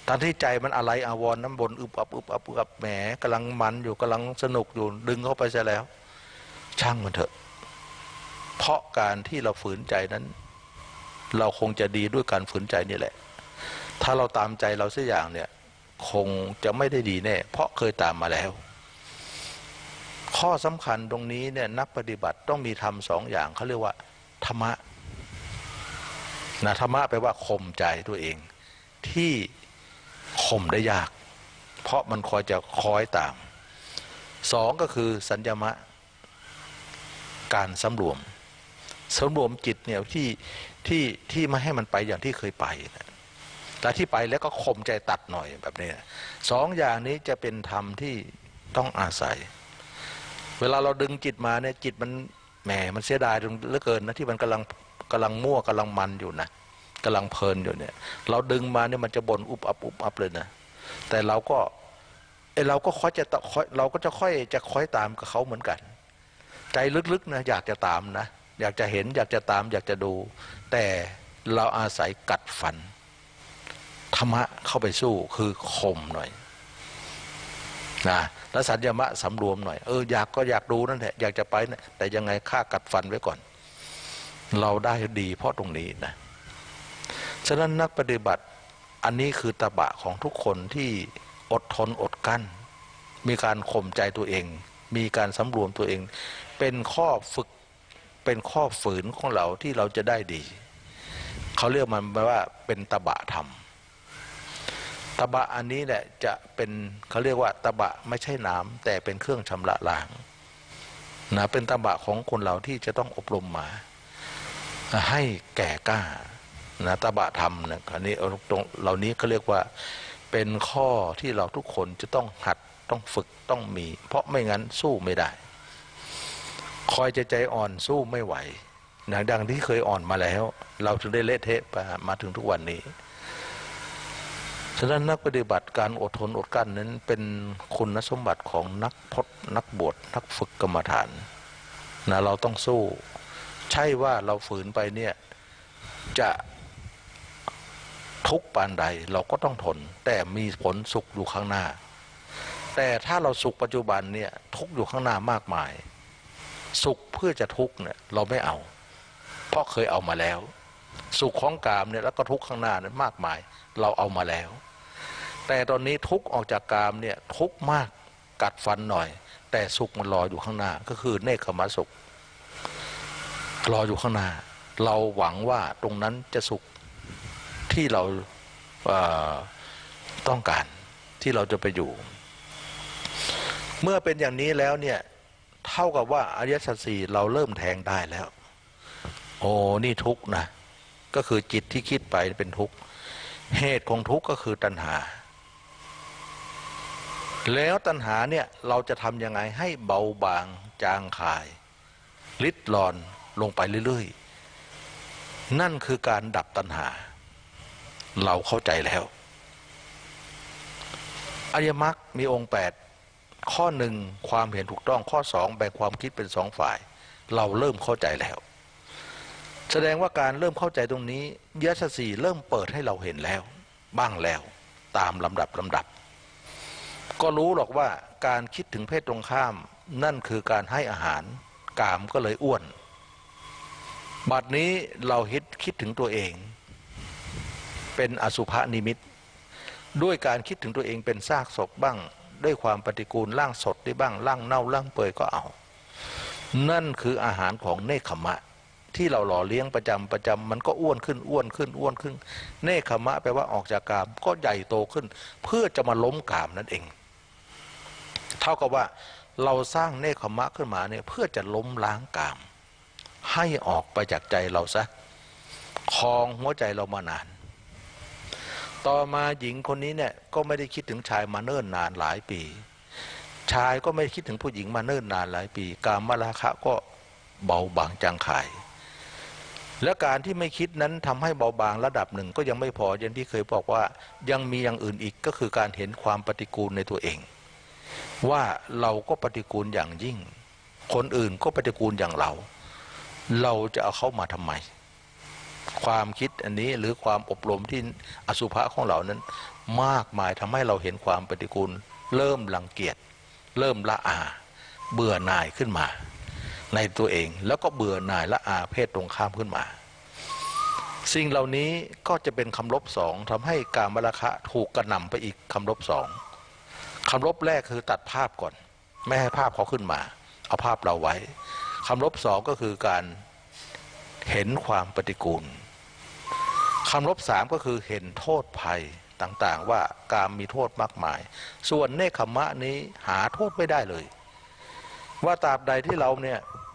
ตอนที่ใจมันอะไรอาวรณ์น้ำบนอึบอับอึบอับอึบอับแหมกำลังมันอยู่กำลังสนุกอยู่ดึงเข้าไปซะแล้วช่างมันเถอะเพราะการที่เราฝืนใจนั้นเราคงจะดีด้วยการฝืนใจนี่แหละถ้าเราตามใจเราสักอย่างเนี่ยคงจะไม่ได้ดีแน่เพราะเคยตามมาแล้วข้อสำคัญตรงนี้เนี่ยนักปฏิบัติต้องมีธรรมสองอย่างเขาเรียกว่าธรรมะนะธรรมะแปลว่าข่มใจตัวเองที่ข่มได้ยากเพราะมันคอยจะคอยตามสองก็คือสัญญมะการสำรวมจิตเนี่ยที่ไม่ให้มันไปอย่างที่เคยไปนะแต่ที่ไปแล้วก็ข่มใจตัดหน่อยแบบนี้สองอย่างนี้จะเป็นธรรมที่ต้องอาศัยเวลาเราดึงจิตมาเนี่ยจิตมันแหมมันเสียดายเหลือเกินนะที่มันกำลังมั่วกำลังมันอยู่นะกำลังเพลินอยู่เนี่ยเราดึงมาเนี่ยมันจะบ่นอุบอับเลยนะแต่เราก็ค่อยเราก็จะค่อยตามกับเขาเหมือนกันใจลึกๆนะอยากจะตามนะอยากจะเห็นอยากจะตามอยากจะดูแต่เราอาศัยกัดฟันธรรมะเข้าไปสู้คือข่มหน่อยนะแล้วสัญญมะสำรวมหน่อยอยากดูนั่นแหละอยากจะไปนะแต่ยังไงฆ่ากัดฟันไว้ก่อนเราได้ดีเพราะตรงนี้นะฉะนั้นนักปฏิบัติอันนี้คือตบะของทุกคนที่อดทนอดกั้นมีการข่มใจตัวเองมีการสำรวมตัวเองเป็นข้อฝึกเป็นข้อฝืนของเราที่เราจะได้ดีเขาเรียกมันว่าเป็นตบะธรรมตบะอันนี้แหละจะเป็นเขาเรียกว่าตบะไม่ใช่น้ำแต่เป็นเครื่องชำระล้างนะเป็นตบะของคนเราที่จะต้องอบรมมาให้แก่กล้านะตบะธรรมนะอันนี้ตรงเหล่านี้เขาเรียกว่าเป็นข้อที่เราทุกคนจะต้องหัดต้องฝึกต้องมีเพราะไม่งั้นสู้ไม่ได้คอยจะใจอ่อนสู้ไม่ไหวนะดังที่เคยอ่อนมาแล้วเราถึงได้เละเทะมาถึงทุกวันนี้ฉะนั้นนักปฏิบัติการอดทนอดกั้นนั้นเป็นคุณสมบัติของนักพจน์นักบวชนักฝึกกรรมฐานนะเราต้องสู้ใช่ว่าเราฝืนไปเนี่ยจะทุกข์ปานใดเราก็ต้องทนแต่มีผลสุขอยู่ข้างหน้าแต่ถ้าเราสุขปัจจุบันเนี่ยทุกข์อยู่ข้างหน้ามากมายสุขเพื่อจะทุกข์เนี่ยเราไม่เอาเพราะเคยเอามาแล้วสุขของกามเนี่ยแล้วก็ทุกข์ข้างหน้านั้นมากมายเราเอามาแล้วแต่ตอนนี้ทุกข์ออกจากกามเนี่ยทุกข์มากกัดฟันหน่อยแต่สุขมันรออยู่ข้างหน้าก็คือเนคขมสุขรออยู่ข้างหน้าเราหวังว่าตรงนั้นจะสุขที่เราต้องการที่เราจะไปอยู่เมื่อเป็นอย่างนี้แล้วเนี่ยเท่ากับว่าอริยสัจสี่เราเริ่มแทงได้แล้วโอ้นี่ทุกข์นะก็คือจิตที่คิดไปเป็นทุกข์เหตุของทุกข์ก็คือตัณหาแล้วตัณหาเนี่ยเราจะทำยังไงให้เบาบางจางคายลิดรอนลงไปเรื่อยๆนั่นคือการดับตัณหาเราเข้าใจแล้วอริยมรรคมีองค์8ข้อหนึ่งความเห็นถูกต้องข้อ2แบ่งความคิดเป็น2ฝ่ายเราเริ่มเข้าใจแล้วแสดงว่าการเริ่มเข้าใจตรงนี้อริยสัจสี่เริ่มเปิดให้เราเห็นแล้วบ้างแล้วตามลำดับก็รู้หรอกว่าการคิดถึงเพศตรงข้ามนั่นคือการให้อาหารกามก็เลยอ้วนบัดนี้เราคิดถึงตัวเองเป็นอสุภนิมิตด้วยการคิดถึงตัวเองเป็นซากศพบ้างด้วยความปฏิกูลร่างสดได้บ้างร่างเน่าร่างเปื่อยก็เอานั่นคืออาหารของเนคขมะที่เราหล่อเลี้ยงประจำมันก็อ้วนขึ้นเนคขมะแปลว่าออกจากกามก็ใหญ่โตขึ้นเพื่อจะมาล้มกามนั่นเองเท่ากับว่าเราสร้างเนคขมะขึ้นมาเนี่ยเพื่อจะล้มล้างกามให้ออกไปจากใจเราซะครองหัวใจเรามานานต่อมาหญิงคนนี้เนี่ยก็ไม่ได้คิดถึงชายมาเนิ่นนานหลายปีชายก็ไม่คิดถึงผู้หญิงมาเนิ่นนานหลายปีกามราคะก็เบาบางจางคายและการที่ไม่คิดนั้นทำให้เบาบางระดับหนึ่งก็ยังไม่พออย่างที่เคยบอกว่ายังมีอย่างอื่นอีกก็คือการเห็นความปฏิกูลในตัวเองว่าเราก็ปฏิกูลอย่างยิ่งคนอื่นก็ปฏิกูลอย่างเราจะเอาเข้ามาทำไมความคิดอันนี้หรือความอบรมที่อสุภะของเรานั้นมากมายทำให้เราเห็นความปฏิกูลเริ่มรังเกียจเริ่มละอาเบื่อหน่ายขึ้นมาในตัวเองแล้วก็เบื่อหน่ายละอาเพศตรงข้ามขึ้นมาสิ่งเหล่านี้ก็จะเป็นคำลบสองทำให้กามราคะถูกกระหน่ำไปอีกคำลบสองคำลบแรกคือตัดภาพก่อนไม่ให้ภาพเขาขึ้นมาเอาภาพเราไว้คำลบสองก็คือการเห็นความปฏิกูลคำลบสามก็คือเห็นโทษภัยต่างๆว่ากามมีโทษมากมายส่วนเนคขมะนี้หาโทษไม่ได้เลยว่าตราบใดที่เราเนี่ย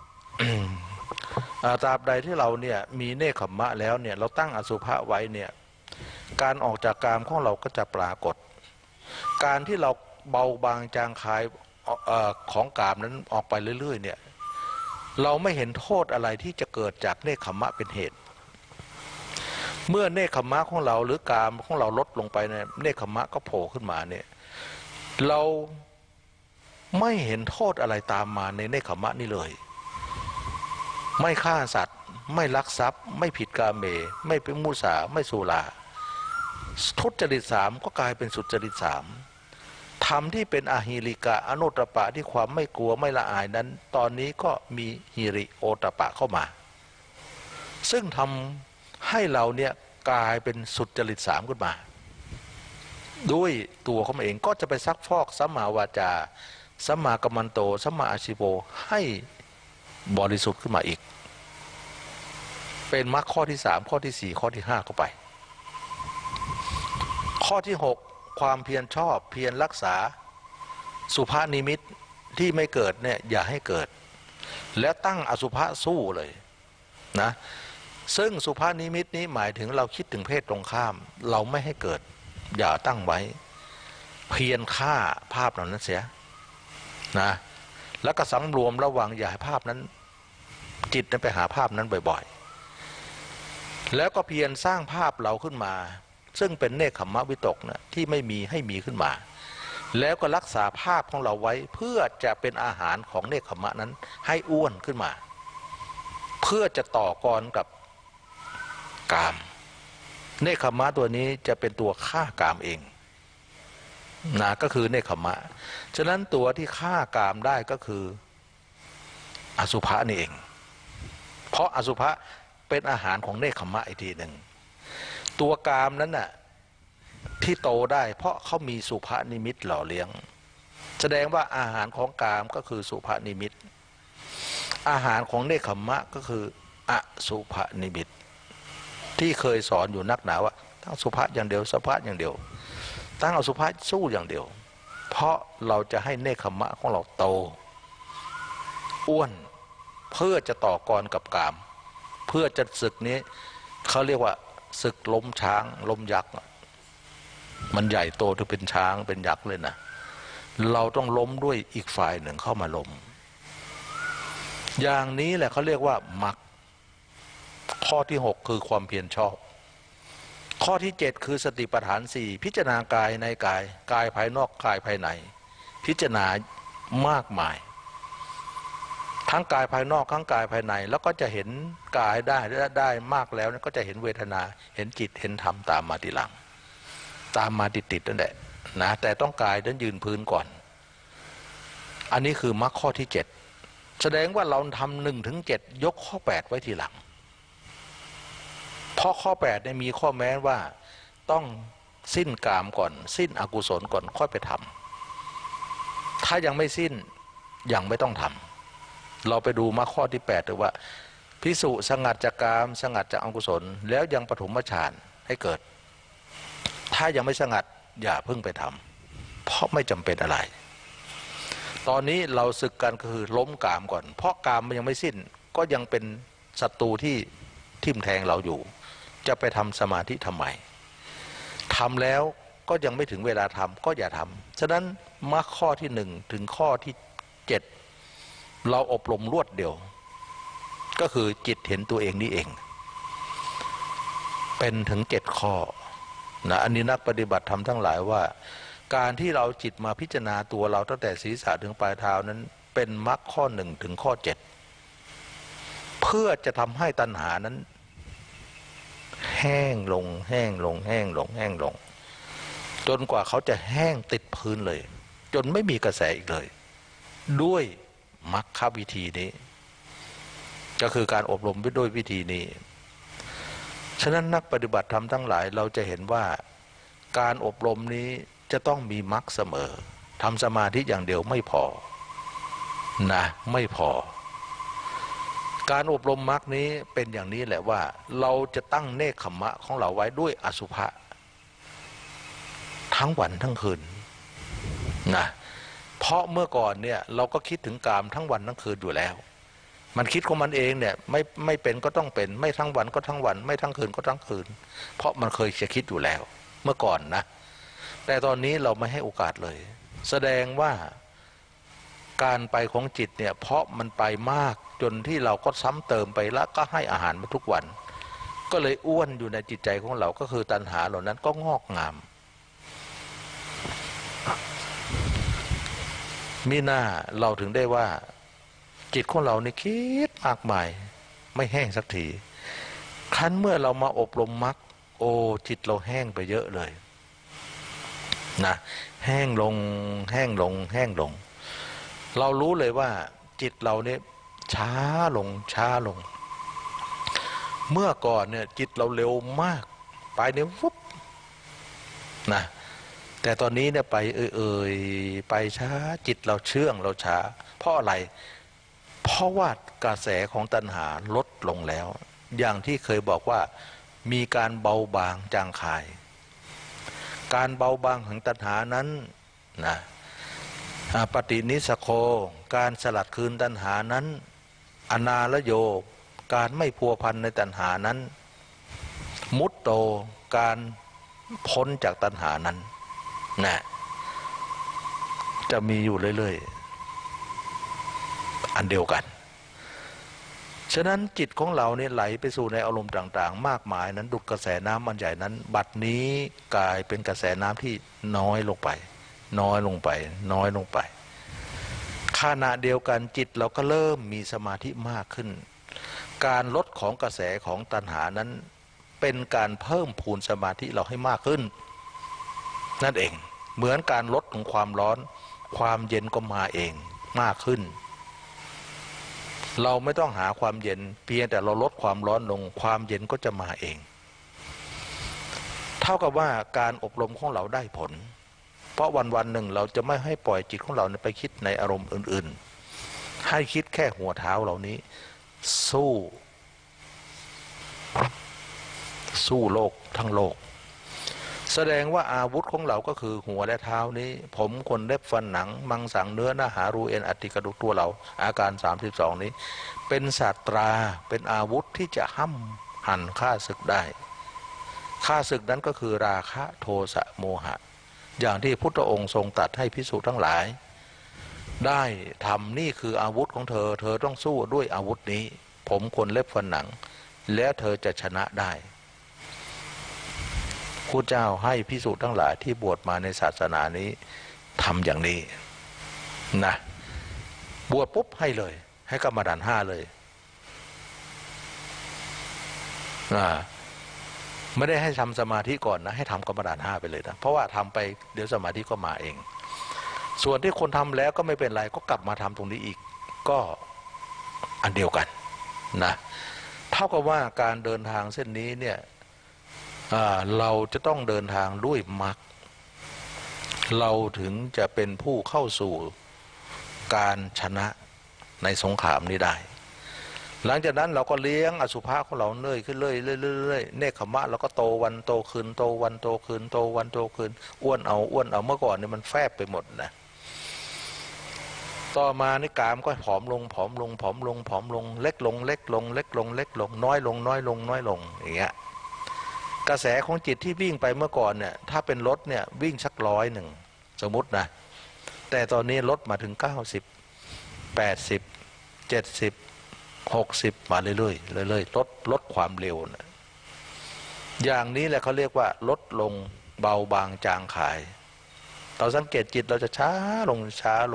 ตราบใดที่เราเนี่ยมีเนคขมะแล้วเนี่ยเราตั้งอสุภะไว้เนี่ยการออกจากกามของเราก็จะปรากฏการที่เราเบาบางจางคายของกามนั้นออกไปเรื่อยๆเนี่ยเราไม่เห็นโทษอะไรที่จะเกิดจากเนคขมะเป็นเหตุเมื่อเนคขมะของเราหรือกามของเราลดลงไปเนี่ยเนคขมะก็โผล่ขึ้นมาเนี่ยเราไม่เห็นโทษอะไรตามมาในเนคขมะนี่เลยไม่ฆ่าสัตว์ไม่ลักทรัพย์ไม่ผิดกาเมไม่เป็นมุสาไม่สุราทุจริตสามก็กลายเป็นสุจริตสามธรรมที่เป็นอหิริกะอนุตตปะที่ความไม่กลัวไม่ละอายนั้นตอนนี้ก็มีหิริโอตปะเข้ามาซึ่งทำให้เราเนี่ยกลายเป็นสุจริตสามขึ้นมาด้วยตัวเขาเองก็จะไปซักฟอกสัมมาวาจาสัมมากัมมันโตสัมมาอาชิโวให้บริสุทธิ์ขึ้นมาอีกเป็นมรรคข้อที่สามข้อที่สี่ข้อที่ห้าเข้าไปข้อที่หกความเพียรชอบเพียรรักษาสุภานิมิตที่ไม่เกิดเนี่ยอย่าให้เกิดและตั้งอสุภะสู้เลยนะซึ่งสุภานิมิตนี้หมายถึงเราคิดถึงเพศตรงข้ามเราไม่ให้เกิดอย่าตั้งไว้เพียรฆ่าภาพเหล่านั้นเสียนะแล้วก็สำรวมระวังอย่าให้ภาพนั้นจิตนั้นไปหาภาพนั้นบ่อยๆแล้วก็เพียรสร้างภาพเราขึ้นมาซึ่งเป็นเนคขมะวิตกนะที่ไม่มีให้มีขึ้นมาแล้วก็รักษาภาพของเราไว้เพื่อจะเป็นอาหารของเนคขมะนั้นให้อ้วนขึ้นมาเพื่อจะต่อกรกับกามเนคขมะตัวนี้จะเป็นตัวฆ่ากามเองนะก็คือเนคขมะฉะนั้นตัวที่ฆ่ากามได้ก็คืออสุภะนี่เองเพราะอสุภะเป็นอาหารของเนคขมะอีกทีหนึ่งตัวกามนั้นน่ะที่โตได้เพราะเขามีสุภานิมิตหล่อเลี้ยงแสดงว่าอาหารของกามก็คือสุภานิมิตอาหารของเนคขมะก็คืออสุภานิมิตที่เคยสอนอยู่นักหนาว่าตั้งสุภาอย่างเดียวสุภาอย่างเดียวตั้งอสุภาสู้อย่างเดียวเพราะเราจะให้เนคขมะของเราโตอ้วนเพื่อจะต่อกรกับกามเพื่อจะศึกนี้เขาเรียกว่าศึกล้มช้างล้มยักษ์มันใหญ่โตถึงเป็นช้างเป็นยักษ์เลยนะเราต้องล้มด้วยอีกฝ่ายหนึ่งเข้ามาล้มอย่างนี้แหละเขาเรียกว่ามรรคข้อที่หกคือความเพียรชอบข้อที่เจ็ดคือสติปัฏฐานสี่พิจารณากายในกายกายภายนอกกายภายในพิจารณามากมายทั้งกายภายนอกทั้งกายภายในแล้วก็จะเห็นกายได้มากแล้วก็จะเห็นเวทนาเห็นจิตเห็นธรรมตามมาทีหลังตามมาติดนั่นแหละนะแต่ต้องกายนั้นยืนพื้นก่อนอันนี้คือมรรคข้อที่เจ็ดแสดงว่าเราทำ1 ถึง 7ยกข้อ8ไว้ทีหลังเพราะข้อ8เนี่ยมีข้อแม้ว่าต้องสิ้นกามก่อนสิ้นอกุศลก่อนค่อยไปทำถ้ายังไม่สิ้นยังไม่ต้องทำเราไปดูมรรคข้อที่8ถือว่าภิกษุสงัดจากกามสงัดจากอกุศลแล้วยังปฐมฌานให้เกิดถ้ายังไม่สงัดอย่าเพิ่งไปทำเพราะไม่จำเป็นอะไรตอนนี้เราศึกกันคือล้มกามก่อนเพราะกามมันยังไม่สิ้นก็ยังเป็นศัตรูที่ทิ่มแทงเราอยู่จะไปทำสมาธิทำไมทำแล้วก็ยังไม่ถึงเวลาทำก็อย่าทำฉะนั้นมรรคข้อที่1ถึงข้อที่7เราอบรมรวดเดียวก็คือจิตเห็นตัวเองนี่เองเป็นถึง7ข้อนะอันนี้นักปฏิบัติธรรมทั้งหลายว่าการที่เราจิตมาพิจารณาตัวเราตั้งแต่ศีรษะถึงปลายเท้านั้นเป็นมรรคข้อ1ถึงข้อ7เพื่อจะทำให้ตัณหานั้นแห้งลงแห้งลงแห้งลงแห้งลงจนกว่าเขาจะแห้งติดพื้นเลยจนไม่มีกระแสอีกเลยด้วยมรรควิธีนี้ก็คือการอบรมด้วยวิธีนี้ฉะนั้นนักปฏิบัติธรรมทั้งหลายเราจะเห็นว่าการอบรมนี้จะต้องมีมรรคเสมอทำสมาธิอย่างเดียวไม่พอนะไม่พอการอบรมมรรคนี้เป็นอย่างนี้แหละว่าเราจะตั้งเนคขมะของเราไว้ด้วยอสุภะทั้งวันทั้งคืนนะเพราะเมื่อก่อนเนี่ยเราก็คิดถึงกามทั้งวันทั้งคืนอยู่แล้วมันคิดของมันเองเนี่ยไม่เป็นก็ต้องเป็นไม่ทั้งวันก็ทั้งวันไม่ทั้งคืนก็ทั้งคืนเพราะมันเคยจะคิดอยู่แล้วเมื่อก่อนนะแต่ตอนนี้เราไม่ให้โอกาสเลยแสดงว่าการไปของจิตเนี่ยเพราะมันไปมากจนที่เราก็ซ้ำเติมไปแล้วก็ให้อาหารมาทุกวันก็เลยอ้วนอยู่ในจิตใจของเราก็คือตัณหาเหล่านั้นก็งอกงามมิน่าเราถึงได้ว่าจิตของเรานี่คิดมากมายไม่แห้งสักทีครั้นเมื่อเรามาอบรมมรรคโอ้จิตเราแห้งไปเยอะเลยนะแห้งลงแห้งลงแห้งลงเรารู้เลยว่าจิตเราเนี่ยช้าลงช้าลงเมื่อก่อนเนี่ยจิตเราเร็วมากไปเนี่ยวุบนะแต่ตอนนี้เนี่ยไปไปช้าจิตเราเชื่องเราช้าเพราะอะไรเพราะว่ากระแสของตัณหาลดลงแล้วอย่างที่เคยบอกว่ามีการเบาบางจางคายการเบาบางของตัณหานั้นนะปฏินิสโคการสลัดคืนตัณหานั้นอนาลโยการไม่พัวพันในตัณหานั้นมุตโตการพ้นจากตัณหานั้นนะจะมีอยู่เรื่อยๆอันเดียวกันฉะนั้นจิตของเราเนี่ยไหลไปสู่ในอารมณ์ต่างๆมากมายนั้นดุจกระแสน้ำมันใหญ่นั้นบัดนี้กลายเป็นกระแสน้ำที่น้อยลงไปน้อยลงไปน้อยลงไปขณะเดียวกันจิตเราก็เริ่มมีสมาธิมากขึ้นการลดของกระแสของตัณหานั้นเป็นการเพิ่มพูนสมาธิเราให้มากขึ้นนั่นเองเหมือนการลดของความร้อนความเย็นก็มาเองมากขึ้นเราไม่ต้องหาความเย็นเพียงแต่เราลดความร้อนลงความเย็นก็จะมาเองเท่ากับว่าการอบรมของเราได้ผลเพราะวันๆหนึ่งเราจะไม่ให้ปล่อยจิตของเราไปคิดในอารมณ์อื่นๆให้คิดแค่หัวเท้าเหล่านี้สู้โลกทั้งโลกแสดงว่าอาวุธของเราก็คือหัวและเท้านี้ผมขนเล็บฟันหนังมังสังเนื้อหน้าหารูเอ็นอัติกระดูกตัวเราอาการ32นี้เป็นศาสตราเป็นอาวุธที่จะห้ำหั่นฆ่าศึกได้ฆ่าศึกนั้นก็คือราคะโทสะโมหะอย่างที่พุทธองค์ทรงตรัสให้ภิกษุทั้งหลายได้ทำนี่คืออาวุธของเธอเธอต้องสู้ด้วยอาวุธนี้ผมขนเล็บฟันหนังแล้วเธอจะชนะได้พระเจ้าให้ภิกษุทั้งหลายที่บวชมาในศาสนานี้ทำอย่างนี้นะบวชปุ๊บให้เลยให้กรรมฐาน5เลยไม่ได้ให้ทำสมาธิก่อนนะให้ทำกรรมฐาน5ไปเลยนะเพราะว่าทำไปเดี๋ยวสมาธิก็มาเองส่วนที่คนทำแล้วก็ไม่เป็นไรก็กลับมาทำตรงนี้อีกก็อันเดียวกันนะเท่ากับว่าการเดินทางเส้นนี้เนี่ยเราจะต้องเดินทางด้วยมรรคเราถึงจะเป็นผู้เข้าสู่การชนะในสงครามนี้ได้หลังจากนั้นเราก็เลี้ยงอสุภะของเราเนื่อยขึ้นเรื่อยเนคขมะเราก็โตวันโตคืนโตวันโตคืนโตวันโตคืนอ้วนเอาเมื่อก่อนเนี่ยมันแฟบไปหมดนะต่อมาในกามก็ผอมลงเล็กลงน้อยลงอย่างเงี้ยกระแสของจิตที่วิ่งไปเมื่อก่อนเนี่ยถ้าเป็นรถเนี่ยวิ่งสัก100สมมุตินะแต่ตอนนี้ลดมาถึง90 80 70 60มาเรื่อยๆลดความเร็วนะอย่างนี้แหละเขาเรียกว่าลดลงเบาบางจางคายเราสังเกตจิตเราจะช้าลง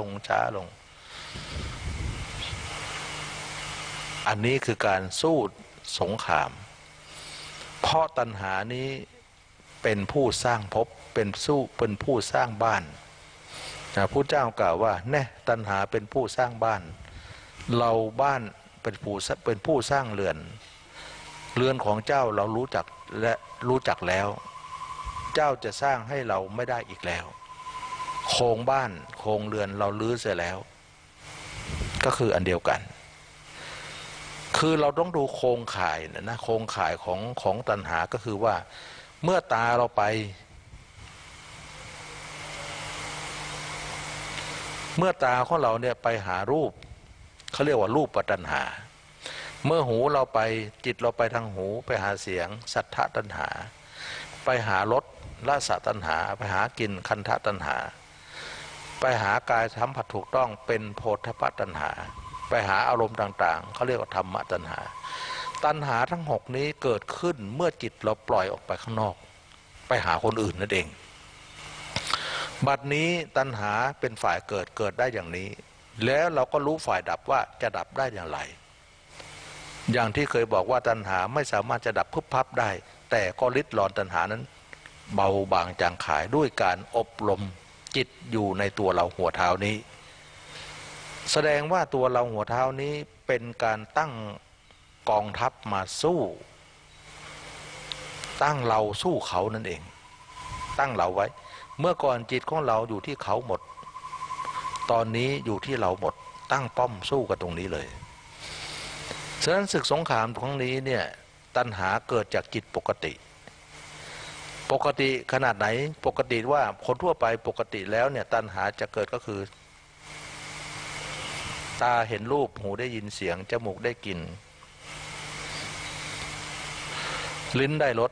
อันนี้คือการสู้สงครามเพราะตัณหานี้เป็นผู้สร้างภพเป็นผู้สร้างบ้านพระพุทธเจ้ากล่าวว่าแน่ตัณหาเป็นผู้สร้างบ้านเราบ้านเป็นผู้สร้างเรือนของเจ้าเรารู้จักแล้วเจ้าจะสร้างให้เราไม่ได้อีกแล้วโครงบ้านโครงเรือนเราลื้อเสียแล้วก็คืออันเดียวกันคือเราต้องดูโครงข่ายนะโครงข่ายของตัณหาก็คือว่าเมื่อตาเราไปเมื่อตาของเราเนี่ยไปหารูปเขาเรียกว่ารูปตัณหาเมื่อหูเราไปจิตเราไปทางหูไปหาเสียงสัทธตัณหาไปหารสรสตัณหาไปหากลิ่นคันธตัณหาไปหากายสัมผัสถูกต้องเป็นโพธพตัณหาไปหาอารมณ์ต่างๆเขาเรียกว่าธรรมตัณหาตัณหาทั้ง6นี้เกิดขึ้นเมื่อจิตเราปล่อยออกไปข้างนอกไปหาคนอื่นนั่นเองบัดนี้ตัณหาเป็นฝ่ายเกิดได้อย่างนี้แล้วเราก็รู้ฝ่ายดับว่าจะดับได้อย่างไรอย่างที่เคยบอกว่าตัณหาไม่สามารถจะดับพึบพับได้แต่ก็ริดรอนตัณหานั้นเบาบางจางขายด้วยการอบรมจิตอยู่ในตัวเราหัวเท้านี้แสดงว่าตัวเราหัวเท้านี้เป็นการตั้งกองทัพมาสู้ตั้งเราสู้เขานั่นเองตั้งเราไว้เมื่อก่อนจิตของเราอยู่ที่เขาหมดตอนนี้อยู่ที่เราหมดตั้งป้อมสู้กันตรงนี้เลยฉะนั้นศึกสงครามครั้งนี้เนี่ยตัณหาเกิดจากจิตปกติขนาดไหนปกติว่าคนทั่วไปปกติแล้วเนี่ยตัณหาจะเกิดก็คือตาเห็นรูปหูได้ยินเสียงจมูกได้กลิ่นลิ้นได้รส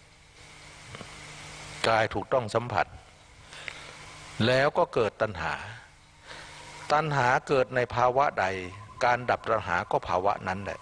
กายถูกต้องสัมผัสแล้วก็เกิดตัณหาเกิดในภาวะใดการดับตัณหาก็ภาวะนั้นแหละ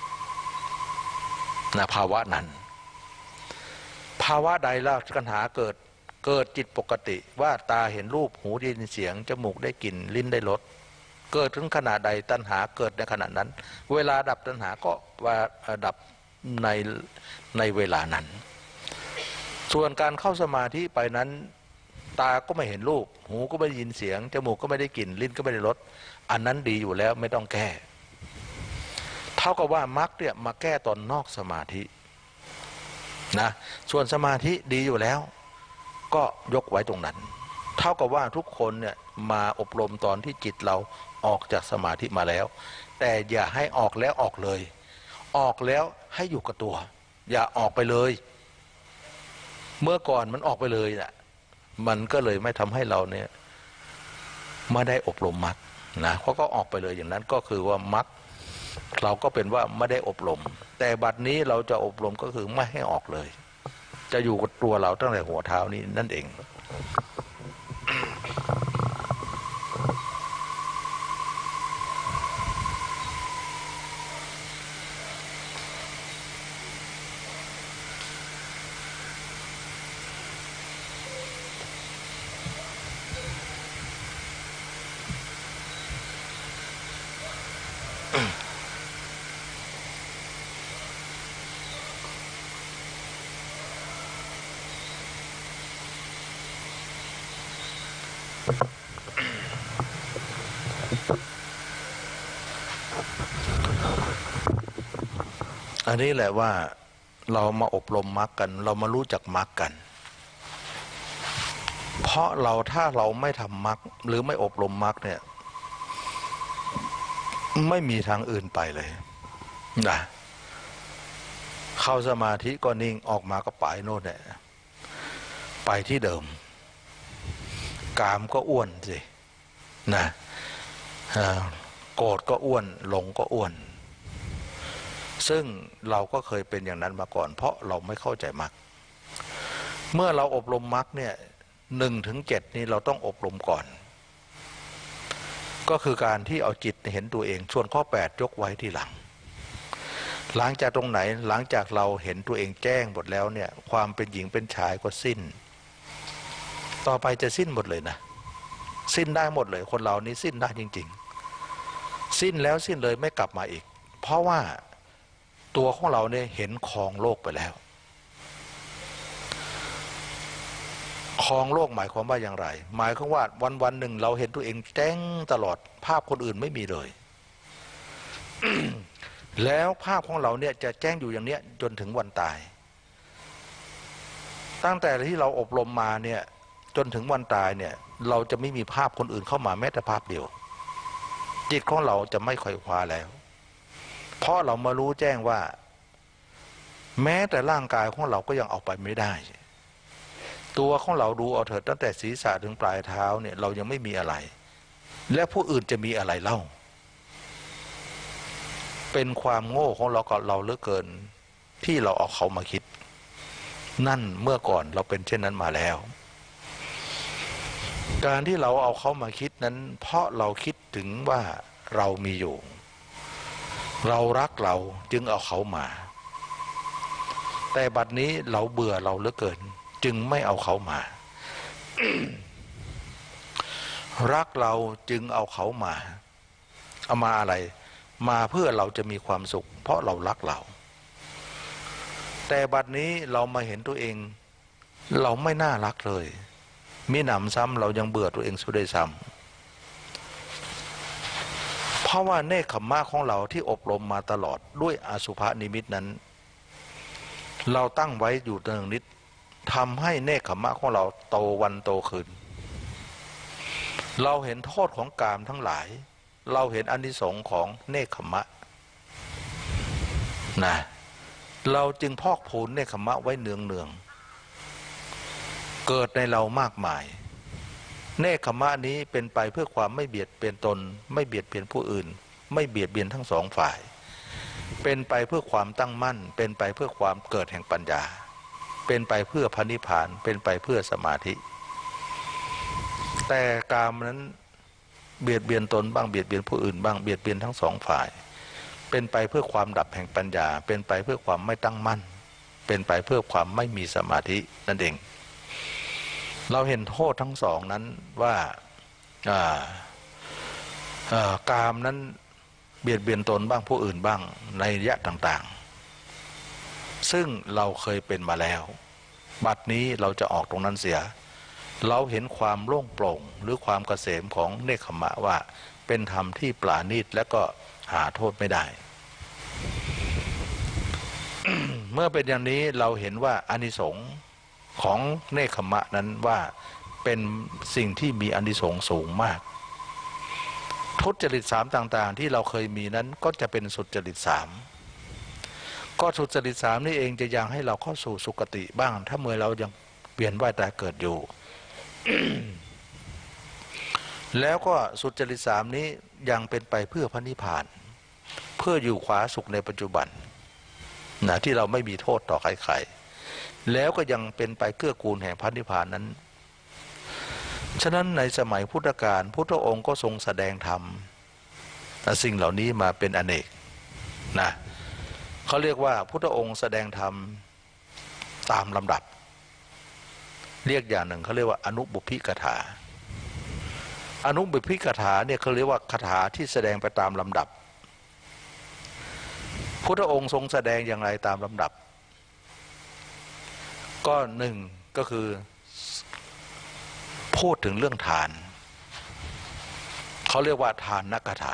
นะภาวะนั้นภาวะใดแล้วตัณหาเกิดจิตปกติว่าตาเห็นรูปหูได้ยินเสียงจมูกได้กลิ่นลิ้นได้รสเกิดถึงขนาดใดตัณหาเกิดในขณะนั้นเวลาดับตัณหาก็ว่าดับในเวลานั้นส่วนการเข้าสมาธิไปนั้นตาก็ไม่เห็นรูปหูก็ไม่ได้ยินเสียงจมูกก็ไม่ได้กลิ่นลิ้นก็ไม่ได้รสอันนั้นดีอยู่แล้วไม่ต้องแก้เท่ากับว่ามรรคเนี่ยมาแก้ตอนนอกสมาธินะส่วนสมาธิดีอยู่แล้วก็ยกไว้ตรงนั้นเท่ากับว่าทุกคนเนี่ยมาอบรมตอนที่จิตเราออกจากสมาธิมาแล้วแต่อย่าให้ออกแล้วออกเลยออกแล้วให้อยู่กับตัวอย่าออกไปเลยเมื่อก่อนมันออกไปเลยน่ะมันก็เลยไม่ทำให้เราเนี่ยไม่ได้อบรมมรรคนะเขาก็ออกไปเลยอย่างนั้นก็คือว่ามรรคเราก็เป็นว่าไม่ได้อบรมแต่บัดนี้เราจะอบรมก็คือไม่ให้ออกเลยจะอยู่กับตัวเราตั้งแต่หัวเท้านี้นั่นเองอันนี้แหละว่าเรามาอบรมมรรคกันเรามารู้จักมรรคกันเพราะถ้าเราไม่ทำมรรคหรือไม่อบรมมรรคเนี่ยไม่มีทางอื่นไปเลยนะเข้าสมาธิก็นิ่งออกมาก็ไปโน่นเนี่ยไปที่เดิมกามก็อ้วนสินะโกรธก็อ้วนหลงก็อ้วนซึ่งเราก็เคยเป็นอย่างนั้นมาก่อนเพราะเราไม่เข้าใจมรรคเมื่อเราอบรมมรรคเนี่ย1 ถึง 7นี่เราต้องอบรมก่อนก็คือการที่เอาจิตเห็นตัวเองส่วนข้อ8ยกไว้ที่หลังหลังจากตรงไหนหลังจากเราเห็นตัวเองแจ้งหมดแล้วเนี่ยความเป็นหญิงเป็นชายก็สิ้นต่อไปจะสิ้นหมดเลยนะสิ้นได้หมดเลยคนเรานี้สิ้นได้จริงๆสิ้นแล้วสิ้นเลยไม่กลับมาอีกเพราะว่าตัวของเราเนี่ยเห็นครองโลกไปแล้วครองโลกหมายความว่าอย่างไรหมายความว่าวันหนึ่งเราเห็นตัวเองแจ้งตลอดภาพคนอื่นไม่มีเลย แล้วภาพของเราเนี่ยจะแจ้งอยู่อย่างเนี้ยจนถึงวันตายตั้งแต่ที่เราอบรมมาเนี่ยจนถึงวันตายเนี่ยเราจะไม่มีภาพคนอื่นเข้ามาแม้แต่ภาพเดียวจิตของเราจะไม่ค่อยคว้าแล้วเพราะเรามารู้แจ้งว่าแม้แต่ร่างกายของเราก็ยังเอาไปไม่ได้ตัวของเราดูเอาเถิดตั้งแต่ศีรษะถึงปลายเท้าเนี่ยเรายังไม่มีอะไรและผู้อื่นจะมีอะไรเล่าเป็นความโง่ของเรากับเราเหลือเกินที่เราเอาเขามาคิดนั่นเมื่อก่อนเราเป็นเช่นนั้นมาแล้วการที่เราเอาเขามาคิดนั้นเพราะเราคิดถึงว่าเรามีอยู่เรารักเราจึงเอาเขามาแต่บัดนี้เราเบื่อเราเหลือเกินจึงไม่เอาเขามา รักเราจึงเอาเขามาเอามาอะไรมาเพื่อเราจะมีความสุขเพราะเรารักเราแต่บัดนี้เรามาเห็นตัวเองเราไม่น่ารักเลยมีหนำซ้ำเรายังเบื่อตัวเองสุดได้ซ้ำเพราะว่าเนคขมมะของเราที่อบรมมาตลอดด้วยอสุภนิมิตนั้นเราตั้งไว้อยู่เนืองนิดทำให้เนคขมมะของเราโตวันโตคืนเราเห็นโทษของกามทั้งหลายเราเห็นอานิสงส์ของเนคขมมะนะเราจึงพอกพูนเนคขมมะไว้เนืองเกิดในเรามากมายเนคขมมะนี้เป็นไปเพื่อความไม่เบียดเบียนตนไม่เบียดเบียนผู้อื่นไม่เบียดเบียนทั้งสองฝ่ายเป็นไปเพื่อความตั้งมั่นเป็นไปเพื่อความเกิดแห่งปัญญาเป็นไปเพื่อพระนิพพานเป็นไปเพื่อสมาธิแต่กามนั้นเบียดเบียนตนบ้างเบียดเบียนผู้อื่นบ้างเบียดเบียนทั้งสองฝ่ายเป็นไปเพื่อความดับแห่งปัญญาเป็นไปเพื่อความไม่ตั้งมั่นเป็นไปเพื่อความไม่มีสมาธินั่นเองเราเห็นโทษทั้งสองนั้นว่ากามนั้นเบียดเบียนตนบ้างผู้อื่นบ้างในระยะต่างๆซึ่งเราเคยเป็นมาแล้วบัดนี้เราจะออกตรงนั้นเสียเราเห็นความโล่งโปร่งหรือความเกษมของเนคขมมะว่าเป็นธรรมที่ปราณีตและก็หาโทษไม่ได้ เมื่อเป็นอย่างนี้เราเห็นว่าอานิสงส์ของเนคขมมะนั้นว่าเป็นสิ่งที่มีอานิสงส์สูงมากทุจริตสามต่างๆที่เราเคยมีนั้นก็จะเป็นสุจริตสามก็สุจริตสามนี่เองจะยังให้เราเข้าสู่สุคติบ้างถ้าเมื่อเรายังเปลี่ยนว่ายตายเกิดอยู่ แล้วก็สุจริตสามนี้ยังเป็นไปเพื่อพระนิพพานเพื่ออยู่ขวาสุขในปัจจุบันนะที่เราไม่มีโทษต่อใครๆแล้วก็ยังเป็นไปเกื้อกูลแห่งพระนิพพานนั้นฉะนั้นในสมัยพุทธกาลพุทธองค์ก็ทรงแสดงธรรมสิ่งเหล่านี้มาเป็นอเนกนะเขาเรียกว่าพุทธองค์แสดงธรรมตามลำดับเรียกอย่างหนึ่งเขาเรียกว่าอนุบุพพิกถาอนุบุพพิกถาเนี่ยเขาเรียกว่าคาถาที่แสดงไปตามลำดับพุทธองค์ทรงแสดงอย่างไรตามลำดับก็หนึ่งก็คือพูดถึงเรื่องทานเขาเรียกว่าทานนักถา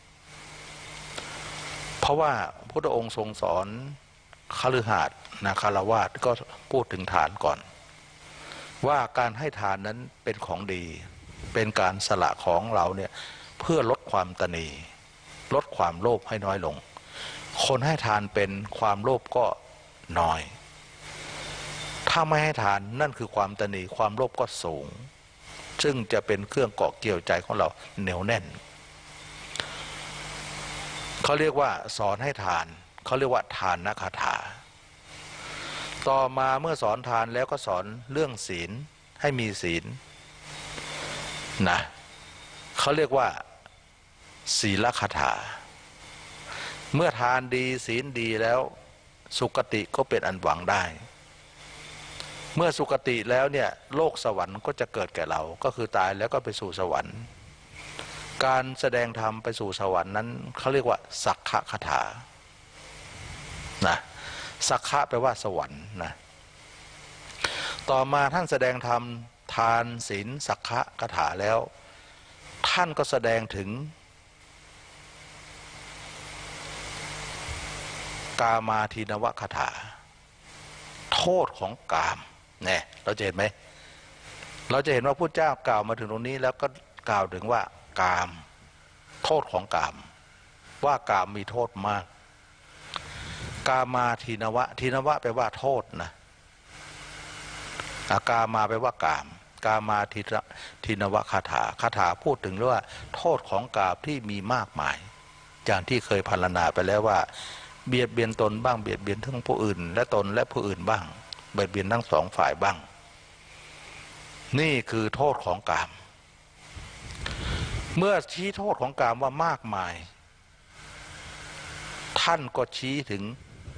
เพราะว่าพระองค์ทรงสอนคฤหัสถ์นะคฤหัสถ์ก็พูดถึงทานก่อนว่าการให้ทานนั้นเป็นของดีเป็นการสละของเราเนี่ยเพื่อลดความตณีลดความโลภให้น้อยลงคนให้ทานเป็นความโลภก็น้อยถ้าไม่ให้ทานนั่นคือความตณีความโลภก็สูงซึ่งจะเป็นเครื่องเกาะเกี่ยวใจของเราเหนียวแน่นเขาเรียกว่าสอนให้ทานเขาเรียกว่าทานนักคาถาต่อมาเมื่อสอนทานแล้วก็สอนเรื่องศีลให้มีศีลนะเขาเรียกว่าศีลคาถาเมื่อทานดีศีลดีแล้วสุคติก็เป็นอันหวังได้เมื่อสุคติแล้วเนี่ยโลกสวรรค์ก็จะเกิดแก่เราก็คือตายแล้วก็ไปสู่สวรรค์การแสดงธรรมไปสู่สวรรค์นั้นเขาเรียกว่าสักขะคาถานะสักขะแปลว่าสวรรค์นะต่อมาท่านแสดงธรรมทานศีลสักขะคาถาแล้วท่านก็แสดงถึงกามาทีนวคาถาโทษของกามเนี่ยเราจะเห็นไหมเราจะเห็นว่าพุทธเจ้ากล่าวมาถึงตรงนี้แล้วก็กล่าวถึงว่ากามโทษของกามว่ากามมีโทษมากกามาทีนวะทีนวะแปลว่าโทษนะกามาแปลว่ากามกามาทีนวะคาถาพูดถึงว่าโทษของกามที่มีมากมายอย่างที่เคยพรรณนาไปแล้วว่าเบียดเบียนตนบ้างเบียดเบียนทั้งผู้อื่นและตนและผู้อื่นบ้างเบียดเบียนทั้งสองฝ่ายบ้างนี่คือโทษของกามเมื่อชี้โทษของกามว่ามากมายท่านก็ชี้ถึง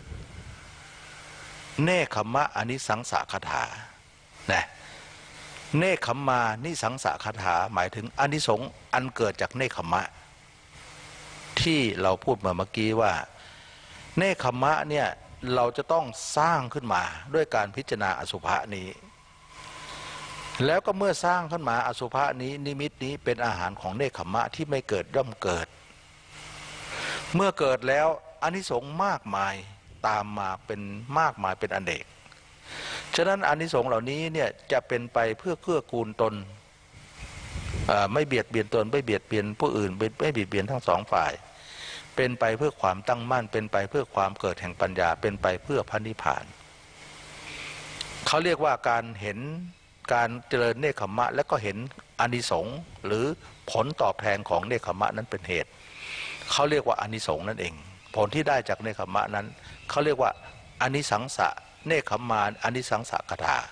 เนคขมะอนิสังสคาถานะเนคขมานิสังสคาถาหมายถึงอานิสงส์อันเกิดจากเนคขมะที่เราพูดมาเมื่อกี้ว่าเนคขมะเนี่ยเราจะต้องสร้างขึ้นมาด้วยการพิจารณาอสุภะนี้แล้วก็เมื่อสร้างขึ้นมาอสุภะนี้นิมิตนี้เป็นอาหารของเนคขมะที่ไม่เกิดย่อมเกิดเมื่อเกิดแล้วอานิสงส์มากมายตามมาเป็นมากมายเป็นอเนกฉะนั้นอานิสงส์เหล่านี้เนี่ยจะเป็นไปเพื่อเกื้อกูลตนไม่เบียดเบียนตนไม่เบียดเบียนผู้อื่นไม่เบียดเบียนทั้งสองฝ่ายเป็นไปเพื่อความตั้งมั่นเป็นไปเพื่อความเกิดแห่งปัญญาเป็นไปเพื่อพระนิพพานเขาเรียกว่าการเห็นการเจริญเนคขมะและก็เห็นอานิสงส์หรือผลตอบแทนของเนคขมะนั้นเป็นเหตุเขาเรียกว่าอานิสงส์นั่นเองผลที่ได้จากเนคขมะนั้นเขาเรียกว่าอานิสังสะเนคขมาอานิสังสะคาถา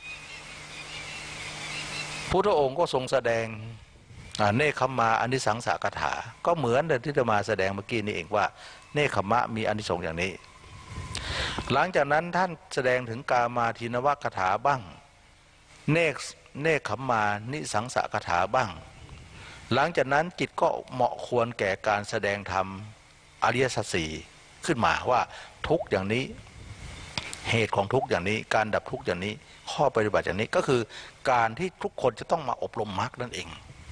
พุทธองค์ก็ทรงแสดงเนคขมาอานิสังสะคาถาก็เหมือนที่จะมาแสดงเมื่อกี้นี้เองว่าเนคขมะมีอานิสงส์อย่างนี้หลังจากนั้นท่านแสดงถึงกามาทีนวคาถาบ้างเนคขมานิสังสะคาถาบ้างหลังจากนั้นจิตก็เหมาะควรแก่การแสดงธรรมอริยสัจสี่ขึ้นมาว่าทุกอย่างนี้เหตุของทุกอย่างนี้การดับทุกอย่างนี้ข้อปฏิบัติอย่างนี้ก็คือการที่ทุกคนจะต้องมาอบรมมรรคนั่นเอง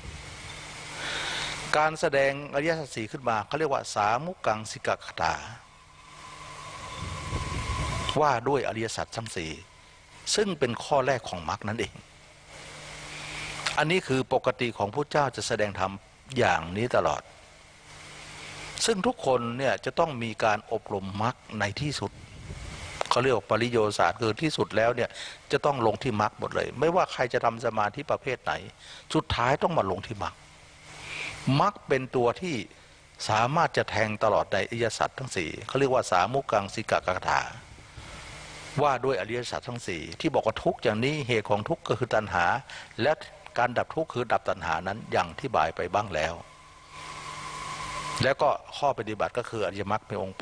การแสดงอริยสัจสี่ขึ้นมาเขาเรียกว่าสามุกังสิกคาถาว่าด้วยอริยสัจทั้งสี่ซึ่งเป็นข้อแรกของมรรคนั่นเองอันนี้คือปกติของพระเจ้าจะแสดงธรรมอย่างนี้ตลอดซึ่งทุกคนเนี่ยจะต้องมีการอบรมมรรคในที่สุดเขาเรียกว่าปริโยศาสตร์คือที่สุดแล้วเนี่ยจะต้องลงที่มรรคหมดเลยไม่ว่าใครจะทำสมาธิประเภทไหนสุดท้ายต้องมาลงที่มรรคมรรคเป็นตัวที่สามารถจะแทงตลอดในอริยสัจทั้งสี่เขาเรียกว่าสามุกังสิกคาถาว่าด้วยอริยสัจทั้งสี่ที่บอกว่าทุกอย่างนี้เหตุของทุกก็คือตัณหาและการดับทุกข์คือดับตัณหานั้นอย่างที่บ่ายไปบ้างแล้วแล้วก็ข้อปฏิบัติก็คืออริยมรรคมีองค์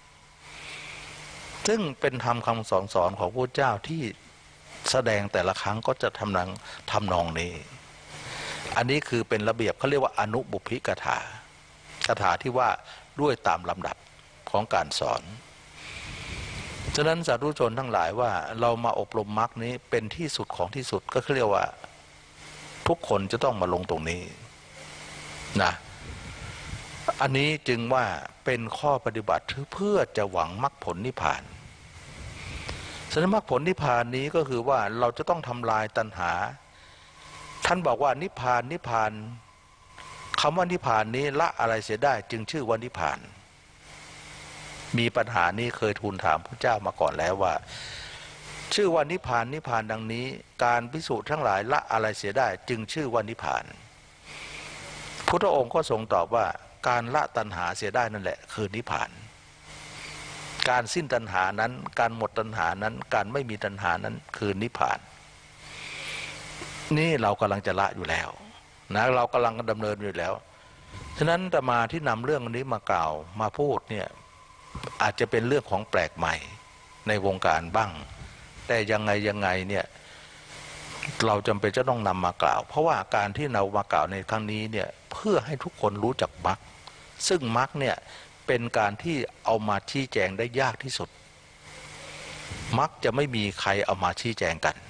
8ซึ่งเป็นธรรมคำสอนของพระเจ้าที่แสดงแต่ละครั้งก็จะทำนองนี้อันนี้คือเป็นระเบียบเขาเรียกว่าอนุบุพพิกถาคาถาที่ว่าด้วยตามลำดับของการสอนฉะนั้นสาธุชนทั้งหลายว่าเรามาอบรมมรรคนี้เป็นที่สุดของที่สุดก็เรียกว่าทุกคนจะต้องมาลงตรงนี้นะอันนี้จึงว่าเป็นข้อปฏิบัติเพื่อจะหวังมรรคผลนิพพานฉะนั้นมรรคผลนิพพานนี้ก็คือว่าเราจะต้องทำลายตัณหาท่านบอกว่านิพพานคำว่านิพพานนี้ละอะไรเสียได้จึงชื่อว่านิพพานมีปัญหานี้เคยทูลถามพระเจ้ามาก่อนแล้วว่าชื่อว่านิพพานดังนี้การพิสูจน์ทั้งหลายละอะไรเสียได้จึงชื่อว่านิพพานพุทธองค์ก็ทรงตอบว่าการละตัณหาเสียได้นั่นแหละคือนิพพานการสิ้นตัณหานั้นการหมดตัณหานั้นการไม่มีตัณหานั้นคือนิพพานนี่เรากำลังจะละอยู่แล้วนะเรากำลังดำเนินอยู่แล้วฉะนั้นอาตมาที่นำเรื่องนี้มากล่าวมาพูดเนี่ยอาจจะเป็นเรื่องของแปลกใหม่ในวงการบ้างแต่ยังไงเนี่ยเราจำเป็นจะต้องนำมากล่าวเพราะว่าการที่เรามากล่าวในครั้งนี้เนี่ยเพื่อให้ทุกคนรู้จักมรรคซึ่งมรรคเนี่ยเป็นการที่เอามาชี้แจงได้ยากที่สุดมรรคจะไม่มีใครเอามาชี้แจงกัน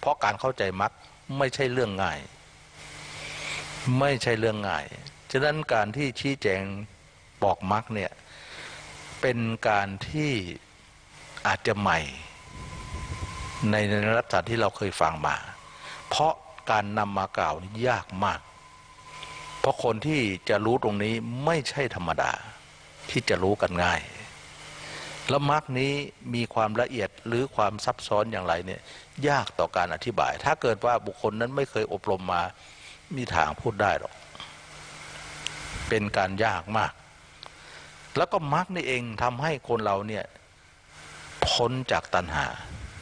ราะการเข้าใจมรรคไม่ใช่เรื่องง่ายไม่ใช่เรื่องง่ายฉะนั้นการที่ชี้แจงบอกมรรคเนี่ยเป็นการที่อาจจะใหม่ในลักษณะที่เราเคยฟังมาเพราะการนำมากล่าวนี่ยากมากเพราะคนที่จะรู้ตรงนี้ไม่ใช่ธรรมดาที่จะรู้กันง่ายแล้วมรรคนี้มีความละเอียดหรือความซับซ้อนอย่างไรเนี่ยยากต่อการอธิบายถ้าเกิดว่าบุคคลนั้นไม่เคยอบรมมามีทางพูดได้หรอกเป็นการยากมากแล้วก็มรรคนี่เองทำให้คนเราเนี่ยพ้นจากตัณหา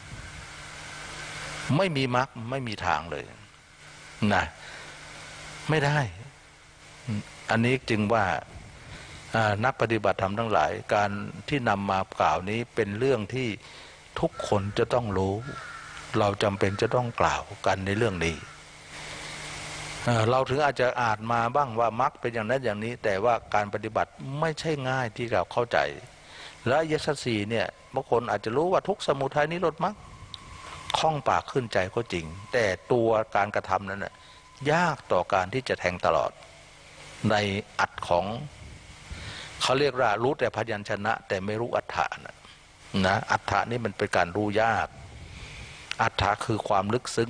ไม่มีมรรคไม่มีทางเลยนะไม่ได้อันนี้จึงว่านักปฏิบัติธรรมทั้งหลายการที่นำมากล่าวนี้เป็นเรื่องที่ทุกคนจะต้องรู้เราจำเป็นจะต้องกล่าวกันในเรื่องนี้เราถึงอาจจะอ่านมาบ้างว่ามรรคเป็นอย่างนั้นอย่างนี้แต่ว่าการปฏิบัติไม่ใช่ง่ายที่เราเข้าใจและอริยสัจสี่เนี่ยบางคนอาจจะรู้ว่าทุกข์สมุทัยนิโรธมรรคคล่องปากขึ้นใจก็จริงแต่ตัวการกระทำนั้นน่ะยากต่อการที่จะแทงตลอดในอัตของเขาเรียกว่ารู้แต่พยัญชนะแต่ไม่รู้อัฏฐะนะอัฏฐะนี่มันเป็นการรู้ยากอัฏฐะคือความลึกซึ้ง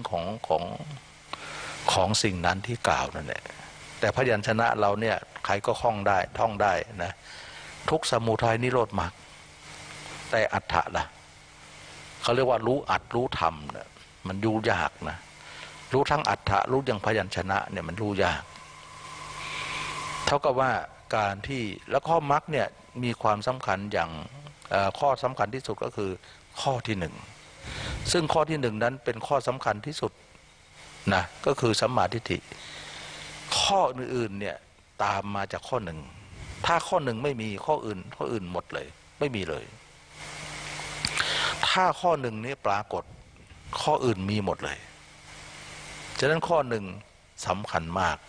ของสิ่งนั้นที่กล่าวนั่นแหละแต่พยัญชนะเราเนี่ยใครก็คล่องได้ท่องได้นะทุกสมุทัยนิโรธมรรคแต่อัฏฐะล่ะเขาเรียกว่ารู้อัตรู้ธรรมเนี่ยมันรู้ยากนะรู้ทั้งอัฏฐะรู้อย่างพยัญชนะเนี่ยมันรู้ยากเท่ากับว่าการที่แล้วข้อมรรคเนี่ยมีความสำคัญอย่างข้อสำคัญที่สุดก็คือข้อที่หนึ่งซึ่งข้อที่หนึ่งนั้นเป็นข้อสำคัญที่สุดนะก็คือสัมมาทิฏฐิข้ออื่นๆเนี่ยตามมาจากข้อหนึ่งถ้าข้อหนึ่งไม่มีข้ออื่นหมดเลยไม่มีเลยถ้าข้อหนึ่งนี้ปรากฏข้ออื่นมีหมดเลยฉะนั้นข้อหนึ่งสำคัญมาก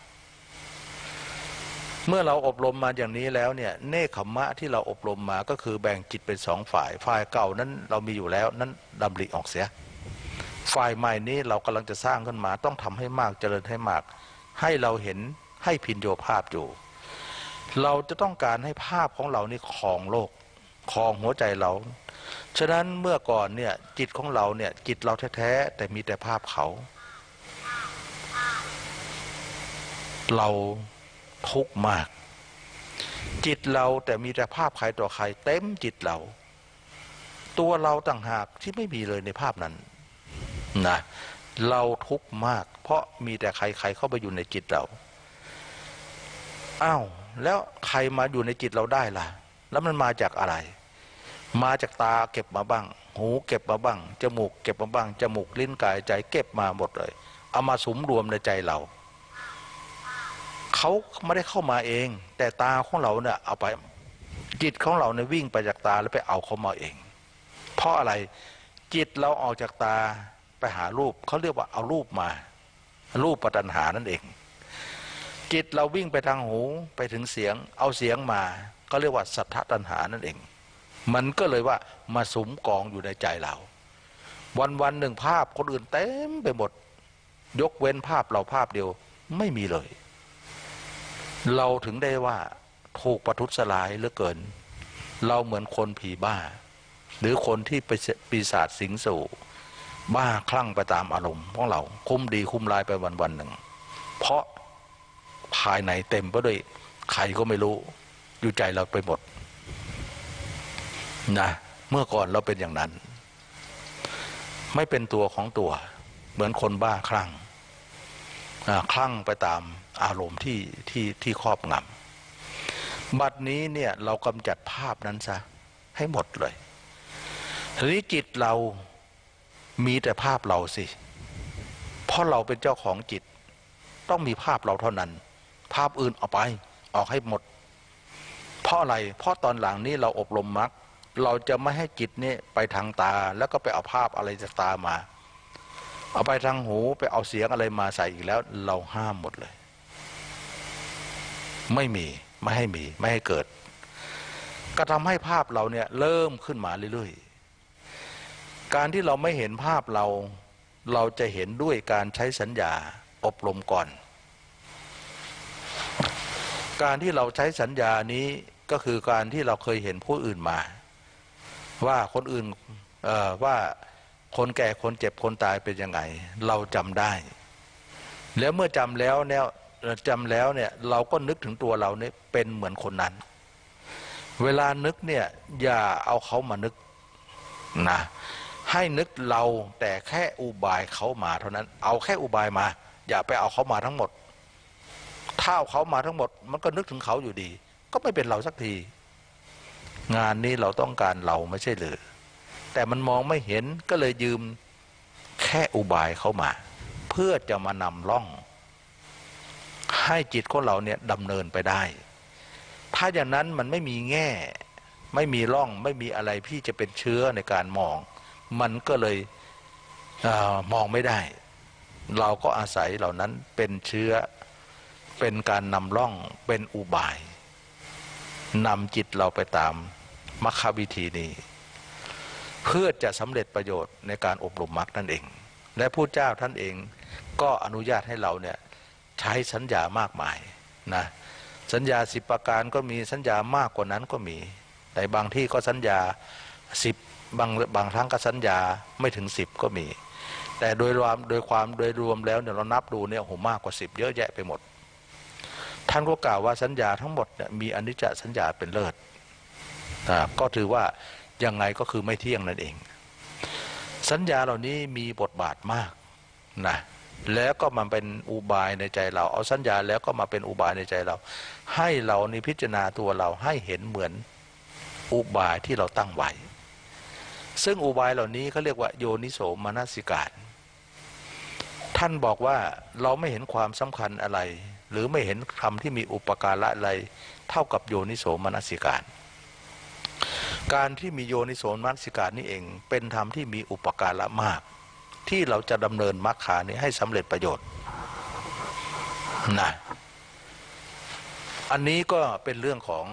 เมื่อเราอบรมมาอย่างนี้แล้วเนี่ยเนคขมมะที่เราอบรมมาก็คือแบ่งจิตเป็นสองฝ่ายเก่านั้นเรามีอยู่แล้วนั้นดำริออกเสียฝ่ายใหม่นี้เรากำลังจะสร้างขึ้นมาต้องทำให้มากเจริญให้มากให้เราเห็นให้พินโยภาพอยู่เราจะต้องการให้ภาพของเรานี่ครองโลกครองหัวใจเราฉะนั้นเมื่อก่อนเนี่ยจิตของเราเนี่ยจิตเราแท้ๆแต่มีแต่ภาพเขาเราทุกข์มากจิตเราแต่มีแต่ภาพใครต่อใครเต็มจิตเราตัวเราต่างหากที่ไม่มีเลยในภาพนั้นนะเราทุกข์มากเพราะมีแต่ใครเข้าไปอยู่ในจิตเราอ้าวแล้วใครมาอยู่ในจิตเราได้ล่ะแล้วมันมาจากอะไรมาจากตาเก็บมาบ้างหูเก็บมาบ้างจมูกเก็บมาบ้างจมูกลิ้นกายใจเก็บมาหมดเลยเอามาสุมรวมในใจเราเขาไม่ได้เข้ามาเองแต่ตาของเราเนี่ยเอาไปจิตของเราเนี่ยวิ่งไปจากตาแล้วไปเอาเขามาเองเพราะอะไรจิตเราออกจากตาไปหารูปเขาเรียกว่าเอารูปมารูปปัตตัญหานั่นเองจิตเราวิ่งไปทางหูไปถึงเสียงเอาเสียงมาก็เรียกว่าสัทธตัญหานั่นเองมันก็เลยว่ามาสุมกองอยู่ในใจเราวันหนึ่งภาพคนอื่นเต็มไปหมดยกเว้นภาพเราภาพเดียวไม่มีเลยเราถึงได้ว่าถูกประทุษร้ายเหลือเกินเราเหมือนคนผีบ้าหรือคนที่ไปปีศาจสิงสู่บ้าคลั่งไปตามอารมณ์ของเราคุ้มดีคุ้มร้ายไปวันหนึ่งเพราะภายในเต็มไปด้วยใครก็ไม่รู้อยู่ใจเราไปหมดนะเมื่อก่อนเราเป็นอย่างนั้นไม่เป็นตัวของตัวเหมือนคนบ้าคลั่งไปตามอารมณ์ที่ครอบงำบัดนี้เนี่ยเรากำจัดภาพนั้นซะให้หมดเลยทีนี้จิตเรามีแต่ภาพเราสิเพราะเราเป็นเจ้าของจิตต้องมีภาพเราเท่านั้นภาพอื่นเอาไปออกให้หมดเพราะอะไรเพราะตอนหลังนี้เราอบรมมรรคเราจะไม่ให้จิตนี่ไปทางตาแล้วก็ไปเอาภาพอะไรจากตามาเอาไปทางหูไปเอาเสียงอะไรมาใส่อีกแล้วเราห้ามหมดเลยไม่มีไม่ให้มีไม่ให้เกิดก็ทำให้ภาพเราเนี่ยเริ่มขึ้นมาเรื่อยๆการที่เราไม่เห็นภาพเราเราจะเห็นด้วยการใช้สัญญาอบรมก่อนการที่เราใช้สัญญานี้ก็คือการที่เราเคยเห็นผู้อื่นมาว่าคนอื่นว่าคนแก่คนเจ็บคนตายเป็นยังไงเราจำได้แล้วเมื่อจำแล้วเนี่ยเราก็นึกถึงตัวเราเนี่ยเป็นเหมือนคนนั้นเวลานึกเนี่ยอย่าเอาเขามานึกนะให้นึกเราแต่แค่อุบายเขามาเท่านั้นเอาแค่อุบายมาอย่าไปเอาเขามาทั้งหมดถ้าเอาเขามาทั้งหมดมันก็นึกถึงเขาอยู่ดีก็ไม่เป็นเราสักทีงานนี้เราต้องการเราไม่ใช่หรือแต่มันมองไม่เห็นก็เลยยืมแค่อุบายเขามาเพื่อจะมานำล่องให้จิตของเราเนี่ยดำเนินไปได้ถ้าอย่างนั้นมันไม่มีแง่ไม่มีร่องไม่มีอะไรที่จะเป็นเชื้อในการมองมันก็เลยมองไม่ได้เราก็อาศัยเหล่านั้นเป็นเชื้อเป็นการนำร่องเป็นอุบายนำจิตเราไปตามมรรควิธีนี้เพื่อจะสำเร็จประโยชน์ในการอบรมมรรคนั่นเองและผู้เจ้าท่านเองก็อนุญาตให้เราเนี่ยใช้สัญญามากมายนะสัญญา10 ประการก็มีสัญญามากกว่านั้นก็มีแต่บางที่ก็สัญญา10บางครั้งก็สัญญาไม่ถึง10ก็มีแต่โดยรวมแล้วเนี่ยเรานับดูเนี่ยโหมากกว่า10เยอะแยะไปหมดท่านก็กล่าวว่าสัญญาทั้งหมดเนี่ยมีอนิจจสัญญาเป็นเลิศก็ถือว่ายังไงก็คือไม่เที่ยงนั่นเองสัญญาเหล่านี้มีบทบาทมากนะแล้วก็มันเป็นอุบายในใจเราเอาสัญญาแล้วก็มาเป็นอุบายในใจเราให้เรานี่พิจารณาตัวเราให้เห็นเหมือนอุบายที่เราตั้งไว้ซึ่งอุบายเหล่านี้เขาเรียกว่าโยนิโสมนสิการท่านบอกว่าเราไม่เห็นความสำคัญอะไรหรือไม่เห็นคำที่มีอุปการะอะไรเท่ากับโยนิโสมนสิการการที่มีโยนิโสมนสิการนี่เองเป็นธรรมที่มีอุปการะมากที่เราจะดำเนินมรรคานี้ให้สำเร็จประโยชน์นะอันนี้ก็เป็นเรื่องของ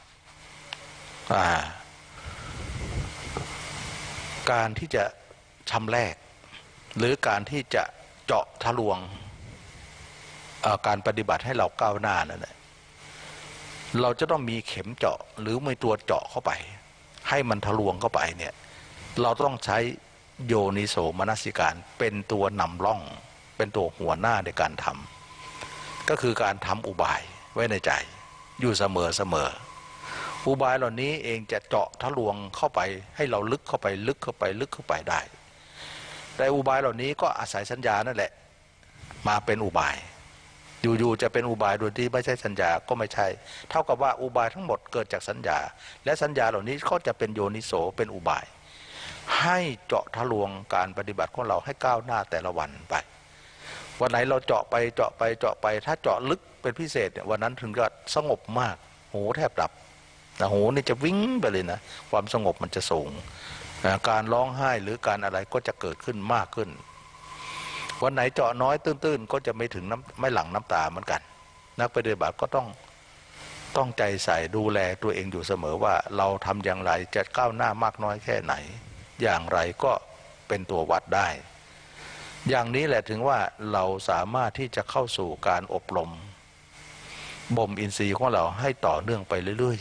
การที่จะชำแรกหรือการที่จะเจาะทะลวงการปฏิบัติให้เราก้าวหน้านั่นแหละเราจะต้องมีเข็มเจาะหรือมีตัวเจาะเข้าไปให้มันทะลวงเข้าไปเนี่ยเราต้องใช้โยนิโสมนสิการเป็นตัวนำร่องเป็นตัวหัวหน้าในการทำก็คือการทำอุบายไว้ในใจอยู่เสมออุบายเหล่านี้เองจะเจาะทะลวงเข้าไปให้เราลึกเข้าไปได้แต่อุบายเหล่านี้ก็อาศัยสัญญานั่นแหละมาเป็นอุบายอยู่จะเป็นอุบายโดยที่ไม่ใช่สัญญาก็ไม่ใช่เท่ากับว่าอุบายทั้งหมดเกิดจากสัญญาและสัญญาเหล่านี้ก็จะเป็นโยนิโสเป็นอุบายให้เจาะทะลวงการปฏิบัติของเราให้ก้าวหน้าแต่ละวันไปวันไหนเราเจาะไปถ้าเจาะลึกเป็นพิเศษเนี่ยวันนั้นถึงจะสงบมากหูแทบดับนะหูนี่จะวิ่งไปเลยนะความสงบมันจะสูงการร้องไห้หรือการอะไรก็จะเกิดขึ้นมากขึ้นวันไหนเจาะน้อยตื้นๆก็จะไม่ถึงไม่หลั่งน้ำตาเหมือนกันนักปฏิบัติก็ต้องใจใส่ดูแลตัวเองอยู่เสมอว่าเราทำอย่างไรจะก้าวหน้ามากน้อยแค่ไหนอย่างไรก็เป็นตัววัดได้อย่างนี้แหละถึงว่าเราสามารถที่จะเข้าสู่การอบรมบ่มอินทรีย์ของเราให้ต่อเนื่องไปเรื่อย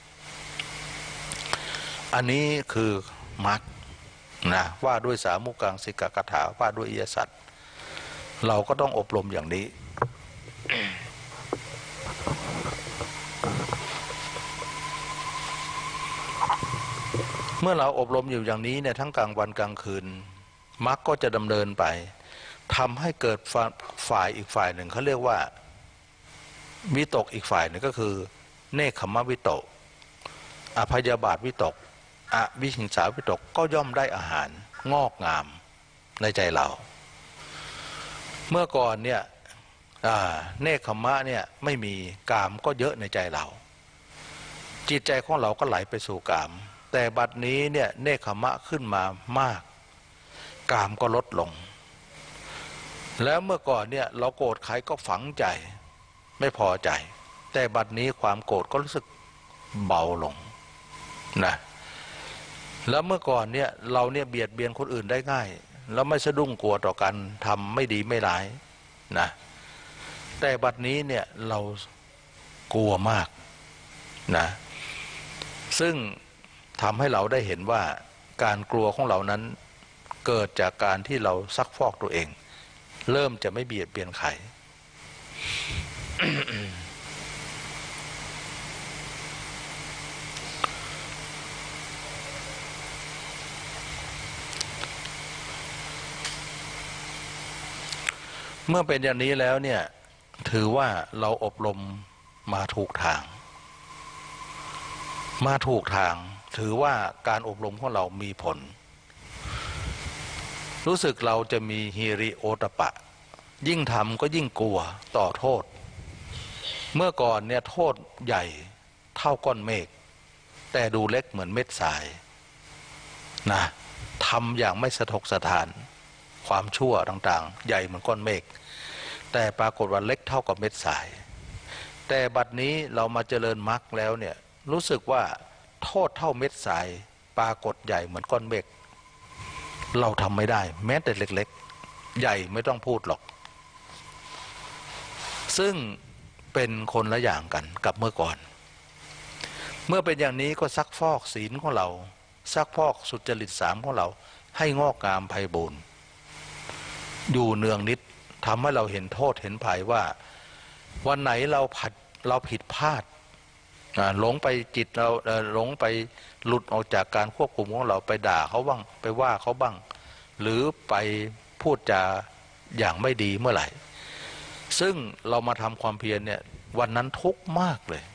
ๆอันนี้คือมรรคนะว่าด้วยสามุกังสิกกถาว่าด้วยอริยสัจเราก็ต้องอบรมอย่างนี้ เมื่อเราอบรมอยู่อย่างนี้เนี่ยทั้งกลางวันกลางคืนมรรคก็จะดำเนินไปทำให้เกิดฝ่ายอีกฝ่ายหนึ่งเขาเรียกว่าวิตกอีกฝ่ายหนึ่งก็คือเนคขมวิตกอพยาบาทวิตกอวิหิงสาวิตกก็ย่อมได้อาหารงอกงามในใจเราเมื่อก่อนเนี่ยเนคขมะเนี่ยไม่มีกามก็เยอะในใจเราจิตใจของเราก็ไหลไปสู่กามแต่บัดนี้เนี่ยเนคขมะขึ้นมามากกามก็ลดลงแล้วเมื่อก่อนเนี่ยเราโกรธใครก็ฝังใจไม่พอใจแต่บัดนี้ความโกรธก็รู้สึกเบาลงนะแล้วเมื่อก่อนเนี่ยเราเนี่ยเบียดเบียนคนอื่นได้ง่ายแล้วไม่สะดุ้งกลัวต่อการทำไม่ดีไม่ร้ายนะแต่บัดนี้เนี่ยเรากลัวมากนะซึ่งทำให้เราได้เห็นว่าการกลัวของเรานั้นเกิดจากการที่เราซักฟอกตัวเองเริ่มจะไม่เบียดเบียนใคร เมื่อเป็นอย่างนี้แล้วเนี่ยถือว่าเราอบรมมาถูกทางถือว่าการอบรมของเรามีผลรู้สึกเราจะมีฮิริโอตปะยิ่งทำก็ยิ่งกลัวต่อโทษเมื่อก่อนเนี่ยโทษใหญ่เท่าก้อนเมฆแต่ดูเล็กเหมือนเม็ดทรายนะทำอย่างไม่สะทกสะท้านความชั่วต่างๆใหญ่เหมือนก้อนเมฆแต่ปรากฏว่าเล็กเท่ากับเม็ดทรายแต่บัดนี้เรามาเจริญมรรคแล้วเนี่ยรู้สึกว่าโทษเท่าเม็ดทรายปรากฏใหญ่เหมือนก้อนเมฆเราทำไม่ได้แม้แต่เล็กๆใหญ่ไม่ต้องพูดหรอกซึ่งเป็นคนละอย่างกันกับเมื่อก่อนเมื่อเป็นอย่างนี้ก็ซักฟอกศีลของเราซักฟอกสุจริต3ของเราให้งอกงามไพบูรณ์อยู่เนืองนิดทำให้เราเห็นโทษเห็นภัยว่าวันไหนเราผิดพลาดหลงไปจิตเราหลงไปหลุดออกจากการควบคุมของเราไปด่าเขาบ้างไปว่าเขาบ้างหรือไปพูดจาอย่างไม่ดีเมื่อไหร่ซึ่งเรามาทำความเพียรเนี่ยวันนั้นทุกข์มากเลย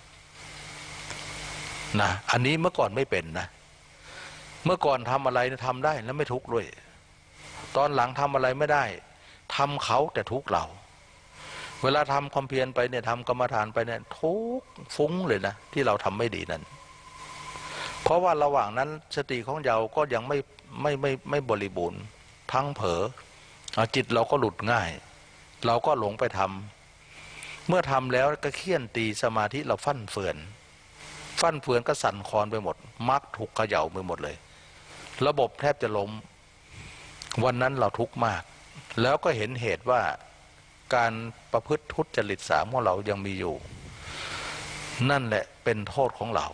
นะอันนี้เมื่อก่อนไม่เป็นนะเมื่อก่อนทำอะไรทำได้แล้วไม่ทุกข์ด้วยตอนหลังทำอะไรไม่ได้ทำเขาแต่ทุกข์เราเวลาทำความเพียรไปเนี่ยทำกรรมฐานไปเนี่ยทุกข์ฟุ้งเลยนะที่เราทำไม่ดีนั้นเพราะว่าระหว่างนั้นสติของเราก็ยังไม่บริบูรณ์พังเผลอจิตเราก็หลุดง่ายเราก็หลงไปทำเมื่อทำแล้วก็เคี่ยนตีสมาธิเราฟั่นเฟือนก็สั่นคลอนไปหมดมรรคถูกเขย่าไปหมดเลยระบบแทบจะล้มวันนั้นเราทุกข์มากแล้วก็เห็นเหตุว่าการประพฤติทุจริต3ของเรายังมีอยู่นั่นแหละเป็นโทษของเรา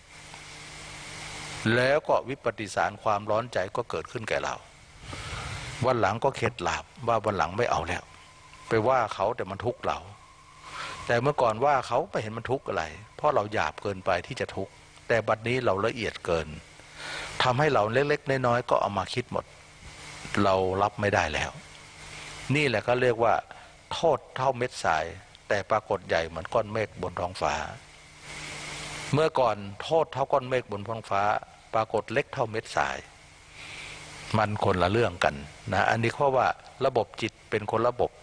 แล้วก็วิปฏิสารความร้อนใจก็เกิดขึ้นแก่เราวันหลังก็เข็ดหลาบว่าวันหลังไม่เอาแล้วไปว่าเขาแต่มันทุกข์เราแต่เมื่อก่อนว่าเขาไม่เห็นมันทุกข์อะไรเพราะเราหยาบเกินไปที่จะทุกข์แต่บัดนี้เราละเอียดเกินทำให้เราเล็กๆน้อยๆก็เอามาคิดหมดเรารับไม่ได้แล้วนี่แหละก็เรียกว่าโทษเท่าเม็ดทรายแต่ปรากฏใหญ่เหมือนก้อนเมฆบนท้องฟ้าเมื่อก่อนโทษเท่าก้อนเมฆบนท้องฟ้าปรากฏเล็กเท่าเม็ดทรายมันคนละเรื่องกันนะอันนี้เพราะว่าระบบจิตเป็นคนระบบ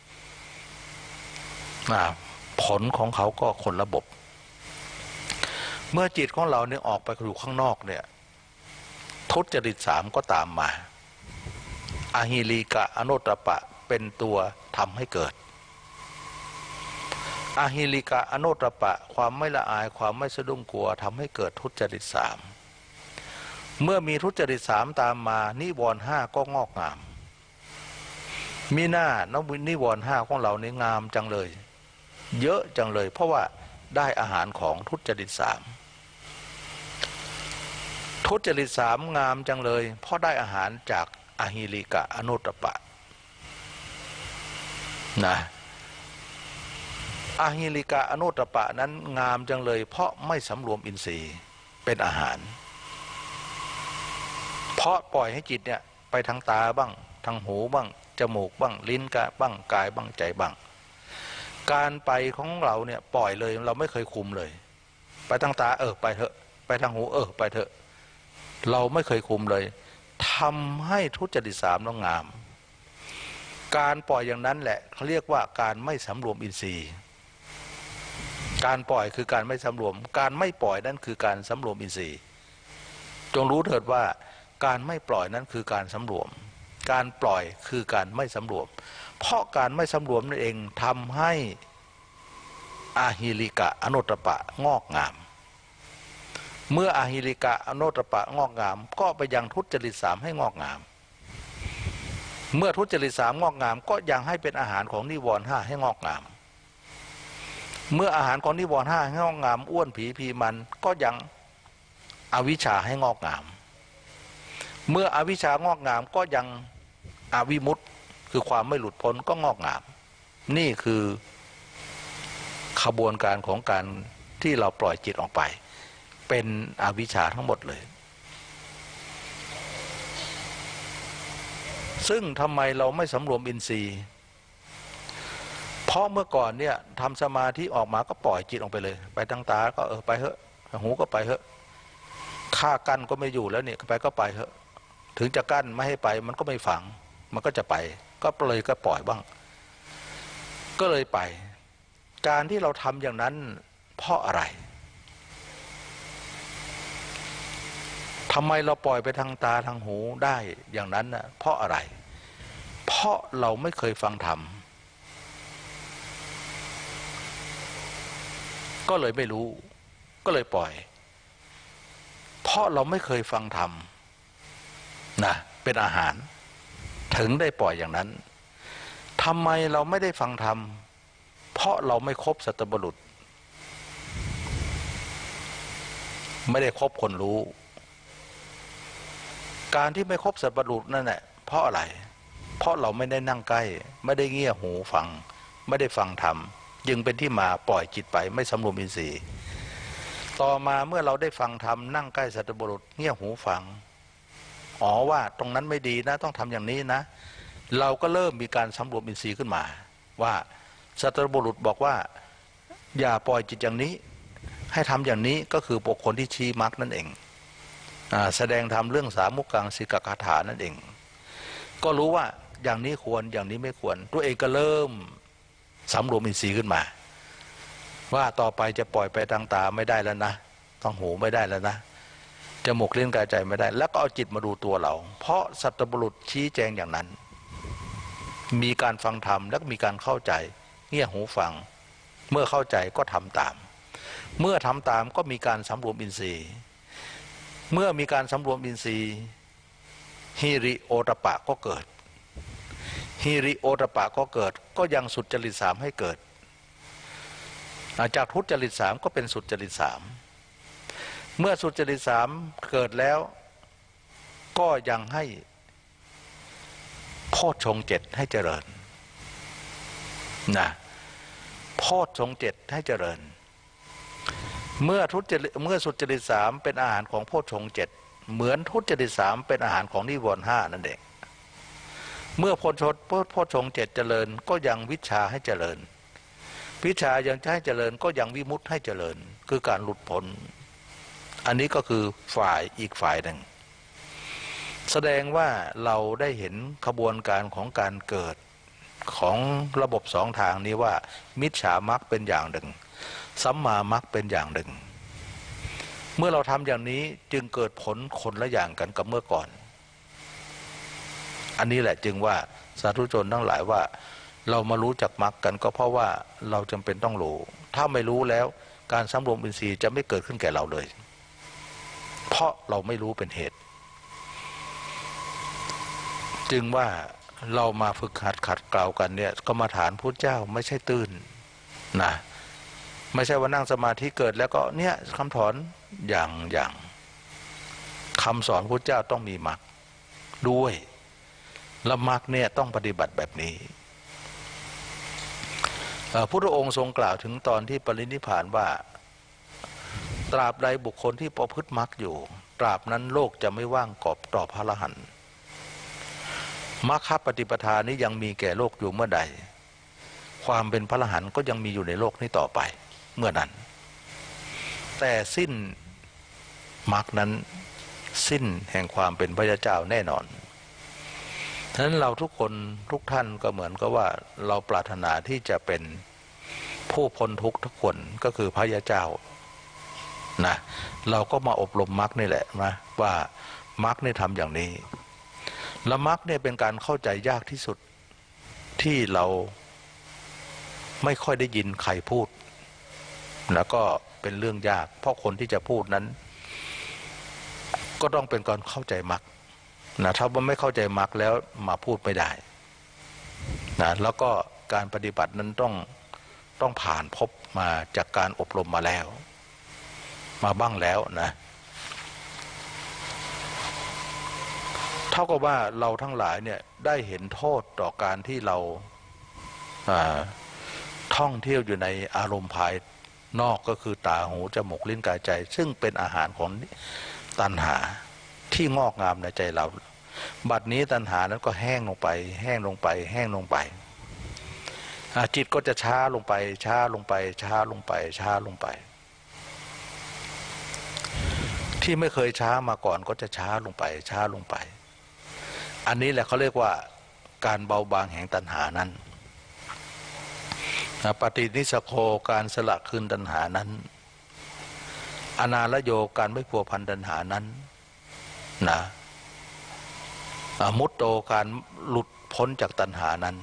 ผลของเขาก็คนระบบเมื่อจิตของเราเนี่ยออกไปอยู่ข้างนอกเนี่ยทุจริต3ก็ตามมาอหิริกะอโนตปะเป็นตัวทำให้เกิดอหิริกะอโนตปะความไม่ละอายความไม่สะดุ้งกลัวทำให้เกิดทุจริต3เมื่อมีทุจริต3ตามมานิวรณ์5ก็งอกงามมีหน้านิวรณ์5ของเราเนี่ยงามจังเลยเยอะจังเลยเพราะว่าได้อาหารของทุจริต3ทุจริต3งามจังเลยเพราะได้อาหารจากอหิริกะอโนตปะนะอหิริกะอโนตปะนั้นงามจังเลยเพราะไม่สำรวมอินทรีย์เป็นอาหารเพราะปล่อยให้จิตเนี่ยไปทางตาบ้างทางหูบ้างจมูกบ้างลิ้นกะบ้างกายบ้างใจบ้างการไปของเราเนี่ยปล่อยเลยเราไม่เคยคุมเลยไปทางตาไปเถอะไปทางหูไปเถอะเราไม่เคยคุมเลยทำให้ทุจริต3ต้องงามการปล่อยอย่างนั้นแหละเขาเรียกว่าการไม่สำรวมอินทรีย์การปล่อยคือการไม่สำรวมการไม่ปล่อยนั้นคือการสำรวมอินทรีย์จงรู้เถิดว่าการไม่ปล่อยนั้นคือการสำรวมการปล่อยคือการไม่สำรวมเพราะการไม่สำรวมนั่นเองทำให้อหิริกะอโนตปะงอกงามเมื่ออหิริกะอโนตปะงอกงามก็ไปยังทุจริต3ให้งอกงามเมื่อทุจริตสามงอกงามก็ยังให้เป็นอาหารของนิวรณ์ห้าให้งอกงามเมื่ออาหารของนิวรณ์ห้าให้งอกงามอ้วนผีพีมันก็ยังอวิชชาให้งอกงามเมื่ออวิชชางอกงามก็ยังอวิมุตติคือความไม่หลุดพ้นก็งอกงามนี่คือขบวนการของการที่เราปล่อยจิตออกไปเป็นอวิชชาทั้งหมดเลยซึ่งทำไมเราไม่สำรวมอินทรีย์เพราะเมื่อก่อนเนี่ยทำสมาธิออกมาก็ปล่อยจิตออกไปเลยไปทางตาก็ไปเถอะหูก็ไปเถอะค่ากั้นก็ไม่อยู่แล้วเนี่ยไปก็ไปเถอะถึงจะกั้นไม่ให้ไปมันก็ไม่ฝังมันก็จะไปก็เลยก็ปล่อยบ้างก็เลยไปการที่เราทำอย่างนั้นเพราะอะไรทำไมเราปล่อยไปทางตาทางหูได้อย่างนั้นนะเพราะอะไรเพราะเราไม่เคยฟังธรรมก็เลยไม่รู้ก็เลยปล่อยเพราะเราไม่เคยฟังธรรมนะเป็นอาหารถึงได้ปล่อยอย่างนั้นทำไมเราไม่ได้ฟังธรรมเพราะเราไม่คบสัตบุรุษไม่ได้คบคนรู้การที่ไม่คบสัตบุรุษนั่นแหละเพราะอะไรเพราะเราไม่ได้นั่งใกล้ไม่ได้เงี่ยหูฟังไม่ได้ฟังธรรมจึงเป็นที่มาปล่อยจิตไปไม่สำรวมอินทรีย์ต่อมาเมื่อเราได้ฟังธรรมนั่งใกล้สัตบุรุษเงี่ยหูฟังอ๋อว่าตรงนั้นไม่ดีนะต้องทำอย่างนี้นะเราก็เริ่มมีการสำรวมอินทรีย์ขึ้นมาว่าสัตบุรุษบอกว่าอย่าปล่อยจิตอย่างนี้ให้ทำอย่างนี้ก็คือบุคคลที่ชี้มรรคนั่นเองแสดงธรรมเรื่องสามุกังสิกคาถานั่นเองก็รู้ว่าอย่างนี้ควรอย่างนี้ไม่ควรตัวเองก็เริ่มสำรวมอินทรีย์ขึ้นมาว่าต่อไปจะปล่อยไปทางตาไม่ได้แล้วนะต้องหูไม่ได้แล้วนะจมูกลิ้นกายใจไม่ได้แล้วก็เอาจิตมาดูตัวเราเพราะสัตบุรุษชี้แจงอย่างนั้นมีการฟังธรรมและมีการเข้าใจเงี่ยหูฟังเมื่อเข้าใจก็ทำตามเมื่อทำตามก็มีการสำรวมอินทรีย์เมื่อมีการสำรวมอินทรีย์ฮิริโอตปะก็เกิดฮิริโอตปะก็เกิดก็ยังสุจริตสามให้เกิดจากทุจริตสามก็เป็นสุจริตสามเมื่อสุจริตสามเกิดแล้วก็ยังให้โพชฌงค์เจ็ดให้เจริญนะโพชฌงค์เจ็ดให้เจริญเมื่อสุจริตสามเป็นอาหารของโพชฌงค์เจ็ดเหมือนทุจริตสามเป็นอาหารของนิวรณ์ห้านั่นเองเมื่อโพชฌงค์เจ็ดเจริญก็ยังวิชาให้เจริญวิชายังจะให้เจริญก็ยังวิมุตติให้เจริญคือการหลุดพ้นอันนี้ก็คือฝ่ายอีกฝ่ายหนึ่งแสดงว่าเราได้เห็นขบวนการของการเกิดของระบบสองทางนี้ว่ามิจฉามรรคเป็นอย่างหนึ่งสัมมามรรคเป็นอย่างหนึ่งเมื่อเราทำอย่างนี้จึงเกิดผลคนละอย่างกันกับเมื่อก่อนอันนี้แหละจึงว่าสาธุชนทั้งหลายว่าเรามารู้จักมรรคกันก็เพราะว่าเราจำเป็นต้องรู้ถ้าไม่รู้แล้วการสำรวมอินทรีย์จะไม่เกิดขึ้นแก่เราเลยเพราะเราไม่รู้เป็นเหตุจึงว่าเรามาฝึกหัดขัดเกลากันเนี่ยกรรมฐานพุทธเจ้าไม่ใช่ตื้นนะไม่ใช่ว่านั่งสมาธิเกิดแล้วก็เนี่ยคำสอนอย่างคำสอนพุทธเจ้าต้องมีมรรคด้วยและมรรคเนี่ยต้องปฏิบัติแบบนี้พระพุทธองค์ทรงกล่าวถึงตอนที่ปรินิพพานว่าตราบใดบุคคลที่ประพฤติมรรคอยู่ตราบนั้นโลกจะไม่ว่างกอบต่อพระอรหันต์มรรคปฏิปทานี้ยังมีแก่โลกอยู่เมื่อใดความเป็นพระอรหันต์ก็ยังมีอยู่ในโลกนี้ต่อไปเมื่อนั้นแต่สิ้นมรรคนั้นสิ้นแห่งความเป็นพระเจ้าแน่นอนฉะนั้นเราทุกคนทุกท่านก็เหมือนกับว่าเราปรารถนาที่จะเป็นผู้พ้นทุกข์ทุกคนก็คือพระเจ้านะเราก็มาอบรมมรรคนี่แหละนะว่ามรรคนี่ทำอย่างนี้และมรรคเนี่ยเป็นการเข้าใจยากที่สุดที่เราไม่ค่อยได้ยินใครพูดแล้วก็เป็นเรื่องยากเพราะคนที่จะพูดนั้นก็ต้องเป็นการเข้าใจมรรคนะถ้าว่าไม่เข้าใจมรรคแล้วมาพูดไม่ได้นะแล้วก็การปฏิบัตินั้นต้องผ่านพบมาจากการอบรมมาแล้วมาบ้างแล้วนะเท่ากับว่าเราทั้งหลายเนี่ยได้เห็นโทษต่อการที่เราท่องเที่ยวอยู่ในอารมณ์ภายนอกก็คือตาหูจมูกลิ้นกายใจซึ่งเป็นอาหารของตัณหาที่งอกงามในใจเราบัดนี้ตัณหานั้นก็แห้งลงไปแห้งลงไปแห้งลงไปจิตก็จะช้าลงไปช้าลงไปช้าลงไปช้าลงไปที่ไม่เคยช้ามาก่อนก็จะช้าลงไปช้าลงไปอันนี้แหละเขาเรียกว่าการเบาบางแห่งตัณหานั้นปฏินิสโคการสละคืนตัณหานั้นอนาลโยการไม่พัวพันตัณหานั้นนะมุตโตการหลุดพ้นจากตัณหานั้น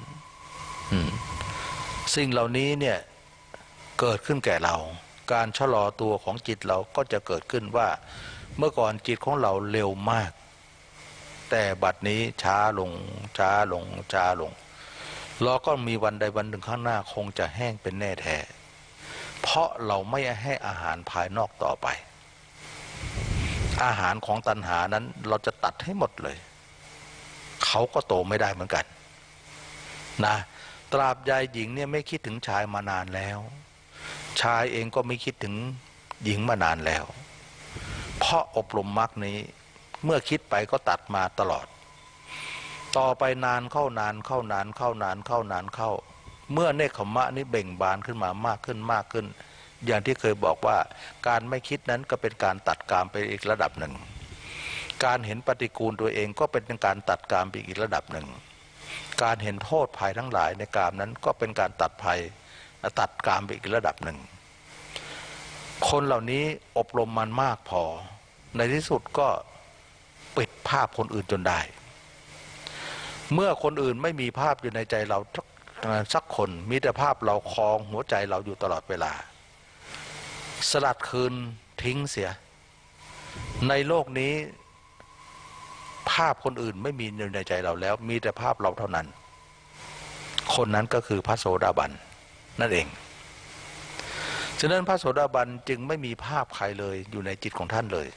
สิ่งเหล่านี้เนี่ยเกิดขึ้นแก่เราการชะลอตัวของจิตเราก็จะเกิดขึ้นว่าเมื่อก่อนจิตของเราเร็วมากแต่บัดนี้ช้าลงช้าลงช้าลงเราก็มีวันใดวันหนึ่งข้างหน้าคงจะแห้งเป็นแน่แท้เพราะเราไม่ให้อาหารภายนอกต่อไปอาหารของตัณหานั้นเราจะตัดให้หมดเลยเขาก็โตไม่ได้เหมือนกันนะตราบใดหญิงเนี่ยไม่คิดถึงชายมานานแล้วชายเองก็ไม่คิดถึงหญิงมานานแล้วเพราะอบรมมรรคนี้เมื่อคิดไปก็ตัดมาตลอดต่อไปนานเข้านานเข้านานเข้านานเข้านานเข้าเมื่อเนคขมะนี้เบ่งบานขึ้นมามากขึ้นมากขึ้นอย่างที่เคยบอกว่าการไม่คิดนั้นก็เป็นการตัดกามไปอีกระดับหนึ่งการเห็นปฏิกูลตัวเองก็เป็นการตัดกามไปอีกระดับหนึ่งการเห็นโทษภัยทั้งหลายในกามนั้นก็เป็นการตัดภัยตัดกามไปอีกระดับหนึ่งคนเหล่านี้อบรมมันมากพอในที่สุดก็ปิดภาพคนอื่นจนได้เมื่อคนอื่นไม่มีภาพอยู่ในใจเราสักคนมีแต่ภาพเราครองหัวใจเราอยู่ตลอดเวลาสลัดคืนทิ้งเสียในโลกนี้ภาพคนอื่นไม่มีอยู่ในใจเราแล้วมีแต่ภาพเราเท่านั้นคนนั้นก็คือพระโสดาบันนั่นเองฉะนั้นพระโสดาบันจึงไม่มีภาพใครเลยอยู่ในจิตของท่านเลย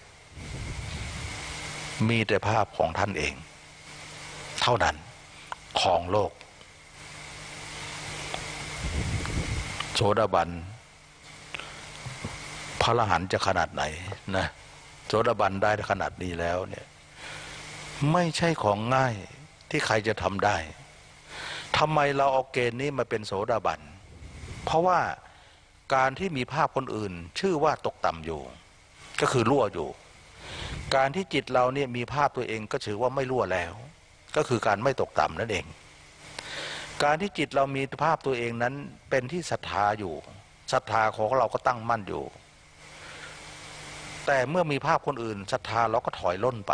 มีแต่ภาพของท่านเองเท่านั้นของโลกโสดาบันพระอรหันต์จะขนาดไหนนะโสดาบันได้ขนาดนี้แล้วเนี่ยไม่ใช่ของง่ายที่ใครจะทำได้ทำไมเราเอาเกณฑ์นี้มาเป็นโสดาบันเพราะว่าการที่มีภาพคนอื่นชื่อว่าตกต่ำอยู่ก็คือรั่วอยู่การที่จิตเราเนี่ยมีภาพตัวเองก็ถือว่าไม่รั่วแล้วก็คือการไม่ตกต่ำนั่นเองการที่จิตเรามีภาพตัวเองนั้นเป็นที่ศรัทธาอยู่ศรัทธาของเราก็ตั้งมั่นอยู่แต่เมื่อมีภาพคนอื่นศรัทธาเราก็ถอยล่นไป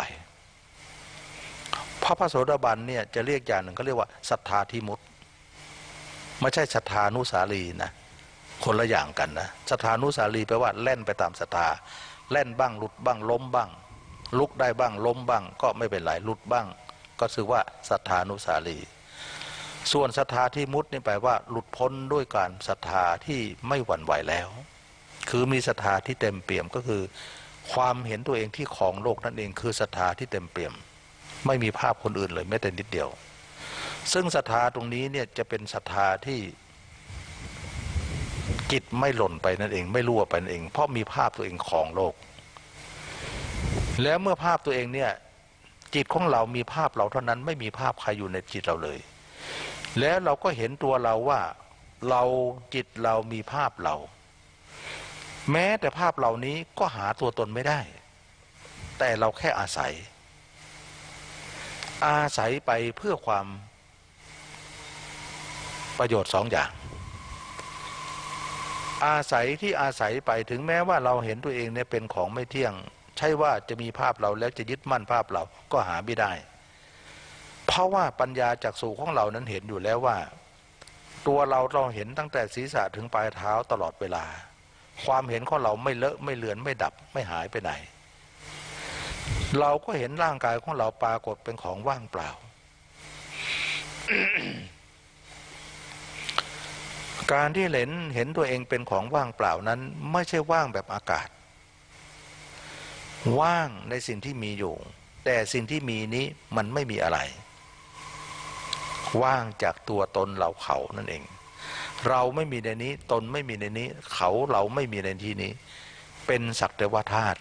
พระโสดาบันเนี่ยจะเรียกอย่างหนึ่งเขาเรียกว่าศรัทธาทิมุตไม่ใช่ศรัทธานุสาลีนะคนละอย่างกันนะศรัทธานุสาลีแปลว่าเล่นไปตามศรัทธาเล่นบ้างหลุดบ้างล้มบ้างลุกได้บ้างล้มบ้างก็ไม่เป็นไรหลุดบ้างก็ถือว่าศรัทธานุสาลีส่วนศรัทธาทิมุตนี่แปลว่าหลุดพ้นด้วยการศรัทธาที่ไม่หวั่นไหวแล้วคือมีศรัทธาที่เต็มเปี่ยมก็คือความเห็นตัวเองที่ของโลกนั่นเองคือศรัทธาที่เต็มเปี่ยมไม่มีภาพคนอื่นเลยแม้แต่นิดเดียวซึ่งศรัทธาตรงนี้เนี่ยจะเป็นศรัทธาที่จิตไม่หล่นไปนั่นเองไม่รั่วไปนั่นเองเพราะมีภาพตัวเองของโลกแล้วเมื่อภาพตัวเองเนี่ยจิตของเรามีภาพเราเท่านั้นไม่มีภาพใครอยู่ในจิตเราเลยแล้วเราก็เห็นตัวเราว่าเราจิตเรามีภาพเราแม้แต่ภาพเหล่านี้ก็หาตัวตนไม่ได้แต่เราแค่อาศัยไปเพื่อความประโยชน์สองอย่างอาศัยไปถึงแม้ว่าเราเห็นตัวเองเนี่ยเป็นของไม่เที่ยงใช่ว่าจะมีภาพเราแล้วจะยึดมั่นภาพเราก็หาไม่ได้เพราะว่าปัญญาจักษุของเรานั้นเห็นอยู่แล้วว่าตัวเราเห็นตั้งแต่ศีรษะถึงปลายเท้าตลอดเวลาความเห็นของเราไม่เลอะไม่เลือนไม่ดับไม่หายไปไหนเราก็เห็นร่างกายของเราปรากฏเป็นของว่างเปล่า การที่เห็นตัวเองเป็นของว่างเปล่านั้นไม่ใช่ว่างแบบอากาศว่างในสิ่งที่มีอยู่แต่สิ่งที่มีนี้มันไม่มีอะไรว่างจากตัวตนเราเขานั่นเองเราไม่มีในนี้ตนไม่มีในนี้เขาเราไม่มีในที่นี้เป็นสักแต่ว่าธาตุ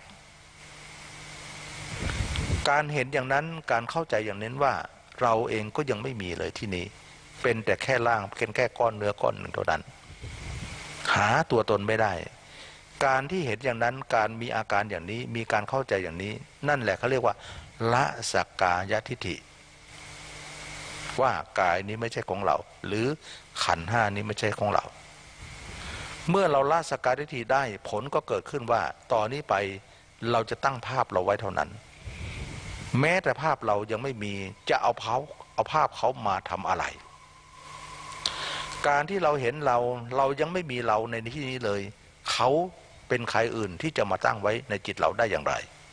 การเห็นอย่างนั้นการเข้าใจอย่างนั้นว่าเราเองก็ยังไม่มีเลยที่นี้เป็นแต่แค่ร่างเป็นแค่ก้อนเนื้อก้อนหนึ่งเท่านั้นหาตัวตนไม่ได้การที่เห็นอย่างนั้นการมีอาการอย่างนี้มีการเข้าใจอย่างนี้นั่นแหละเขาเรียกว่าละสักกายทิฏฐิว่ากายนี้ไม่ใช่ของเราหรือขันธ์ห้านี้ไม่ใช่ของเราเมื่อเราละสักกายทิฏฐิได้ผลก็เกิดขึ้นว่าต่อนนี้ไปเราจะตั้งภาพเราไว้เท่านั้นแม้แต่ภาพเรายังไม่มีจะเอาภาพเขามาทำอะไรการที่เราเห็นเรายังไม่มีเราในที่นี้เลยเขาเป็นใครอื่นที่จะมาตั้งไว้ในจิตเราได้อย่างไร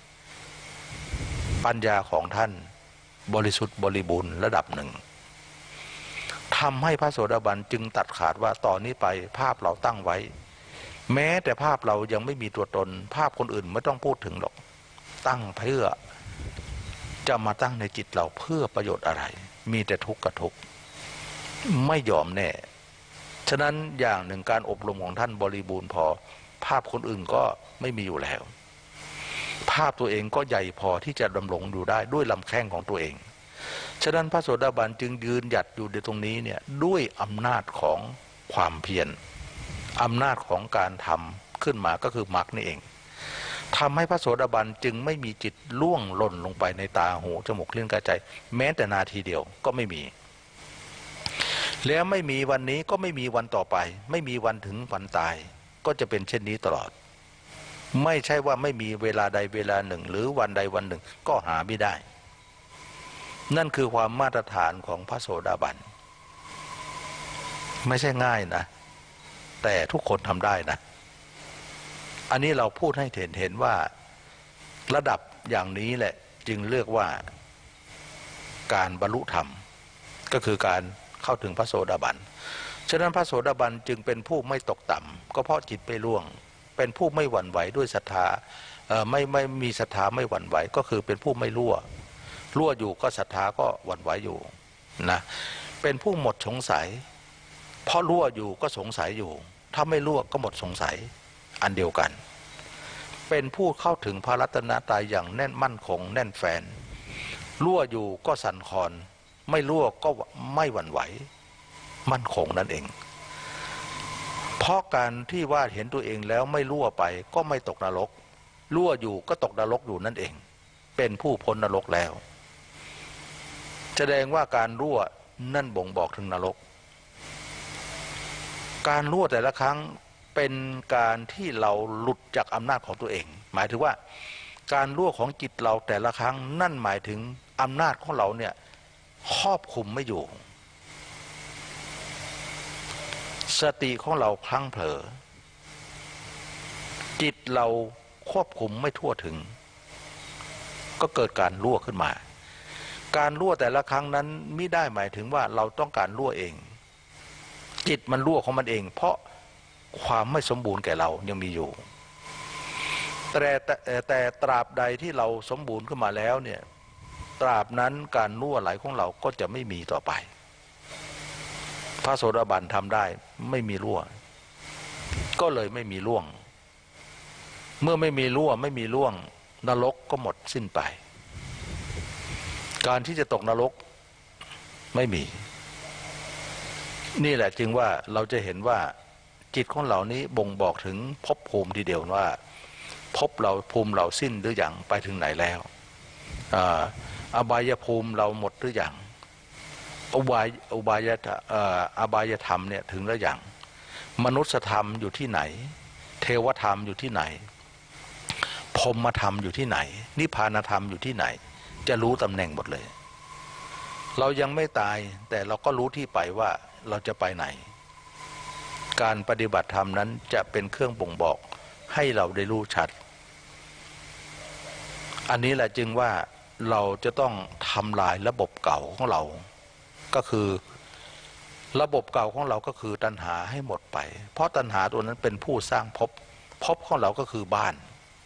ปัญญาของท่านบริสุทธิ์บริบูรณ์ระดับหนึ่งทำให้พระโสดาบันจึงตัดขาดว่าต่อนนี้ไปภาพเราตั้งไว้แม้แต่ภาพเรายังไม่มีตัวตนภาพคนอื่นไม่ต้องพูดถึงหรอกตั้งเพื่อจะมาตั้งในจิตเราเพื่อประโยชน์อะไรมีแต่ทุกข์กับทุกข์ไม่ยอมแน่ฉะนั้นอย่างหนึ่งการอบรมของท่านบริบูรณ์พอภาพคนอื่นก็ไม่มีอยู่แล้วภาพตัวเองก็ใหญ่พอที่จะดำรงอยู่ได้ด้วยลำแข้งของตัวเองฉะนั้นพระโสดาบันจึงยืนหยัดอยู่ในตรงนี้เนี่ยด้วยอำนาจของความเพียรอำนาจของการทำขึ้นมาก็คือมรรคนี่เองทำให้พระโสดาบันจึงไม่มีจิตล่วงหล่นลงไปในตาหูจมูกลิ้นกายใจแม้แต่นาทีเดียวก็ไม่มีแล้วไม่มีวันนี้ก็ไม่มีวันต่อไปไม่มีวันถึงวันตายก็จะเป็นเช่นนี้ตลอดไม่ใช่ว่าไม่มีเวลาใดเวลาหนึ่งหรือวันใดวันหนึ่งก็หาไม่ได้นั่นคือความมาตรฐานของพระโสดาบันไม่ใช่ง่ายนะแต่ทุกคนทำได้นะอันนี้เราพูดให้เห็นว่าระดับอย่างนี้แหละจึงเรียกว่าการบรรลุธรรมก็คือการเข้าถึงพระโสดาบันฉะนั้นพระโสดาบันจึงเป็นผู้ไม่ตกต่ำก็เพราะจิตไม่ล่วงเป็นผู้ไม่หวั่นไหวด้วยศรัทธาไม่มีศรัทธาไม่หวั่นไหวก็คือเป็นผู้ไม่รั่วอยู่ก็ศรัทธาก็หวั่นไหวอยู่นะเป็นผู้หมดสงสัยเพราะรั่วอยู่ก็สงสัยอยู่ถ้าไม่รั่วก็หมดสงสัยอันเดียวกันเป็นผู้เข้าถึงพระรัตนตรัยอย่างแน่นมั่นคงแน่นแฟนรั่วอยู่ก็สั่นคลอนไม่รั่วก็ไม่หวั่นไหวมั่นคงนั่นเองเพราะการที่ว่าเห็นตัวเองแล้วไม่รั่วไปก็ไม่ตกนรกรั่วอยู่ก็ตกนรกอยู่นั่นเองเป็นผู้พ้นนรกแล้วแสดงว่าการรั่วนั่นบ่งบอกถึงนรกการรั่วแต่ละครั้งเป็นการที่เราหลุดจากอำนาจของตัวเองหมายถึงว่าการรั่วของจิตเราแต่ละครั้งนั่นหมายถึงอำนาจของเราเนี่ยครอบคุมไม่อยู่สติของเราพลั้งเผลอจิตเราควบคุมไม่ทั่วถึงก็เกิดการรั่วขึ้นมาการรั่วแต่ละครั้งนั้นไม่ได้หมายถึงว่าเราต้องการรั่วเองจิตมันรั่วของมันเองเพราะความไม่สมบูรณ์แก่เรายังมีอยู่แต่ตราบใดที่เราสมบูรณ์ขึ้นมาแล้วเนี่ยตราบนั้นการรั่วไหลของเราก็จะไม่มีต่อไปพระโสดาบันทำได้ไม่มีรั่วก็เลยไม่มีร่วงเมื่อไม่มีรั่วไม่มีร่วงนรกก็หมดสิ้นไปการที่จะตกนรกไม่มีนี่แหละจึงว่าเราจะเห็นว่าจิตของเรานี้บ่งบอกถึงภพภูมิทีเดียวว่าภพเราภูมิเราสิ้นหรือยังไปถึงไหนแล้วอบายภูมิเราหมดหรือยังอบายธรรมเนี่ยถึงแล้วยังมนุษยธรรมอยู่ที่ไหนเทวธรรมอยู่ที่ไหนพรหมธรรมอยู่ที่ไหนนิพพานธรรมอยู่ที่ไหนจะรู้ตำแหน่งหมดเลยเรายังไม่ตายแต่เราก็รู้ที่ไปว่าเราจะไปไหนการปฏิบัติธรรมนั้นจะเป็นเครื่องบ่งบอกให้เราได้รู้ชัดอันนี้แหละจึงว่าเราจะต้องทำลายระบบเก่าของเราก็คือระบบเก่าของเราก็คือตัณหาให้หมดไปเพราะตัณหาตัวนั้นเป็นผู้สร้างภพของเราก็คือบ้าน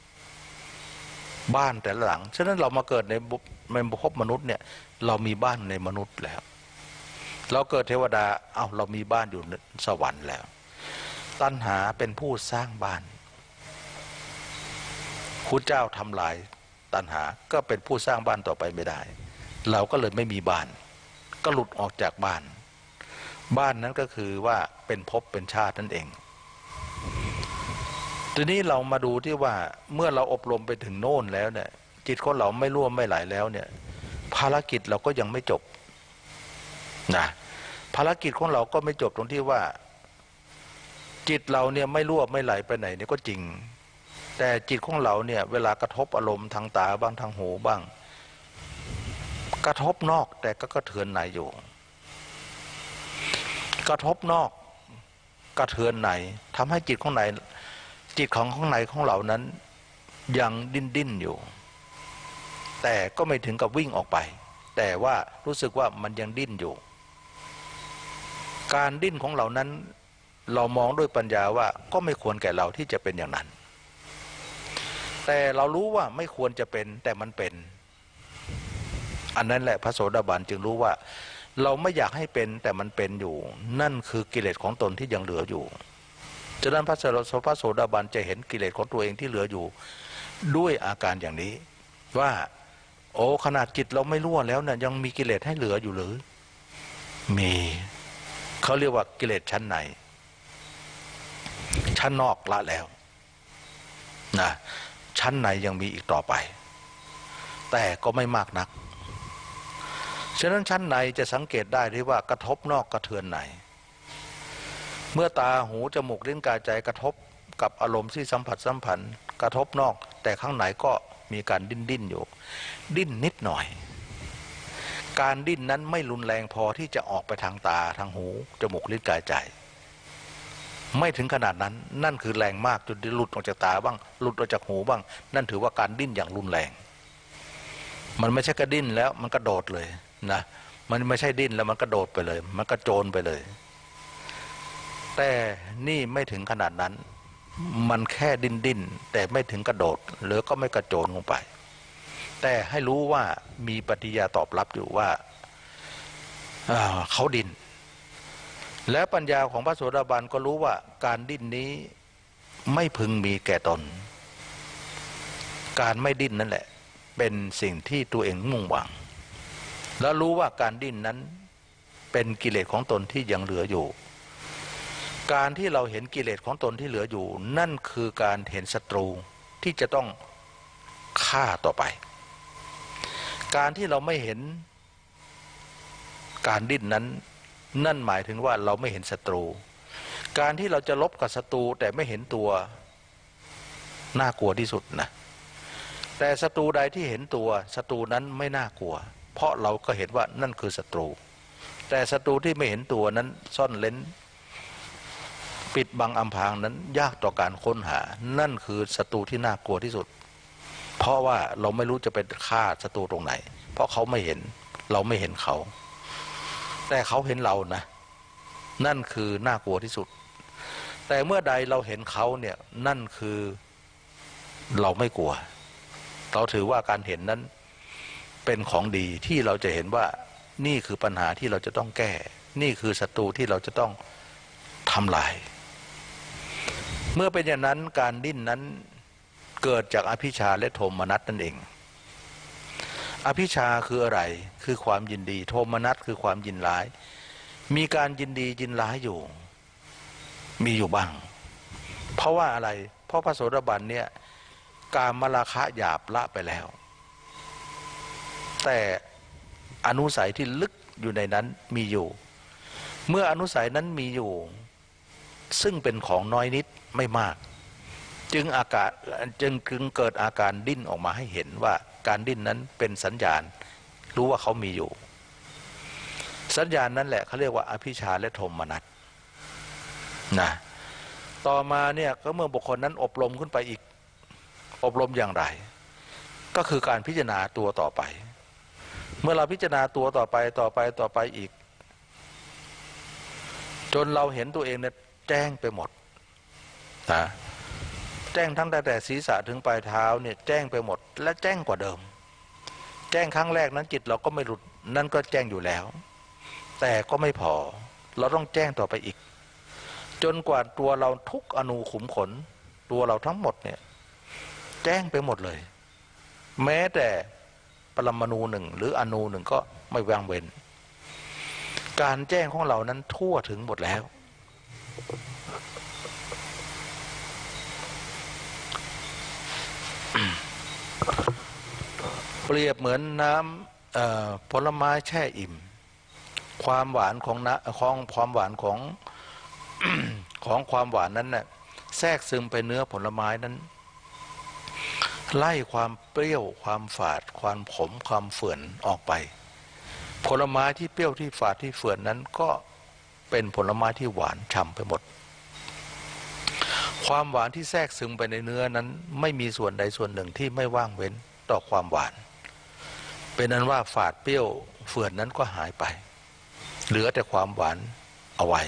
แต่ละหลังฉะนั้นเรามาเกิดในภพมนุษย์เนี่ยเรามีบ้านในมนุษย์แล้วเราเกิดเทวดาเรามีบ้านอยู่สวรรค์แล้วตัณหาเป็นผู้สร้างบ้านพุทธเจ้าทำลายตัณหาก็เป็นผู้สร้างบ้านต่อไปไม่ได้เราก็เลยไม่มีบ้านก็หลุดออกจากบ้านนั้นก็คือว่าเป็นภพเป็นชาตินั่นเองทีนี้เรามาดูที่ว่าเมื่อเราอบรมไปถึงโน่นแล้วเนี่ยจิตของเราไม่ร่วมไม่ไหลแล้วเนี่ยภารกิจเราก็ยังไม่จบนะภารกิจของเราก็ไม่จบตรงที่ว่าจิตเราเนี่ยไม่ร่วมไม่ไหลไปไหนเนี่ยก็จริงแต่จิตของเราเนี่ยเวลากระทบอารมณ์ทางตาบ้างทางหูบ้างกระทบนอกแต่ก็กระเทือนในอยู่กระทบนอกกระเทือนในทำให้จิตของข้างในของเรานั้นยังดิ้นอยู่แต่ก็ไม่ถึงกับวิ่งออกไปแต่ว่ารู้สึกว่ามันยังดิ้นอยู่การดิ้นของเรานั้นเรามองด้วยปัญญาว่าก็ไม่ควรแก่เราที่จะเป็นอย่างนั้นแต่เรารู้ว่าไม่ควรจะเป็นแต่มันเป็นอันนั้นแหละพระโสดาบันจึงรู้ว่าเราไม่อยากให้เป็นแต่มันเป็นอยู่นั่นคือกิเลสของตนที่ยังเหลืออยู่ฉะนั้นพระโสดาบันจะเห็นกิเลสของตัวเองที่เหลืออยู่ด้วยอาการอย่างนี้ว่าโอ้ขนาดจิตเราไม่รั่วแล้วเนี่ยยังมีกิเลสให้เหลืออยู่หรือมีเขาเรียกว่ากิเลสชั้นในชั้นนอกละแล้วนะชั้นในยังมีอีกต่อไปแต่ก็ไม่มากนักฉะนั้นชั้นในจะสังเกตได้ที่ว่ากระทบนอกกระเทือนในเมื่อตาหูจมูกลิ้นกายใจกระทบกับอารมณ์ที่สัมผัสกระทบนอกแต่ข้างในก็มีการดิ้นอยู่ดิ้นนิดหน่อยการดิ้นนั้นไม่รุนแรงพอที่จะออกไปทางตาทางหูจมูกลิ้นกายใจไม่ถึงขนาดนั้นนั่นคือแรงมากจนหลุดออกจากตาบ้างหลุดออกจากหูบ้างนั่นถือว่าการดิ้นอย่างรุนแรงมันไม่ใช่กระดิ้นแล้วมันกระโดดเลยนะมันไม่ใช่ดิ้นแล้วมันกระโดดไปเลยมันกระโจนไปเลยแต่นี่ไม่ถึงขนาดนั้นมันแค่ดิ้นแต่ไม่ถึงกระโดดหรือก็ไม่กระโจนลงไปแต่ให้รู้ว่ามีปฏิกิริยาตอบรับอยู่ว่าเขาดิ้นและปัญญาของพระโสดาบันก็รู้ว่าการดิ้นนี้ไม่พึงมีแก่ตนการไม่ดิ้นนั่นแหละเป็นสิ่งที่ตัวเองมุ่งหวังแล้วรู้ว่าการดิ้นนั้นเป็นกิเลสของตนที่ยังเหลืออยู่การที่เราเห็นกิเลสของตนที่เหลืออยู่นั่นคือการเห็นศัตรูที่จะต้องฆ่าต่อไปการที่เราไม่เห็นการดิ้นนั้นนั่นหมายถึงว่าเราไม่เห็นศัตรูการที่เราจะลบกับศัตรูแต่ไม่เห็นตัวน่ากลัวที่สุดนะแต่ศัตรูใดที่เห็นตัวศัตรูนั้นไม่น่ากลัวเพราะเราก็เห็นว่านั่นคือศัตรูแต่ศัตรูที่ไม่เห็นตัวนั้นซ่อนเร้นปิดบังอำพรางนั้นยากต่อการค้นหานั่นคือศัตรูที่น่ากลัวที่สุดเพราะว่าเราไม่รู้จะไปฆ่าศัตรูตรงไหนเพราะเขาไม่เห็นเราไม่เห็นเขาแต่เขาเห็นเรานะนั่นคือน่ากลัวที่สุดแต่เมื่อใดเราเห็นเขาเนี่ยนั่นคือเราไม่กลัวเราถือว่าการเห็นนั้นเป็นของดีที่เราจะเห็นว่านี่คือปัญหาที่เราจะต้องแก้นี่คือศัตรูที่เราจะต้องทำลายเมื่อเป็นอย่างนั้นการดิ้นนั้นเกิดจากอภิชฌาและโทมนัสนั่นเองอภิชฌาคืออะไรคือความยินดีโทมนัสคือความยินร้ายมีการยินดียินร้ายอยู่มีอยู่บ้างเพราะว่าอะไรเพราะพระโสดาบันเนี่ยกามราคะหยาบละไปแล้วแต่อนุสัยที่ลึกอยู่ในนั้นมีอยู่เมื่ออนุสัยนั้นมีอยู่ซึ่งเป็นของน้อยนิดไม่มากจึงเกิดอาการดิ้นออกมาให้เห็นว่าการดิ้นนั้นเป็นสัญญาณรู้ว่าเขามีอยู่สัญญาณนั้นแหละเขาเรียกว่าอภิชฌาและโทมนัสนะต่อมาเนี่ยก็เมื่อบุคคลนั้นอบรมขึ้นไปอีกอบรมอย่างไรก็คือการพิจารณาตัวต่อไปเมื่อเราพิจารณาตัวต่อไปอีกจนเราเห็นตัวเองเนี่ยแจ้งไปหมดนะแจ้งทั้งแต่ศีรษะถึงปลายเท้าเนี่ยแจ้งไปหมดและแจ้งกว่าเดิมแจ้งครั้งแรกนั้นจิตเราก็ไม่หลุดนั่นก็แจ้งอยู่แล้วแต่ก็ไม่พอเราต้องแจ้งต่อไปอีกจนกว่าตัวเราทุกอนูขุมขนตัวเราทั้งหมดเนี่ยแจ้งไปหมดเลยแม้แต่ปรมาณูหนึ่งหรืออนูหนึ่งก็ไม่ว่างเว้นการแจ้งของเรานั้นทั่วถึงหมดแล้วเปรียบเหมือนน้ำผลไม้แช่อิ่มความหวานของความหวานของ ของความหวานนั้นน่ะแทรกซึมไปเนื้อผลไม้นั้นไล่ความเปรี้ยวความฝาดความขมความเฝื่อนออกไปผลไม้ที่เปรี้ยวที่ฝาดที่เฝื่อนนั้นก็เป็นผลไม้ที่หวานฉ่ำไปหมดความหวานที่แทรกซึมไปในเนื้อนั้นไม่มีส่วนใดส่วนหนึ่งที่ไม่ว่างเว้นต่อความหวานเป็นนั้นว่าฝาดเปรี้ยวเฝื่อนนั้นก็หายไปเหลือแต่ความหวานเอาไว้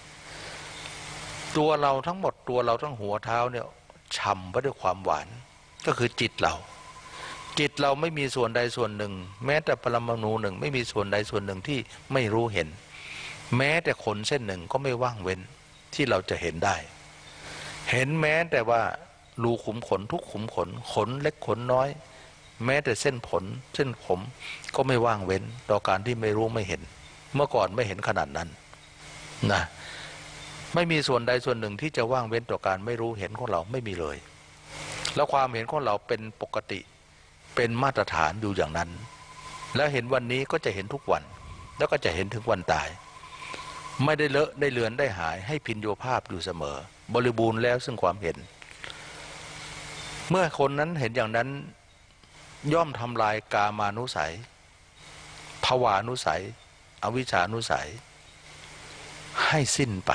ตัวเราทั้งหมดตัวเราทั้งหัวเท้าเนี่ยฉ่ำไปด้วยความหวานก็คือจิตเราไม่มีส่วนใดส่วนหนึ่งแม้แต่ปรมาณูหนึ่งไม่มีส่วนใดส่วนหนึ่งที่ไม่รู้เห็นแม้แต่ขนเส้นหนึ่งก็ไม่ว่างเว้นที่เราจะเห็นได้เห็นแม้แต่ว่ารูขุมขนทุกขุมขนขนเล็กขนน้อยแม้แต่เส้นผมก็ไม่ว่างเว้นต่อการที่ไม่รู้ไม่เห็นเมื่อก่อนไม่เห็นขนาดนั้นนะไม่มีส่วนใดส่วนหนึ่งที่จะว่างเว้นต่อการไม่รู้เห็นของเราไม่มีเลยแล้วความเห็นของเราเป็นปกติเป็นมาตรฐานอยู่อย่างนั้นแล้วเห็นวันนี้ก็จะเห็นทุกวันแล้วก็จะเห็นถึงวันตายไม่ได้เลอะได้เลือนได้หายให้พินโยภาพอยู่เสมอบริบูรณ์แล้วซึ่งความเห็นเมื่อคนนั้นเห็นอย่างนั้นย่อมทำลายกามานุสัยภวานุสัยอวิชชานุสัยให้สิ้นไป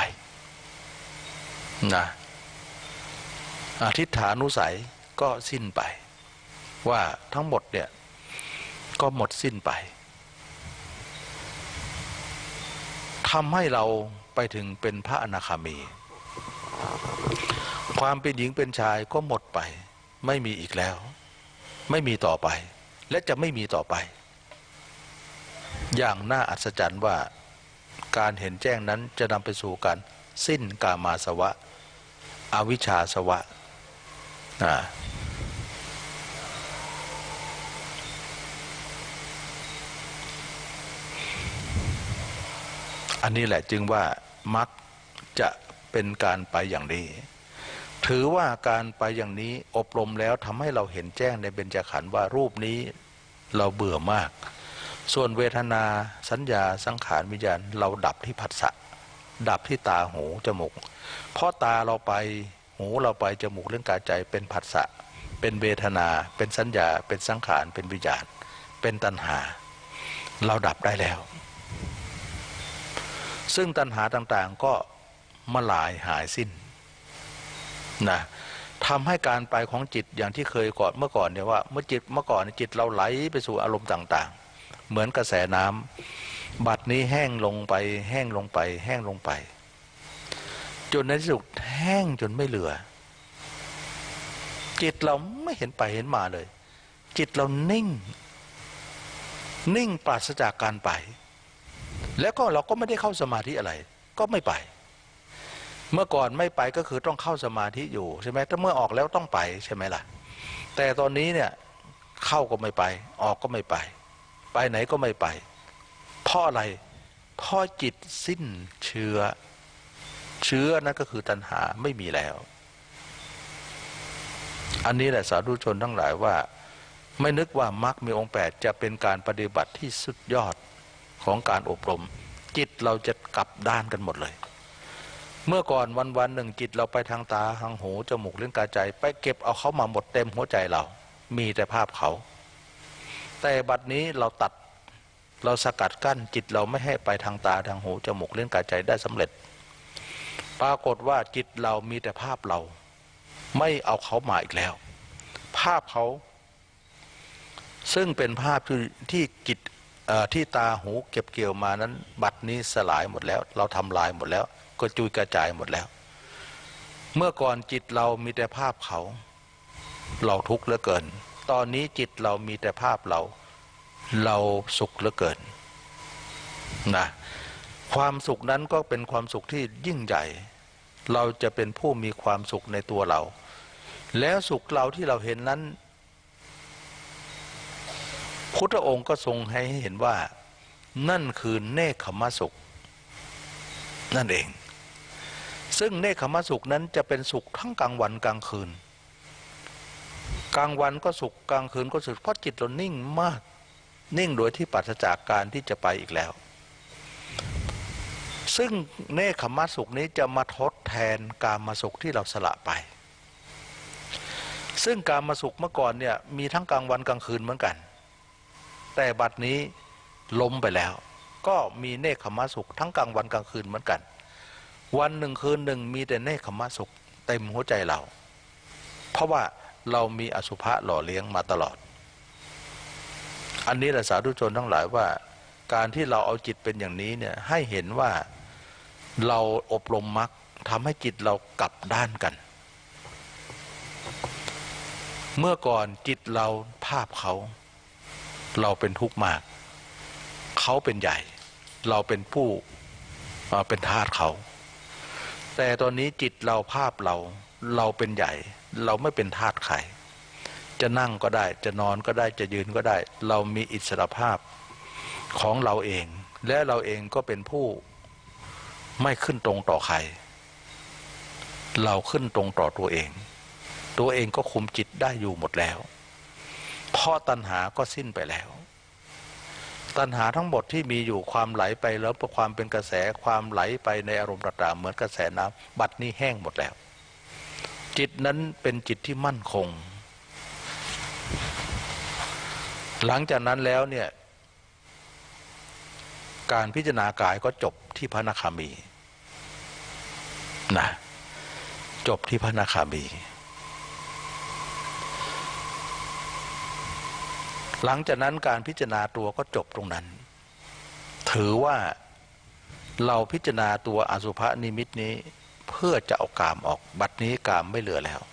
นะอทิฏฐานุสัยก็สิ้นไปว่าทั้งหมดเนี่ยก็หมดสิ้นไปทำให้เราไปถึงเป็นพระอนาคามีความเป็นหญิงเป็นชายก็หมดไปไม่มีอีกแล้วไม่มีต่อไปและจะไม่มีต่อไปอย่างน่าอัศจรรย์ว่าการเห็นแจ้งนั้นจะนำไปสู่การสิ้นกามาสวะอวิชชาสวะอันนี้แหละจึงว่ามรรคจะเป็นการไปอย่างนี้ถือว่าการไปอย่างนี้อบรมแล้วทำให้เราเห็นแจ้งในเบญจขันธ์ว่ารูปนี้เราเบื่อมากส่วนเวทนาสัญญาสังขารวิญญาณเราดับที่ผัสสะดับที่ตาหูจมูกเพราะตาเราไปหูเราไปจมูกเรื่องกายใจเป็นผัสสะเป็นเวทนาเป็นสัญญาเป็นสังขารเป็นวิญญาณเป็นตัณหาเราดับได้แล้วซึ่งตัณหาต่างๆก็มาลายหายสิ้นนะทำให้การไปของจิตอย่างที่เคยก่อนเมื่อก่อนเนี่ยว่าเมื่อก่อนจิตเราไหลไปสู่อารมณ์ต่างๆเหมือนกระแสน้ำบัดนี้แห้งลงไปแห้งลงไปแห้งลงไปจนในที่สุดแห้งจนไม่เหลือจิตเราไม่เห็นไปเห็นมาเลยจิตเรานิ่งปราศจากการไปแล้วก็เราก็ไม่ได้เข้าสมาธิอะไรก็ไม่ไปเมื่อก่อนไม่ไปก็คือต้องเข้าสมาธิอยู่ใช่ไหมถ้าเมื่อออกแล้วต้องไปใช่ไหมล่ะแต่ตอนนี้เนี่ยเข้าก็ไม่ไปออกก็ไม่ไปไปไหนก็ไม่ไปเพราะอะไรเพราะจิตสิ้นเชื้อนั่นก็คือตัณหาไม่มีแล้วอันนี้แหละสาธุชนทั้งหลายว่าไม่นึกว่ามรรคมีองค์8จะเป็นการปฏิบัติที่สุดยอดของการอบรมจิตเราจะกลับด้านกันหมดเลยเมื่อก่อนวันหนึ่งจิตเราไปทางตาทางหูจมูกลิ้นกายใจไปเก็บเอาเขามาหมดเต็มหัวใจเรามีแต่ภาพเขาแต่บัดนี้เราสกัดกั้นจิตเราไม่ให้ไปทางตาทางหูจมูกลิ้นกายใจได้สำเร็จปรากฏว่าจิตเรามีแต่ภาพเราไม่เอาเขามาอีกแล้วภาพเขาซึ่งเป็นภาพที่จิตที่ตาหูเก็บเกี่ยวมานั้นบัดนี้สลายหมดแล้วเราทำลายหมดแล้วก็จุยกระจายหมดแล้วเมื่อก่อนจิตเรามีแต่ภาพเขาทุกข์เหลือเกินตอนนี้จิตเรามีแต่ภาพเราสุขเหลือเกินนะความสุขนั้นก็เป็นความสุขที่ยิ่งใหญ่เราจะเป็นผู้มีความสุขในตัวเราแล้วสุขเราที่เราเห็นนั้นพุทธองค์ก็ทรงให้เห็นว่านั่นคือเนคขมสุขนั่นเองซึ่งเนคขมสุขนั้นจะเป็นสุขทั้งกลางวันกลางคืนกลางวันก็สุขกลางคืนก็สุขเพราะจิตเรานิ่งมากนิ่งโดยที่ปราศจากการที่จะไปอีกแล้วซึ่งเนคขมสุขนี้จะมาทดแทนกามสุขที่เราสละไปซึ่งกามสุขเมื่อก่อนเนี่ยมีทั้งกลางวันกลางคืนเหมือนกันแต่บัดนี้ล้มไปแล้วก็มีเนคขมสุขทั้งกลางวันกลางคืนเหมือนกันวันหนึ่งคืนหนึ่งมีแต่เนคขมสุขเต็มหัวใจเราเพราะว่าเรามีอสุภะหล่อเลี้ยงมาตลอดอันนี้แหละสาธุชนทั้งหลายว่าการที่เราเอาจิตเป็นอย่างนี้เนี่ยให้เห็นว่าเราอบรมมรรคทำให้จิตเรากลับด้านกันเมื่อก่อนจิตเราภาพเขาเราเป็นทุกข์มากเขาเป็นใหญ่เราเป็นผู้เป็นทาสเขาแต่ตอนนี้จิตเราภาพเราเป็นใหญ่เราไม่เป็นทาสใครจะนั่งก็ได้จะนอนก็ได้จะยืนก็ได้เรามีอิสรภาพของเราเองและเราเองก็เป็นผู้ไม่ขึ้นตรงต่อใครเราขึ้นตรงต่อตัวเองก็คุมจิตได้อยู่หมดแล้วเพราะตัณหาก็สิ้นไปแล้วตัณหาทั้งหมดที่มีอยู่ความไหลไปแล้วความเป็นกระแสความไหลไปในอารมณ์ต่างๆเหมือนกระแสน้ำบัดนี้แห้งหมดแล้วจิตนั้นเป็นจิตที่มั่นคงหลังจากนั้นแล้วเนี่ยการพิจารณากายก็จบที่พระอนาคามีนะจบที่พระอนาคามีหลังจากนั้นการพิจารณาตัวก็จบตรงนั้นถือว่าเราพิจารณาตัวอสุภนิมิตนี้เพื่อจะเอากามออกบัดนี้กามไม่เหลือแล้ว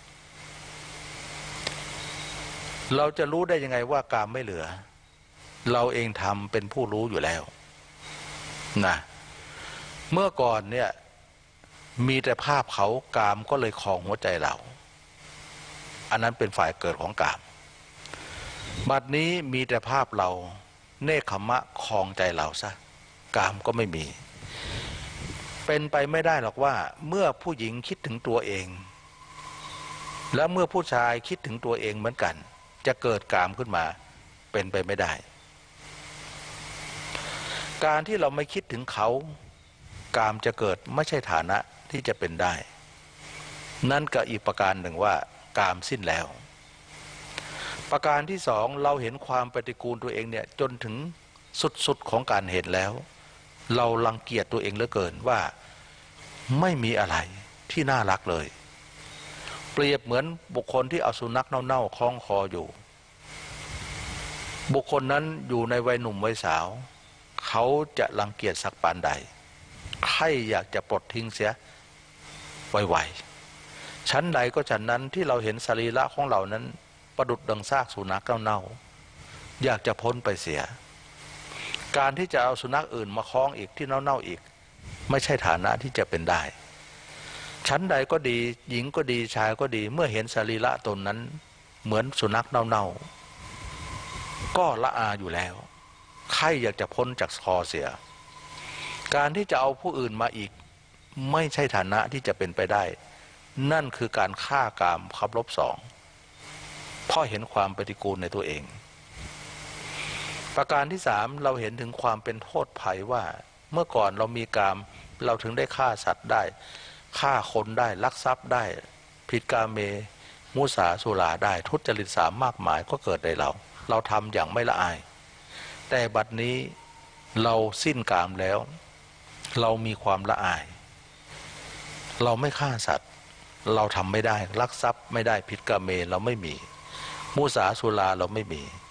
เราจะรู้ได้ยังไงว่ากามไม่เหลือเราเองทำเป็นผู้รู้อยู่แล้วนะเมื่อก่อนเนี่ยมีแต่ภาพเขากามก็เลยครองหัวใจเราอันนั้นเป็นฝ่ายเกิดของกามบัดนี้มีแต่ภาพเราเนคขมะครองใจเราซะกามก็ไม่มีเป็นไปไม่ได้หรอกว่าเมื่อผู้หญิงคิดถึงตัวเองและเมื่อผู้ชายคิดถึงตัวเองเหมือนกันจะเกิดกามขึ้นมาเป็นไปไม่ได้การที่เราไม่คิดถึงเขากามจะเกิดไม่ใช่ฐานะที่จะเป็นได้นั่นก็อีกประการหนึ่งว่ากามสิ้นแล้วประการที่สองเราเห็นความปฏิกูลตัวเองเนี่ยจนถึงสุดๆของการเห็นแล้วเรารังเกียจตัวเองเหลือเกินว่าไม่มีอะไรที่น่ารักเลยเปรียบเหมือนบุคคลที่เอาสุนัขเน่าๆคล้องคออยู่บุคคลนั้นอยู่ในวัยหนุ่มวัยสาวเขาจะรังเกียจสักปานใดใครอยากจะปลดทิ้งเสียไวๆชั้นใดก็ชั้นนั้นที่เราเห็นสรีระของเรานั้นประดุจดังซากสุนัขเน่าๆอยากจะพ้นไปเสียการที่จะเอาสุนัขอื่นมาคล้องอีกที่เน่าๆอีกไม่ใช่ฐานะที่จะเป็นได้ชั้นใดก็ดีหญิงก็ดีชายก็ดีเมื่อเห็นสรีระตนนั้นเหมือนสุนัขเน่าๆก็ละอาอยู่แล้วใครอยากจะพ้นจากคอเสียการที่จะเอาผู้อื่นมาอีกไม่ใช่ฐานะที่จะเป็นไปได้นั่นคือการฆ่ากามขับลบสองเพราะเห็นความปฏิกูลในตัวเองประการที่สามเราเห็นถึงความเป็นโทษภัยว่าเมื่อก่อนเรามีกามเราถึงได้ฆ่าสัตว์ได้ฆ่าคนได้ลักทรัพย์ได้ผิดกาเมมุสาสุราได้ทุจริตสามมากมายก็เกิดในเราทำอย่างไม่ละอายแต่บัดนี้เราสิ้นกามแล้วเรามีความละอายเราไม่ฆ่าสัตว์เราทำไม่ได้ลักทรัพย์ไม่ได้ผิดกาเมเราไม่มีมุสาสุราเราไม่มี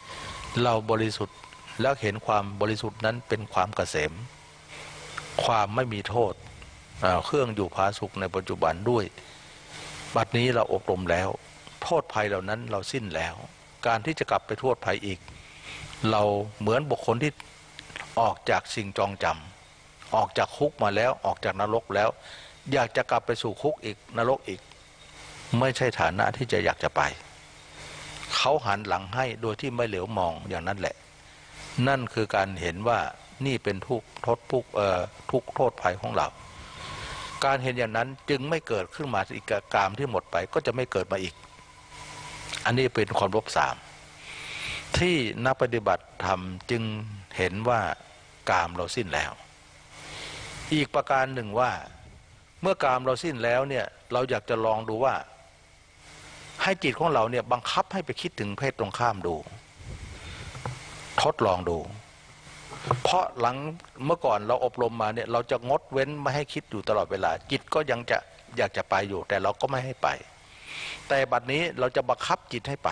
เราบริสุทธิ์แล้วเห็นความบริสุทธิ์นั้นเป็นความเกษมความไม่มีโทษเครื่องอยู่ผาสุกในปัจจุบันด้วยบัดนี้เราอบรมแล้วโทษภัยเหล่านั้นเราสิ้นแล้วการที่จะกลับไปโทษภัยอีกเราเหมือนบุคคลที่ออกจากสิ่งจองจำออกจากคุกมาแล้วออกจากนรกแล้วอยากจะกลับไปสู่คุกอีกนรกอีกไม่ใช่ฐานะที่จะอยากจะไปเขาหันหลังให้โดยที่ไม่เหลียวมองอย่างนั้นแหละนั่นคือการเห็นว่านี่เป็นทุกโทษภัยของเราการเห็นอย่างนั้นจึงไม่เกิดขึ้นมาอีกกามที่หมดไปก็จะไม่เกิดมาอีกอันนี้เป็นความลบสามที่นักปฏิบัติธรรมจึงเห็นว่ากามเราสิ้นแล้วอีกประการหนึ่งว่าเมื่อกามเราสิ้นแล้วเนี่ยเราอยากจะลองดูว่าให้จิตของเราเนี่ยบังคับให้ไปคิดถึงเพศตรงข้ามดูทดลองดูเพราะหลังเมื่อก่อนเราอบรมมาเนี่ยเราจะงดเว้นไม่ให้คิดอยู่ตลอดเวลาจิตก็ยังจะอยากจะไปอยู่แต่เราก็ไม่ให้ไปแต่บัดนี้เราจะบังคับจิตให้ไป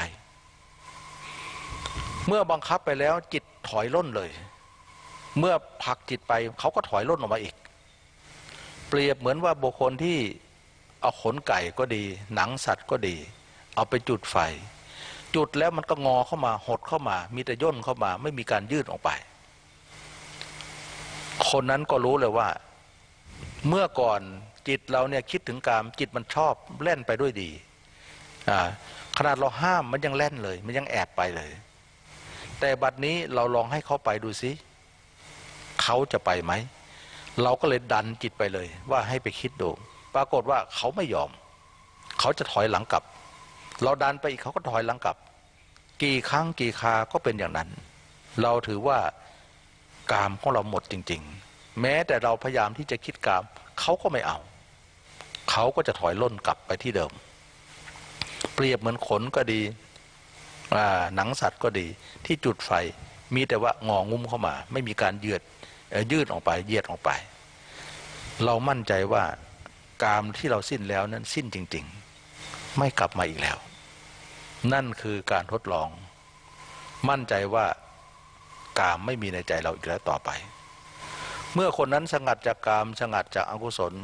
เมื่อบังคับไปแล้วจิตถอยล่นเลยเมื่อผลักจิตไปเขาก็ถอยล่นออกมาอีกเปรียบเหมือนว่าบุคคลที่เอาขนไก่ก็ดีหนังสัตว์ก็ดีเอาไปจุดไฟจุดแล้วมันก็งอเข้ามาหดเข้ามามีแต่ย่นเข้ามาไม่มีการยืดออกไปคนนั้นก็รู้เลยว่าเมื่อก่อนจิตเราเนี่ยคิดถึงกามจิตมันชอบเล่นไปด้วยดีขนาดเราห้ามมันยังเล่นเลยมันยังแอบไปเลยแต่บัดนี้เราลองให้เขาไปดูสิเขาจะไปไหมเราก็เลยดันจิตไปเลยว่าให้ไปคิดดูปรากฏว่าเขาไม่ยอมเขาจะถอยหลังกลับเราดันไปอีกเขาก็ถอยหลังกลับกี่ครั้งกี่คราก็เป็นอย่างนั้นเราถือว่ากามของเราหมดจริงๆแม้แต่เราพยายามที่จะคิดกามเขาก็ไม่เอาเขาก็จะถอยล่นกลับไปที่เดิมเปรียบเหมือนขนก็ดีหนังสัตว์ก็ดีที่จุดไฟมีแต่ว่างองุ้มเข้ามาไม่มีการยืดออกไปเยียดออกไปเรามั่นใจว่ากามที่เราสิ้นแล้วนั้นสิ้นจริงๆไม่กลับมาอีกแล้วนั่นคือการทดลองมั่นใจว่ากามไม่มีในใจเราอีกแล้วต่อไปเมื่อคนนั้นสงัดจากกามสงัดจากอกุศล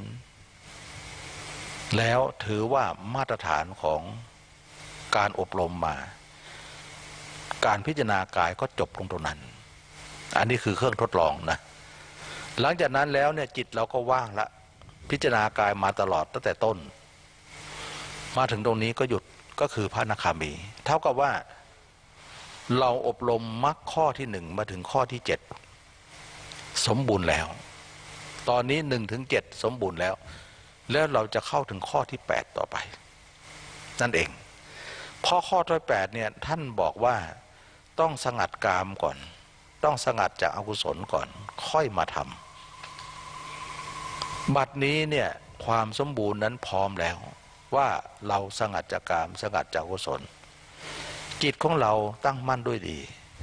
แล้วถือว่ามาตรฐานของการอบรมมาการพิจารณากายก็จบลงตรงนั้นอันนี้คือเครื่องทดลองนะหลังจากนั้นแล้วเนี่ยจิตเราก็ว่างละพิจารณากายมาตลอดตั้งแต่ต้นมาถึงตรงนี้ก็หยุดก็คือพระอนาคามีเท่ากับว่าเราอบรมมรรคข้อที่หนึ่งมาถึงข้อที่7สมบูรณ์แล้วตอนนี้1 ถึง 7สมบูรณ์แล้วแล้วเราจะเข้าถึงข้อที่8ต่อไปนั่นเองเพราะข้อที่8เนี่ยท่านบอกว่าต้องสงัดกามก่อนต้องสงัดจากอกุศลก่อนค่อยมาทำบัดนี้เนี่ยความสมบูรณ์นั้นพร้อมแล้วว่าเราสงัดจากกามสงัดจากอกุศลจิตของเราตั้งมั่นด้วยดี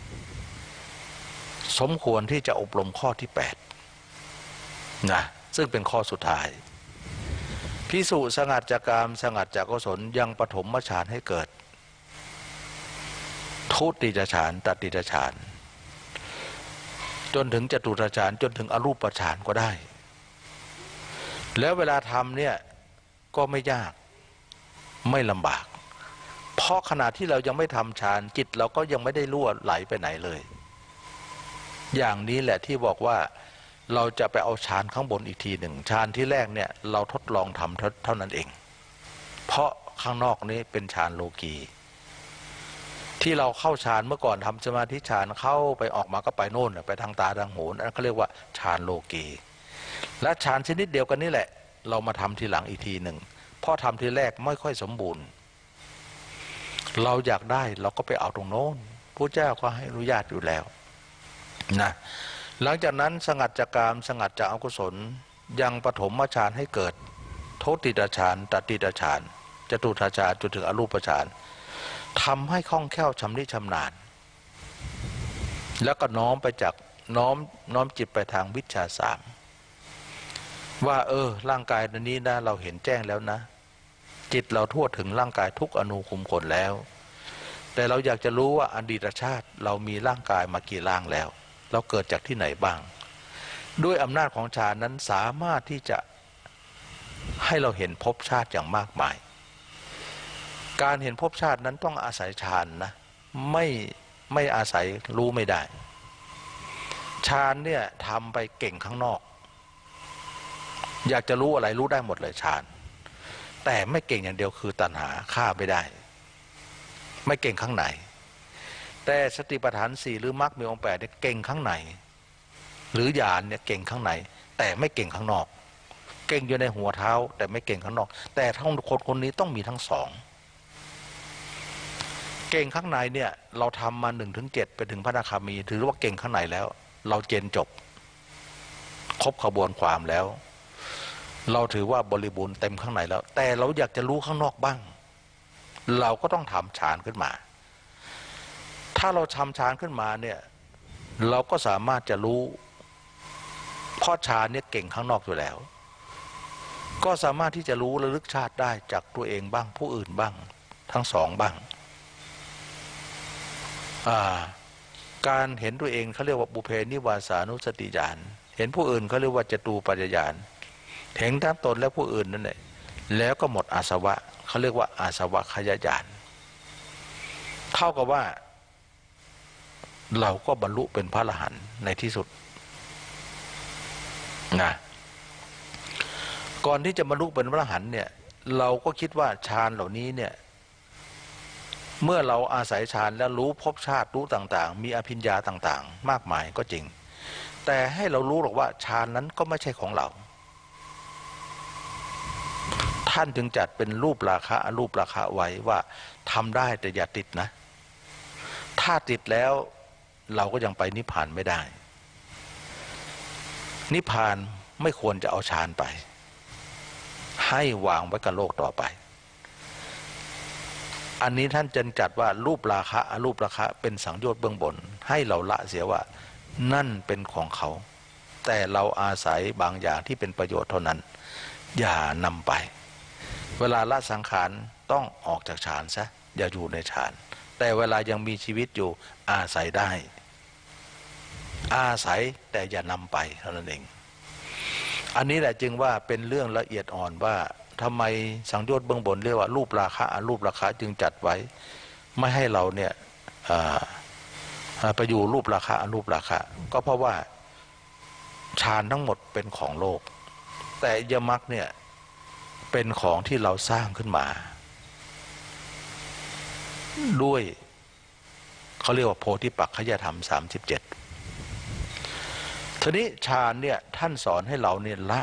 สมควรที่จะอบรมข้อที่8นะซึ่งเป็นข้อสุดท้ายภิกษุสงัดจากกามสงัดจากอกุศลยังปฐมฌานให้เกิดทุติยฌานตติยฌานจนถึงจตุตฌานจนถึงอรูปฌานก็ได้แล้วเวลาทำเนี่ยก็ไม่ยากไม่ลำบากเพราะขณะที่เรายังไม่ทำฌานจิตเราก็ยังไม่ได้รั่วไหลไปไหนเลยอย่างนี้แหละที่บอกว่าเราจะไปเอาฌานข้างบนอีกทีหนึ่งฌานที่แรกเนี่ยเราทดลองทำเท่านั้นเองเพราะข้างนอกนี้เป็นฌานโลกีที่เราเข้าฌานเมื่อก่อนทำสมาธิฌานเข้าไปออกมาก็ไปโน่นไปทางตาทางหูนั่นเขาเรียกว่าฌานโลกีและฌานชนิดเดียวกันนี่แหละเรามาทำทีหลังอีกทีหนึ่งเพราะทำทีแรกไม่ค่อยสมบูรณ์เราอยากได้เราก็ไปเอาตรงโน้นพระเจ้าก็ให้อนุญาตอยู่แล้วนะหลังจากนั้นสงัดจากกามสงัดจากอกุศลยังปฐมฌานให้เกิดทุติยฌานตติยฌานจตุตฌานจนถึงอรูปฌานทำให้คล่องแคล่วชำนิชำนาญแล้วก็น้อมไปจากน้อมจิตไปทางวิชชา3ว่าร่างกายนี้นะเราเห็นแจ้งแล้วนะจิตเราทั่วถึงร่างกายทุกอนูขุมขนแล้วแต่เราอยากจะรู้ว่าอดีตชาติเรามีร่างกายมากี่ร่างแล้วเราเกิดจากที่ไหนบ้างด้วยอำนาจของฌานนั้นสามารถที่จะให้เราเห็นภพชาติอย่างมากมายการเห็นภพชาตินั้นต้องอาศัยฌานนะไม่อาศัยรู้ไม่ได้ฌานเนี่ยทำไปเก่งข้างนอกอยากจะรู้อะไรรู้ได้หมดเลยฌานแต่ไม่เก่งอย่างเดียวคือตัณหาฆ่าไม่ได้ไม่เก่งข้างในแต่สติปัฏฐาน4หรือมรรคมีองค์8เนี่ยเก่งข้างในหรือญาณเนี่ยเก่งข้างในแต่ไม่เก่งข้างนอกเก่งอยู่ในหัวเท้าแต่ไม่เก่งข้างนอกแต่ทั้งคนนี้ต้องมีทั้งสองเก่งข้างในเนี่ยเราทำมา1-7ไปถึงพระอนาคามีถือว่าเก่งข้างในแล้วเราเจนจบครบขบวนความแล้วเราถือว่าบริบูรณ์เต็มข้างในแล้วแต่เราอยากจะรู้ข้างนอกบ้างเราก็ต้องทำฌานขึ้นมาถ้าเราทำฌานขึ้นมาเนี่ยเราก็สามารถจะรู้เพราะฌานเนี่ยเก่งข้างนอกอยู่แล้วก็สามารถที่จะรู้ระลึกชาติได้จากตัวเองบ้างผู้อื่นบ้างทั้งสองบ้างการเห็นตัวเองเขาเรียกว่าบุเพนิวาสานุสติญาณเห็นผู้อื่นเขาเรียกว่าจตูปัฏฐญาณเห็นทั้งตนและผู้อื่นนั่นแหละแล้วก็หมดอาสวะเขาเรียกว่าอาสวะขยญาณเท่ากับว่าเราก็บรรลุเป็นพระอรหันต์ในที่สุดนะก่อนที่จะบรรลุเป็นพระอรหันต์เนี่ยเราก็คิดว่าฌานเหล่านี้เนี่ยเมื่อเราอาศัยฌานแล้วรู้ภพชาติรู้ต่างๆมีอภิญญาต่างๆมากมายก็จริงแต่ให้เรารู้หรอกว่าฌานนั้นก็ไม่ใช่ของเราท่านจึงจัดเป็นรูปราคะอรูปราคะไว้ว่าทำได้แต่อย่าติดนะถ้าติดแล้วเราก็ยังไปนิพพานไม่ได้นิพพานไม่ควรจะเอาฌานไปให้วางไว้กับโลกต่อไปอันนี้ท่านจึงจัดว่ารูปราคะอรูปราคะเป็นสังโยชน์เบื้องบนให้เราละเสียว่านั่นเป็นของเขาแต่เราอาศัยบางอย่างที่เป็นประโยชน์เท่านั้นอย่านำไปเวลาละสังขารต้องออกจากฌานซะอย่าอยู่ในฌานแต่เวลายังมีชีวิตอยู่อาศัยได้อาศัยแต่อย่านำไปเท่านั้นเองอันนี้แหละจึงว่าเป็นเรื่องละเอียดอ่อนว่าทำไมสังโยชน์เบื้องบนเรียกว่ารูปราคะอรูปราคะจึงจัดไว้ไม่ให้เราเนี่ยไปอยู่รูปราคะอรูปราคะก็เพราะว่าฌานทั้งหมดเป็นของโลกแต่ยมรรคเนี่ยเป็นของที่เราสร้างขึ้นมาด้วยเขาเรียกว่าโพธิปักขยธรรม37ทีนี้ฌานเนี่ยท่านสอนให้เราเนี่ยละ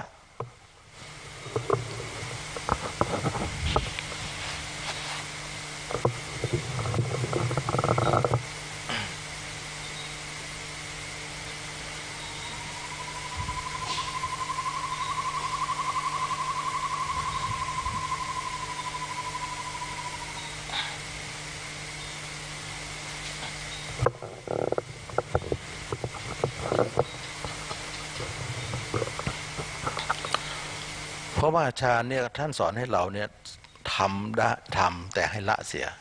เพราะว่าฌานเนี่ยท่านสอนให้เราเนี่ยทำแต่ให้ละเสีย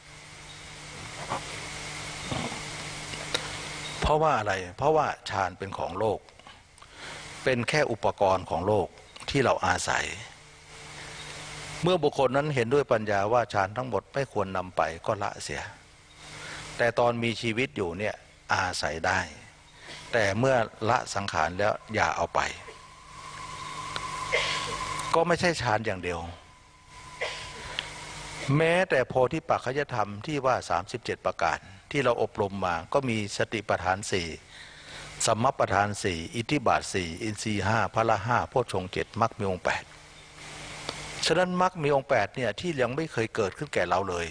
เพราะว่าอะไรเพราะว่าฌานเป็นของโลกเป็นแค่อุปกรณ์ของโลกที่เราอาศัยเมื่อบุคคลนั้นเห็นด้วยปัญญาว่าฌานทั้งหมดไม่ควรนำไปก็ละเสียแต่ตอนมีชีวิตอยู่เนี่ยอาศัยได้แต่เมื่อละสังขารแล้วอย่าเอาไปก็ไม่ใช่ฌานอย่างเดียวแม้แต่โพธิปักขยธรรมที่ว่า37ประการที่เราอบรมมาก็มีสติปัฏฐาน4สัมมัปปทาน4อิทธิบาท4อินทรีย์5พละ5โพชฌงค์7มรรคมีองค์8ฉะนั้นมรรคมีองค์8เนี่ยที่ยังไม่เคยเกิดขึ้นแก่เราเลย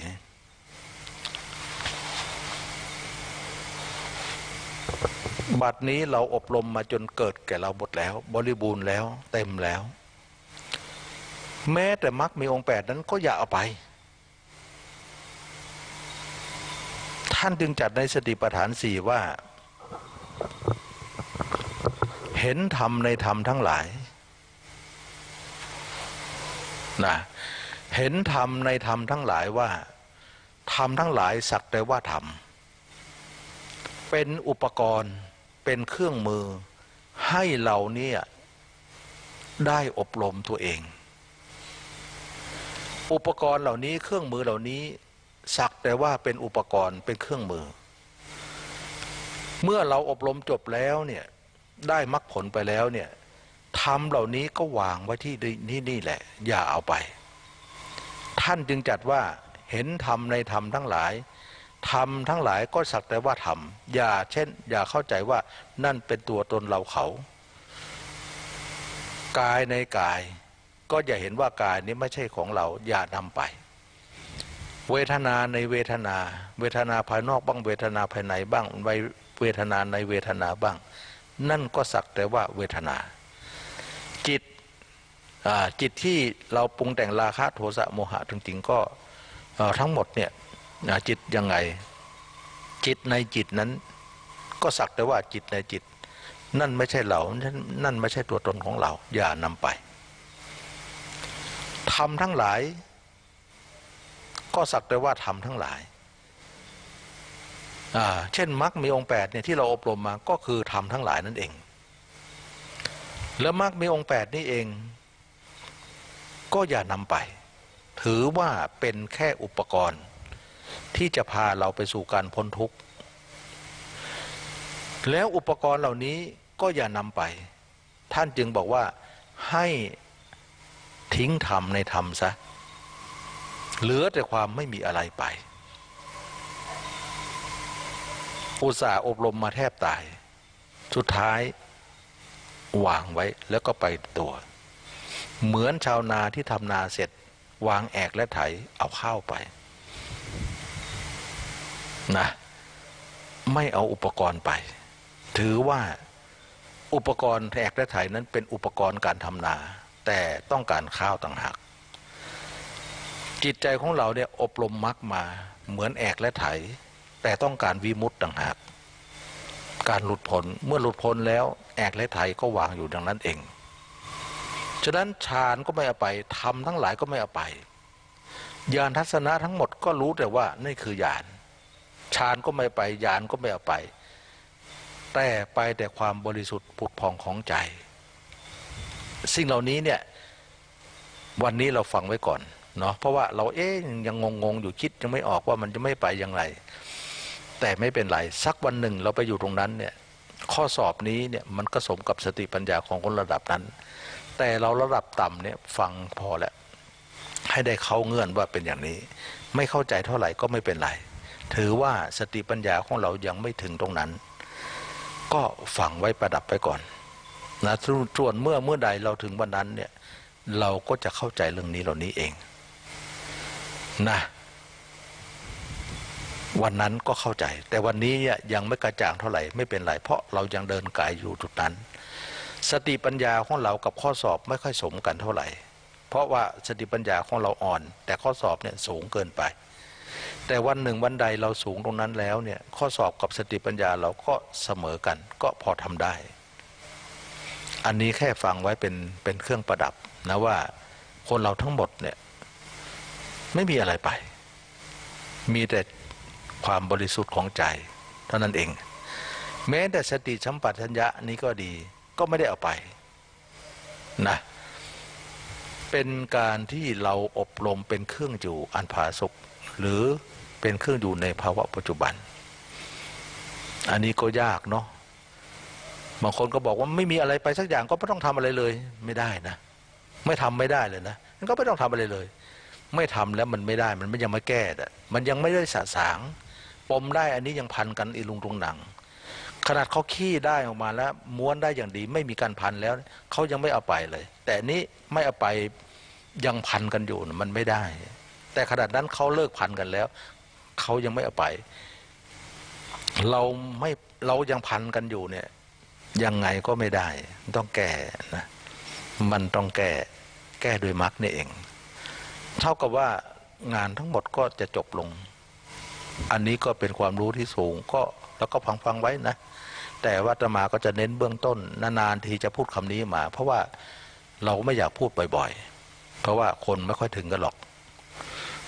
บัดนี้เราอบรมมาจนเกิดแก่เราหมดแล้วบริบูรณ์แล้วเต็มแล้วแม้แต่มรรคมีองค์8นั้นก็อย่าเอาไปท่านจึงจัดในสติปัฏฐาน4ว่าเห็นธรรมในธรรมทั้งหลายนะเห็นธรรมในธรรมทั้งหลายว่าธรรมทั้งหลายสักแต่ว่าธรรมเป็นอุปกรณ์เป็นเครื่องมือให้เราเนี่ยได้อบรมตัวเองอุปกรณ์เหล่านี้เครื่องมือเหล่านี้สักแต่ว่าเป็นอุปกรณ์เป็นเครื่องมือเมื่อเราอบรมจบแล้วเนี่ยได้มรรคผลไปแล้วเนี่ยธรรมเหล่านี้ก็วางไว้ที่นี่แหละอย่าเอาไปท่านจึงจัดว่าเห็นธรรมในธรรมทั้งหลายธรรมทั้งหลายก็สักแต่ว่าธรรมอย่าเข้าใจว่านั่นเป็นตัวตนเราเขากายในกายก็อย่าเห็นว่ากายนี้ไม่ใช่ของเราอย่านำไปเวทนาในเวทนาเวทนาภายนอกบ้างเวทนาภายในบ้างเวทนาในเวทนาบ้างนั่นก็สักแต่ว่าเวทนาจิตที่เราปรุงแต่งราคะโทสะโมหะจริงๆก็ทั้งหมดเนี่ยจิตยังไงจิตในจิตนั้นก็สักแต่ว่าจิตในจิตนั่นไม่ใช่เรานั่นไม่ใช่ตัวตนของเราอย่านำไปธรรมทั้งหลายก็สักแต่ว่าธรรมทั้งหลายเช่นมรรคมีองค์8เนี่ยที่เราอบรมมาก็คือธรรมทั้งหลายนั่นเองแล้วมรรคมีองค์8นี่เองก็อย่านำไปถือว่าเป็นแค่อุปกรณ์ที่จะพาเราไปสู่การพ้นทุกข์แล้วอุปกรณ์เหล่านี้ก็อย่านำไปท่านจึงบอกว่าให้ทิ้งธรรมในธรรมซะเหลือแต่ความไม่มีอะไรไปอุตส่าห์อบรมมาแทบตายสุดท้ายวางไว้แล้วก็ไปตัวเหมือนชาวนาที่ทำนาเสร็จวางแอกและไถเอาข้าวไปนะไม่เอาอุปกรณ์ไปถือว่าอุปกรณ์แอกและไถนั้นเป็นอุปกรณ์การทำนาแต่ต้องการข้าวต่างหากจิตใจของเราเนี่ยอบรมมรรคมาเหมือนแอกและไถแต่ต้องการวิมุตติต่างหากการหลุดพ้นเมื่อหลุดพ้นแล้วแอกและไถก็วางอยู่ดังนั้นเองฉะนั้นฌานก็ไม่เอาไปธรรมทั้งหลายก็ไม่เอาไปญาณทัศนะทั้งหมดก็รู้แต่ว่านี่คือญาณฌานก็ไม่ไปญาณก็ไม่เอาไปแต่ไปแต่ความบริสุทธิ์ผุดผ่องของใจสิ่งเหล่านี้เนี่ยวันนี้เราฟังไว้ก่อนเนาะเพราะว่าเรายังงงอยู่คิดยังไม่ออกว่ามันจะไม่ไปอย่างไรแต่ไม่เป็นไรสักวันหนึ่งเราไปอยู่ตรงนั้นเนี่ยข้อสอบนี้เนี่ยมันก็สมกับสติปัญญาของคนระดับนั้นแต่เราระดับต่ำเนี่ยฟังพอแล้วให้ได้เข้าเงื่อนว่าเป็นอย่างนี้ไม่เข้าใจเท่าไหร่ก็ไม่เป็นไรถือว่าสติปัญญาของเรายังไม่ถึงตรงนั้นก็ฝังไว้ประดับไปก่อนนะส่วนเมื่อใดเราถึงวันนั้นเนี่ยเราก็จะเข้าใจเรื่องนี้เหล่านี้เองนะวันนั้นก็เข้าใจแต่วันนี้เนี่ยยังไม่กระจ่างเท่าไหร่ไม่เป็นไรเพราะเรายังเดินกายอยู่จุดนั้นสติปัญญาของเรากับข้อสอบไม่ค่อยสมกันเท่าไหร่เพราะว่าสติปัญญาของเราอ่อนแต่ข้อสอบเนี่ยสูงเกินไปแต่วันหนึ่งวันใดเราสูงตรงนั้นแล้วเนี่ยข้อสอบกับสติปัญญาเราก็เสมอกันก็พอทำได้อันนี้แค่ฟังไว้เป็นเครื่องประดับนะว่าคนเราทั้งหมดเนี่ยไม่มีอะไรไปมีแต่ความบริสุทธิ์ของใจเท่านั้นเองแม้แต่สติสัมปชัญญะนี้ก็ดีก็ไม่ได้เอาไปนะเป็นการที่เราอบรมเป็นเครื่องอยู่อันผาสุกหรือเป็นเครื่องอยู่ในภาวะปัจจุบันอันนี้ก็ยากเนาะบางคนก็บอกว่าไม่มีอะไรไปสักอย่างก็ไม่ต้องทำอะไรเลยไม่ได้นะไม่ทำไม่ได้เลยนะมันก็ไม่ต้องทำอะไรเลยไม่ทำแล้วมันไม่ได้มันยังไม่แก้มันยังไม่ได้สะสางปมได้อันนี้ยังพันกันอีลุงตุงหนังขนาดเขาขี้ได้ออกมาแล้วม้วนได้อย่างดีไม่มีการพันแล้วเขายังไม่เอาไปเลยแต่นี้ไม่เอาไปยังพันกันอยู่มันไม่ได้แต่ขนาดนั้นเขาเลิกพันกันแล้วเขายังไม่เอาไปเรายังพันกันอยู่เนี่ยยังไงก็ไม่ได้ต้องแก้นะมันต้องแก้โดยมรรคนี่เองเท่ากับว่างานทั้งหมดก็จะจบลงอันนี้ก็เป็นความรู้ที่สูงก็แล้วก็ฟังไว้นะแต่ว่าอาตมาก็จะเน้นเบื้องต้นนานๆทีจะพูดคำนี้มาเพราะว่าเราไม่อยากพูดบ่อยๆเพราะว่าคนไม่ค่อยถึงกันหรอก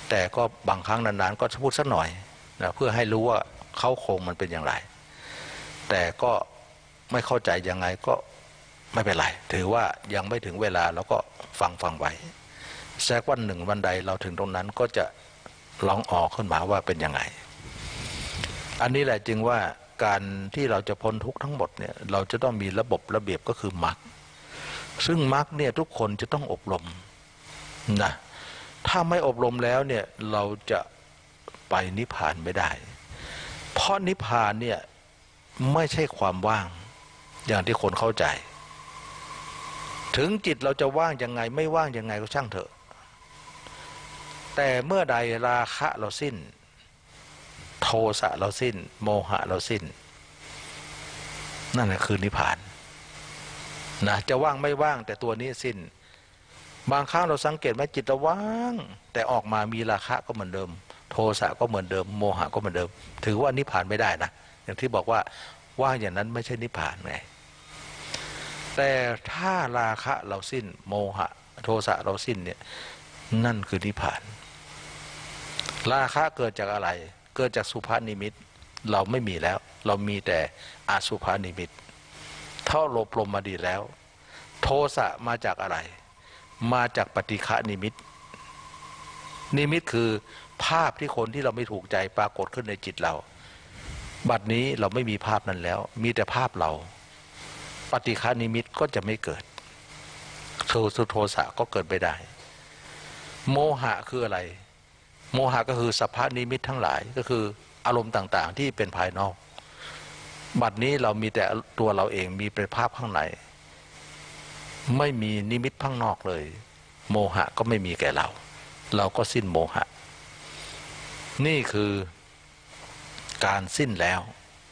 แต่ก็บางครั้งนานๆก็พูดสักหน่อยนะเพื่อให้รู้ว่าเขาโครงมันเป็นอย่างไรแต่ก็ไม่เข้าใจยังไงก็ไม่เป็นไรถือว่ายังไม่ถึงเวลาแล้วก็ฟังไว้สักวันหนึ่งวันใดเราถึงตรงนั้นก็จะลองออกขึ้นมาว่าเป็นยังไงอันนี้แหละจึงว่าการที่เราจะพ้นทุกข์ทั้งหมดเนี่ยเราจะต้องมีระบบระเบียบก็คือมรรคซึ่งมรรคเนี่ยทุกคนจะต้องอบรมนะถ้าไม่อบรมแล้วเนี่ยเราจะไปนิพพานไม่ได้เพราะนิพพานเนี่ยไม่ใช่ความว่างอย่างที่คนเข้าใจถึงจิตเราจะว่างยังไงไม่ว่างยังไงก็ช่างเถอะแต่เมื่อใดราคะเราสิ้นโทสะเราสิ้นโมหะเราสิ้นนั่นแหละคือนิพพานนะจะว่างไม่ว่างแต่ตัวนี้สิ้นบางครั้งเราสังเกตไหมจิตเราว่างแต่ออกมามีราคะก็เหมือนเดิมโทสะก็เหมือนเดิมโมหะก็เหมือนเดิมถือว่านิพพานไม่ได้นะอย่างที่บอกว่าว่างอย่างนั้นไม่ใช่นิพพานไงแต่ถ้าราคะเราสิ้นโมหะโทสะเราสิ้นเนี่ยนั่นคือนิพพานราคะเกิดจากอะไรเกิดจากสุภานิมิตเราไม่มีแล้วเรามีแต่อสุภานิมิตเท่าโลภลมมาดีแล้วโทสะมาจากอะไรมาจากปฏิฆะนิมิตนิมิตคือภาพที่คนที่เราไม่ถูกใจปรากฏขึ้นในจิตเราบัดนี้เราไม่มีภาพนั้นแล้วมีแต่ภาพเราปฏิฆะนิมิตก็จะไม่เกิดโทสะก็เกิดไม่ได้โมหะคืออะไรโมหะก็คือสัพพะนิมิตทั้งหลายก็คืออารมณ์ต่างๆที่เป็นภายนอกบัดนี้เรามีแต่ตัวเราเองมีเป็นภาพข้างในไม่มีนิมิตข้างนอกเลยโมหะก็ไม่มีแก่เราก็สิ้นโมหะนี่คือการสิ้นแล้ว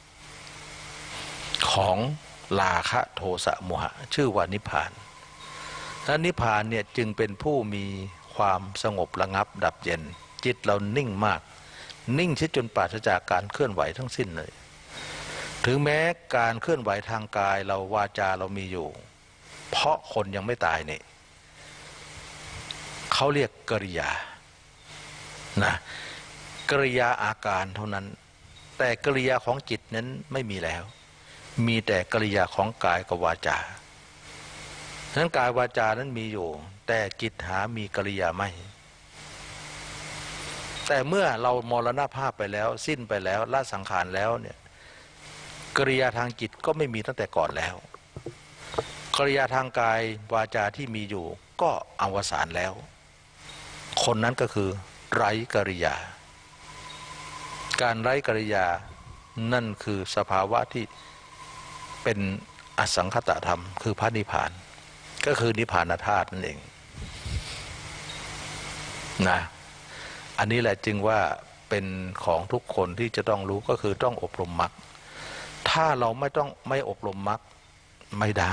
ของราคะโทสะโมหะชื่อว่านิพพานและนิพพานเนี่ยจึงเป็นผู้มีความสงบระงับดับเย็นจิตเรานิ่งมากนิ่งเช่นจนปราศจากการเคลื่อนไหวทั้งสิ้นเลยถึงแม้การเคลื่อนไหวทางกายเราวาจาเรามีอยู่เพราะคนยังไม่ตายเนี่ยเขาเรียกกริยานะกริยาอาการเท่านั้นแต่กริยาของจิตนั้นไม่มีแล้วมีแต่กริยาของกายกับวาจาฉะนั้นกายวาจานั้นมีอยู่แต่จิตหามีกริยาไม่แต่เมื่อเรามรณภาพไปแล้วสิ้นไปแล้วละสังขารแล้วเนี่ยกริยาทางจิตก็ไม่มีตั้งแต่ก่อนแล้วกริยาทางกายวาจาที่มีอยู่ก็อวสานแล้วคนนั้นก็คือไร้กริยาการไร้กริยานั่นคือสภาวะที่เป็นอสังคตธรรมคือพระนิพพานก็คือนิพพานธาตุนั่นเองนะอันนี้แหละจึงว่าเป็นของทุกคนที่จะต้องรู้ก็คือต้องอบรมมรรคถ้าเราไม่อบรมมรรคไม่ได้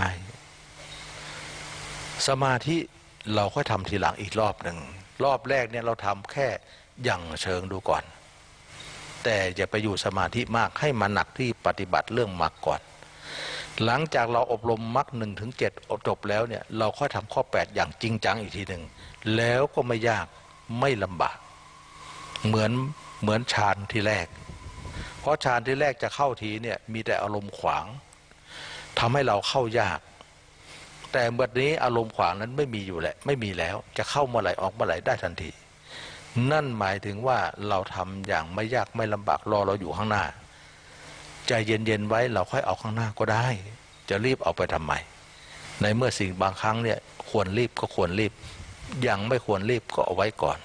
สมาธิเราค่อยทำทีหลังอีกรอบหนึ่งรอบแรกเนี่ยเราทำแค่อย่างเชิงดูก่อนแต่อย่าไปอยู่สมาธิมากให้มาหนักที่ปฏิบัติเรื่องมรรคก่อนหลังจากเราอบรมมรรค1 ถึง 7จบแล้วเนี่ยเราค่อยทำข้อ8อย่างจริงจังอีกทีหนึ่งแล้วก็ไม่ยากไม่ลำบากเหมือนฌานที่แรกเพราะฌานที่แรกจะเข้าทีเนี่ยมีแต่อารมณ์ขวางทำให้เราเข้ายากแต่เมื่อนี้อารมณ์ขวางนั้นไม่มีอยู่แหละไม่มีแล้วจะเข้าเมื่อไหร่ออกเมื่อไหร่ได้ทันทีนั่นหมายถึงว่าเราทำอย่างไม่ยากไม่ลำบากรอเราอยู่ข้างหน้าใจเย็นๆไว้เราค่อยเอาข้างหน้าก็ได้จะรีบเอาไปทำไมในเมื่อสิ่งบางครั้งเนี่ยควรรีบก็ควรรีบยังไม่ควรรีบก็เอาไว้ก่อน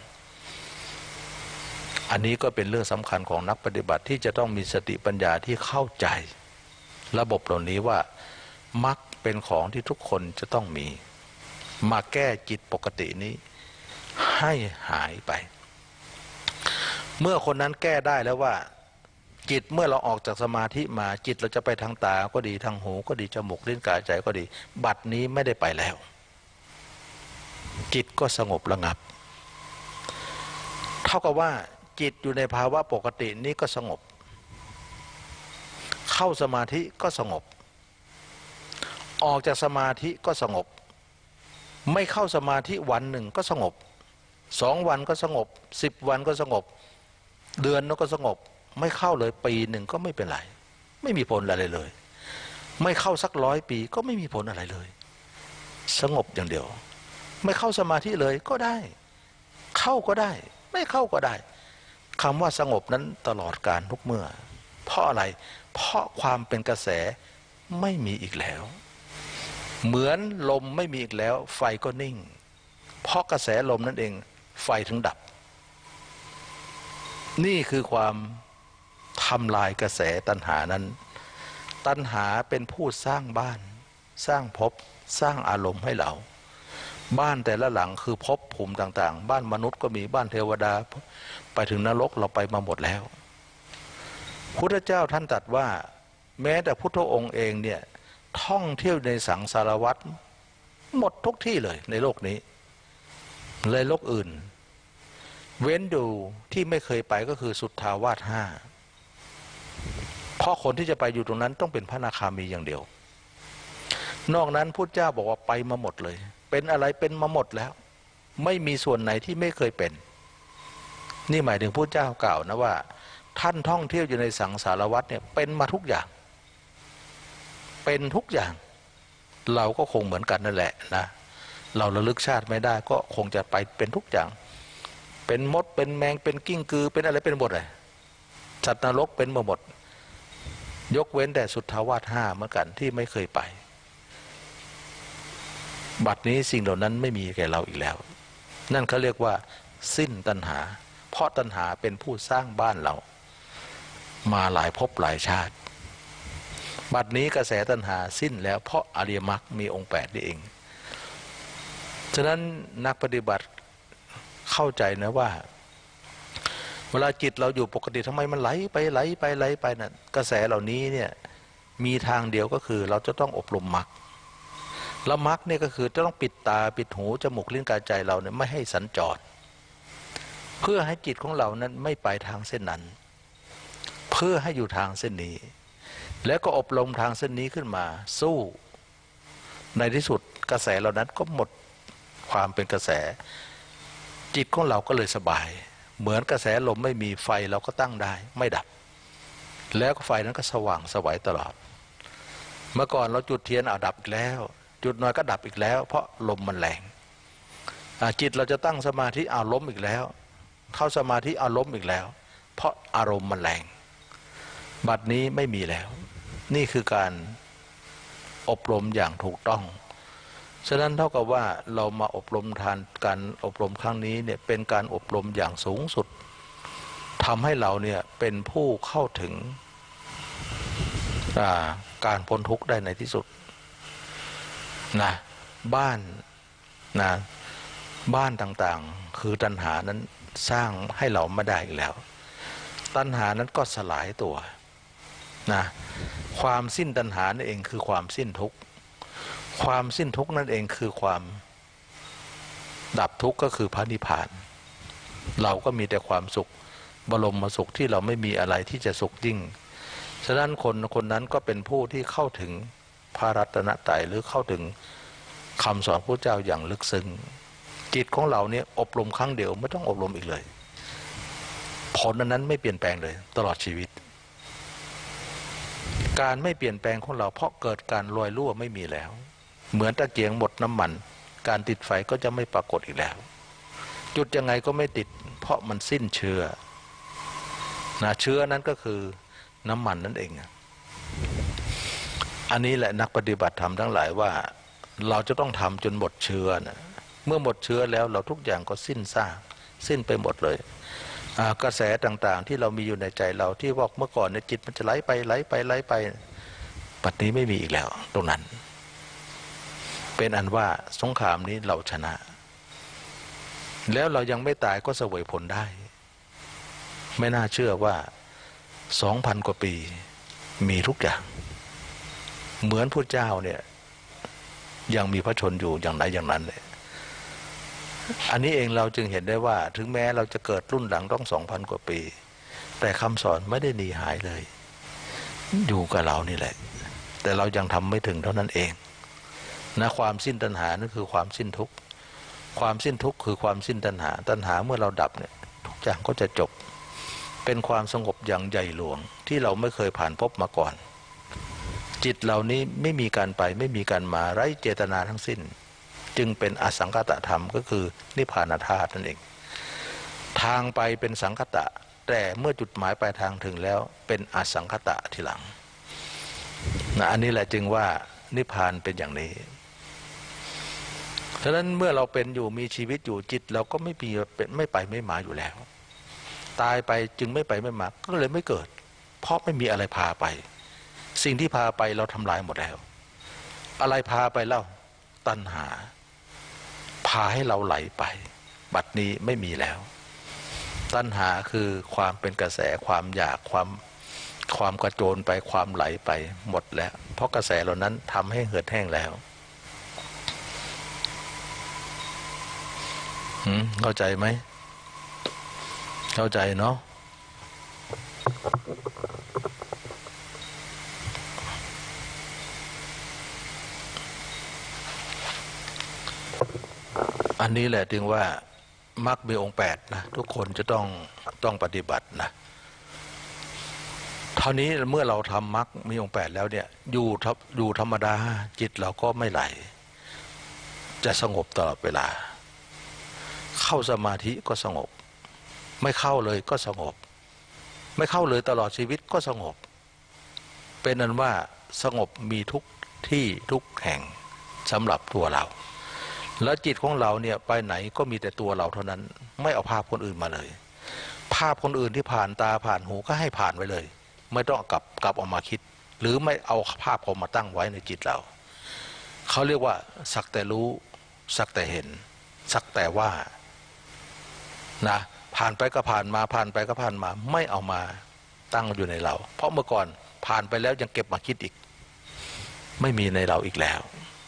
อันนี้ก็เป็นเรื่องสำคัญของนักปฏิบัติที่จะต้องมีสติปัญญาที่เข้าใจระบบเหล่านี้ว่ามรรคเป็นของที่ทุกคนจะต้องมีมาแก้จิตปกตินี้ให้หายไปเมื่อคนนั้นแก้ได้แล้วว่าจิตเมื่อเราออกจากสมาธิมาจิตเราจะไปทางตาก็ดีทางหูก็ดีจมูกลิ้นกายใจก็ดีบัดนี้ไม่ได้ไปแล้วจิตก็สงบระงับเท่ากับว่าจิตอยู่ในภาวะปกตินี้ก็สงบเข้าสมาธิก็สงบออกจากสมาธิก็สงบไม่เข้าสมาธิวันหนึ่งก็สงบ 2 วันก็สงบ10 วันก็สงบเดือนนึงก็สงบไม่เข้าเลยปีหนึ่งก็ไม่เป็นไรไม่มีผลอะไรเลยไม่เข้าสัก100 ปีก็ไม่มีผลอะไรเลยสงบอย่างเดียวไม่เข้าสมาธิเลยก็ได้เข้าก็ได้ไม่เข้าก็ได้คำว่าสงบนั้นตลอดกาลทุกเมื่อเพราะอะไรเพราะความเป็นกระแสไม่มีอีกแล้วเหมือนลมไม่มีอีกแล้วไฟก็นิ่งเพราะกระแสลมนั่นเองไฟถึงดับนี่คือความทำลายกระแสตัณหานั้นตัณหาเป็นผู้สร้างบ้านสร้างภพสร้างอารมณ์ให้เราบ้านแต่ละหลังคือภพภูมิต่างๆบ้านมนุษย์ก็มีบ้านเทวดาไปถึงนรกเราไปมาหมดแล้วพุทธเจ้าท่านตรัสว่าแม้แต่พุทธองค์เองเนี่ยท่องเที่ยวในสังสารวัฏหมดทุกที่เลยในโลกนี้เลยโลกอื่นเว้นดูที่ไม่เคยไปก็คือสุทธาวาส5เพราะคนที่จะไปอยู่ตรงนั้นต้องเป็นพระอนาคามีอย่างเดียวนอกนั้นพุทธเจ้าบอกว่าไปมาหมดเลยเป็นอะไรเป็นมาหมดแล้วไม่มีส่วนไหนที่ไม่เคยเป็นนี่หมายถึงพุทธเจ้ากล่าวนะว่าท่านท่องเที่ยวอยู่ในสังสารวัฏเนี่ยเป็นมาทุกอย่างเป็นทุกอย่างเราก็คงเหมือนกันนั่นแหละนะเราระลึกชาติไม่ได้ก็คงจะไปเป็นทุกอย่างเป็นมดเป็นแมงเป็นกิ้งกือเป็นอะไรเป็นหมดเลยสัตว์นรกเป็นมาหมดยกเว้นแต่สุทธาวาส5เหมือนกันที่ไม่เคยไปบัดนี้สิ่งเหล่านั้นไม่มีแก่เราอีกแล้วนั่นเขาเรียกว่าสิ้นตัณหาเพราะตัณหาเป็นผู้สร้างบ้านเรามาหลายภพหลายชาติบัดนี้กระแสตัณหาสิ้นแล้วเพราะอริยมรรคมีองค์8นี่เองฉะนั้นนักปฏิบัติเข้าใจนะว่าเวลาจิตเราอยู่ปกติทำไมมันไหลไปไหลไปไหลไปน่ะกระแสเหล่านี้เนี่ยมีทางเดียวก็คือเราจะต้องอบรมมรรคแล้วมรรคเนี่ยก็คือจะต้องปิดตาปิดหูจมูกลิ้นกายใจเราเนี่ยไม่ให้สัญจรเพื่อให้จิตของเรานั้นไม่ไปทางเส้นนั้นเพื่อให้อยู่ทางเส้นนี้แล้วก็อบรมทางเส้นนี้ขึ้นมาสู้ในที่สุดกระแสเหล่านั้นก็หมดความเป็นกระแสจิตของเราก็เลยสบายเหมือนกระแสลมไม่มีไฟเราก็ตั้งได้ไม่ดับแล้วก็ไฟนั้นก็สว่างสวัยตลอดเมื่อก่อนเราจุดเทียนดับอีกแล้วจุดน้อยก็ดับอีกแล้วเพราะลมมันแรงจิตเราจะตั้งสมาธิล้มอีกแล้วเข้าสมาธิล้มอีกแล้วเพราะอารมณ์มันแรงบัดนี้ไม่มีแล้วนี่คือการอบรมอย่างถูกต้องฉะนั้นเท่ากับว่าเรามาอบรมทานการอบรมครั้งนี้เนี่ยเป็นการอบรมอย่างสูงสุดทำให้เราเนี่ยเป็นผู้เข้าถึงการพ้นทุกข์ได้ในที่สุดนะบ้านนะบ้านต่างๆคือตัณหานั้นสร้างให้เราไม่ได้อีกแล้วตัณหานั้นก็สลายตัวนะความสิ้นตัณหานั่นเองคือความสิ้นทุกข์ความสิ้นทุกข์นั่นเองคือความดับทุกข์ก็คือพระนิพพานเราก็มีแต่ความสุขบรมสุขที่เราไม่มีอะไรที่จะสุขยิ่งฉะนั้นคนนั้นก็เป็นผู้ที่เข้าถึงพระรัตนตรัยหรือเข้าถึงคำสอนพระเจ้าอย่างลึกซึ้งจิตของเราเนี่ยอบรมครั้งเดียวไม่ต้องอบรมอีกเลยผลนั้นไม่เปลี่ยนแปลงเลยตลอดชีวิตการไม่เปลี่ยนแปลงของเราเพราะเกิดการลอยรั่วไม่มีแล้วเหมือนตะเกียงหมดน้ำมันการติดไฟก็จะไม่ปรากฏอีกแล้วจุดยังไงก็ไม่ติดเพราะมันสิ้นเชื้อนะเชื้อนั้นก็คือน้ำมันนั่นเองอันนี้แหละนักปฏิบัติธรรมทั้งหลายว่าเราจะต้องทำจนหมดเชื้อนะเมื่อหมดเชื้อแล้วเราทุกอย่างก็สิ้นซากสิ้นไปหมดเลยกระแสต่างๆที่เรามีอยู่ในใจเราที่ว่าเมื่อก่อนในจิตมันจะไหลไปไหลไปไหลไปปัจจุบันนี้ไม่มีอีกแล้วตรงนั้นเป็นอันว่าสงครามนี้เราชนะแล้วเรายังไม่ตายก็เสวยผลได้ไม่น่าเชื่อว่า 2,000 กว่าปีมีทุกอย่างเหมือนพระเจ้าเนี่ยยังมีพระชนอยู่อย่างไหนอย่างนั้นเลยอันนี้เองเราจึงเห็นได้ว่าถึงแม้เราจะเกิดรุ่นหลังต้อง 2,000 กว่าปีแต่คำสอนไม่ได้หนีหายเลยอยู่กับเรานี่แหละแต่เรายังทำไม่ถึงเท่านั้นเองนะความสิ้นตัณหานั่นคือความสิ้นทุกข์ความสิ้นทุกข์คือความสิ้นตัณหาตัณหาเมื่อเราดับเนี่ยทุกอย่างก็จะจบเป็นความสงบอย่างใหญ่หลวงที่เราไม่เคยผ่านพบมาก่อนจิตเหล่านี้ไม่มีการไปไม่มีการมาไร้เจตนาทั้งสิ้นจึงเป็นอสังคตธรรมก็คือนิพพานธาตุนั่นเองทางไปเป็นสังคตะแต่เมื่อจุดหมายปลายทางถึงแล้วเป็นอสังคตะทีหลังนะอันนี้แหละจึงว่านิพพานเป็นอย่างนี้ฉะนั้นเมื่อเราเป็นอยู่มีชีวิตอยู่จิตเราก็ไม่ไปไม่มาอยู่แล้วตายไปจึงไม่ไปไม่มาก็เลยไม่เกิดเพราะไม่มีอะไรพาไปสิ่งที่พาไปเราทำลายหมดแล้วอะไรพาไปเล่าตัณหาพาให้เราไหลไปบัดนี้ไม่มีแล้วตัณหาคือความเป็นกระแสความอยากความกระโจนไปความไหลไปหมดแล้วเพราะกระแสเหล่านั้นทำให้เหือดแห้งแล้วเข้าใจไหมเข้าใจเนาะอันนี้แหละจึงว่ามรรคมีองค์8นะทุกคนจะต้องปฏิบัตินะเท่านี้เมื่อเราทำมรรคมีองค์8แล้วเนี่ยอยู่ธรรมดาจิตเราก็ไม่ไหลจะสงบตลอดเวลาเข้าสมาธิก็สงบไม่เข้าเลยก็สงบไม่เข้าเลยตลอดชีวิตก็สงบเป็นนั้นว่าสงบมีทุกที่ทุกแห่งสำหรับตัวเราแล้วจิตของเราเนี่ยไปไหนก็มีแต่ตัวเราเท่านั้นไม่เอาภาพคนอื่นมาเลยภาพคนอื่นที่ผ่านตาผ่านหูก็ให้ผ่านไปเลยไม่ต้องกลับออกมาคิดหรือไม่เอาภาพเขามาตั้งไว้ในจิตเราเขาเรียกว่าสักแต่รู้สักแต่เห็นสักแต่ว่านะผ่านไปก็ผ่านมาผ่านไปก็ผ่านมาไม่เอามาตั้งอยู่ในเราเพราะเมื่อก่อนผ่านไปแล้วยังเก็บมาคิดอีกไม่มีในเราอีกแล้ว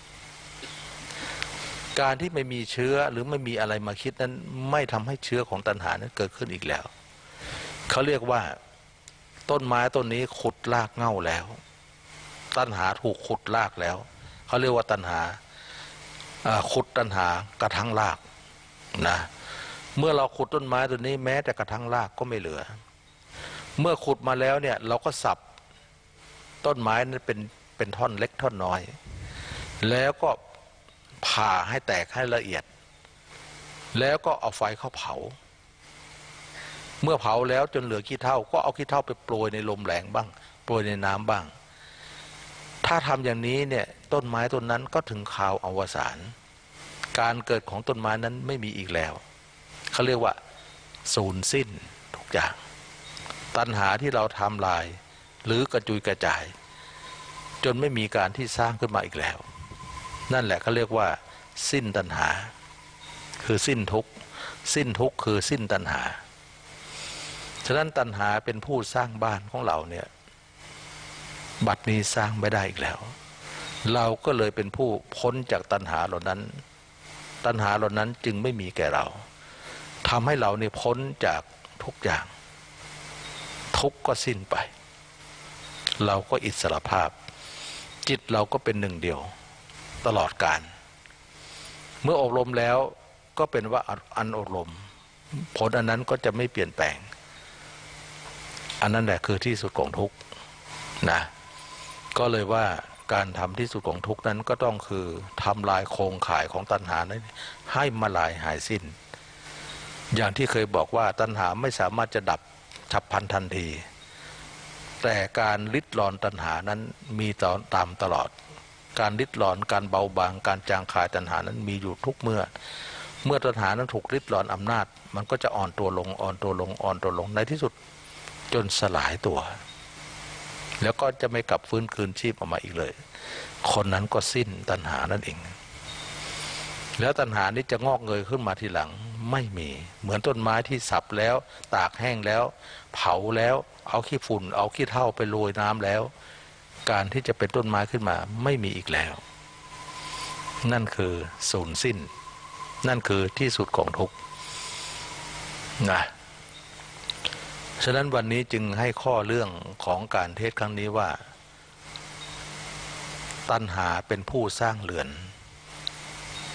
การที่ไม่มีเชื้อหรือไม่มีอะไรมาคิดนั้นไม่ทำให้เชื้อของตัณหานั้นเกิดขึ้นอีกแล้วเขาเรียกว่าต้นไม้ต้นนี้ขุดรากเหง้าแล้วตัณหาถูกขุดรากแล้วเขาเรียกว่าตัณหาขุดตัณหากระทั่งรากนะเมื่อเราขุดต้นไม้ต้นนี้แม้แต่กระทั่งรากก็ไม่เหลือเมื่อขุดมาแล้วเนี่ยเราก็สับต้นไม้นั้นเป็นท่อนเล็กท่อนน้อยแล้วก็ผ่าให้แตกให้ละเอียดแล้วก็เอาไฟเข้าเผาเมื่อเผาแล้วจนเหลือขี้เถ้าก็เอาขี้เถ้าไปโปรยในลมแรงบ้างโปรยในน้ำบ้างถ้าทำอย่างนี้เนี่ยต้นไม้ต้นนั้นก็ถึงคราวอวสานการเกิดของต้นไม้นั้นไม่มีอีกแล้วเขาเรียกว่าสูญสิ้นทุกอย่างตัณหาที่เราทำลายหรือกระจุยกระจายจนไม่มีการที่สร้างขึ้นมาอีกแล้วนั่นแหละเขาเรียกว่าสิ้นตัณหาคือสิ้นทุกข์สิ้นทุกข์คือสิ้นตัณหาฉะนั้นตัณหาเป็นผู้สร้างบ้านของเราเนี่ยบัดนี้สร้างไม่ได้อีกแล้วเราก็เลยเป็นผู้พ้นจากตัณหาเหล่านั้นตัณหาเหล่านั้นจึงไม่มีแก่เราทำให้เราเนี่ยพ้นจากทุกอย่างทุกข์ก็สิ้นไปเราก็อิสรภาพจิตเราก็เป็นหนึ่งเดียวตลอดกาลเมื่ออบรมแล้วก็เป็นว่าอันอบรมผลอันนั้นก็จะไม่เปลี่ยนแปลงอันนั้นแหละคือที่สุดของทุกข์นะก็เลยว่าการทำที่สุดของทุกข์นั้นก็ต้องคือทำลายโครงข่ายของตัณหานั้นให้มาลายหายสิ้นอย่างที่เคยบอกว่าตัณหาไม่สามารถจะดับฉับพลันทันทีแต่การริดรอนตัณหานั้นมีตามตลอดการริดรอนการเบาบางการจางคายตัณหานั้นมีอยู่ทุกเมื่อตัณหานั้นถูกริดรอนอำนาจมันก็จะอ่อนตัวลงอ่อนตัวลงอ่อนตัวลงในที่สุดจนสลายตัวแล้วก็จะไม่กลับฟื้นคืนชีพออกมาอีกเลยคนนั้นก็สิ้นตัณหานั่นเองแล้วตัณหานี้จะงอกเงยขึ้นมาทีหลังไม่มีเหมือนต้นไม้ที่สับแล้วตากแห้งแล้วเผาแล้วเอาขี้ฝุ่นเอาขี้เถ้าไปโรยน้ำแล้วการที่จะเป็นต้นไม้ขึ้นมาไม่มีอีกแล้วนั่นคือสูญสิ้นนั่นคือที่สุดของทุกข์นะฉะนั้นวันนี้จึงให้ข้อเรื่องของการเทศน์ครั้งนี้ว่าตัณหาเป็นผู้สร้างเรือน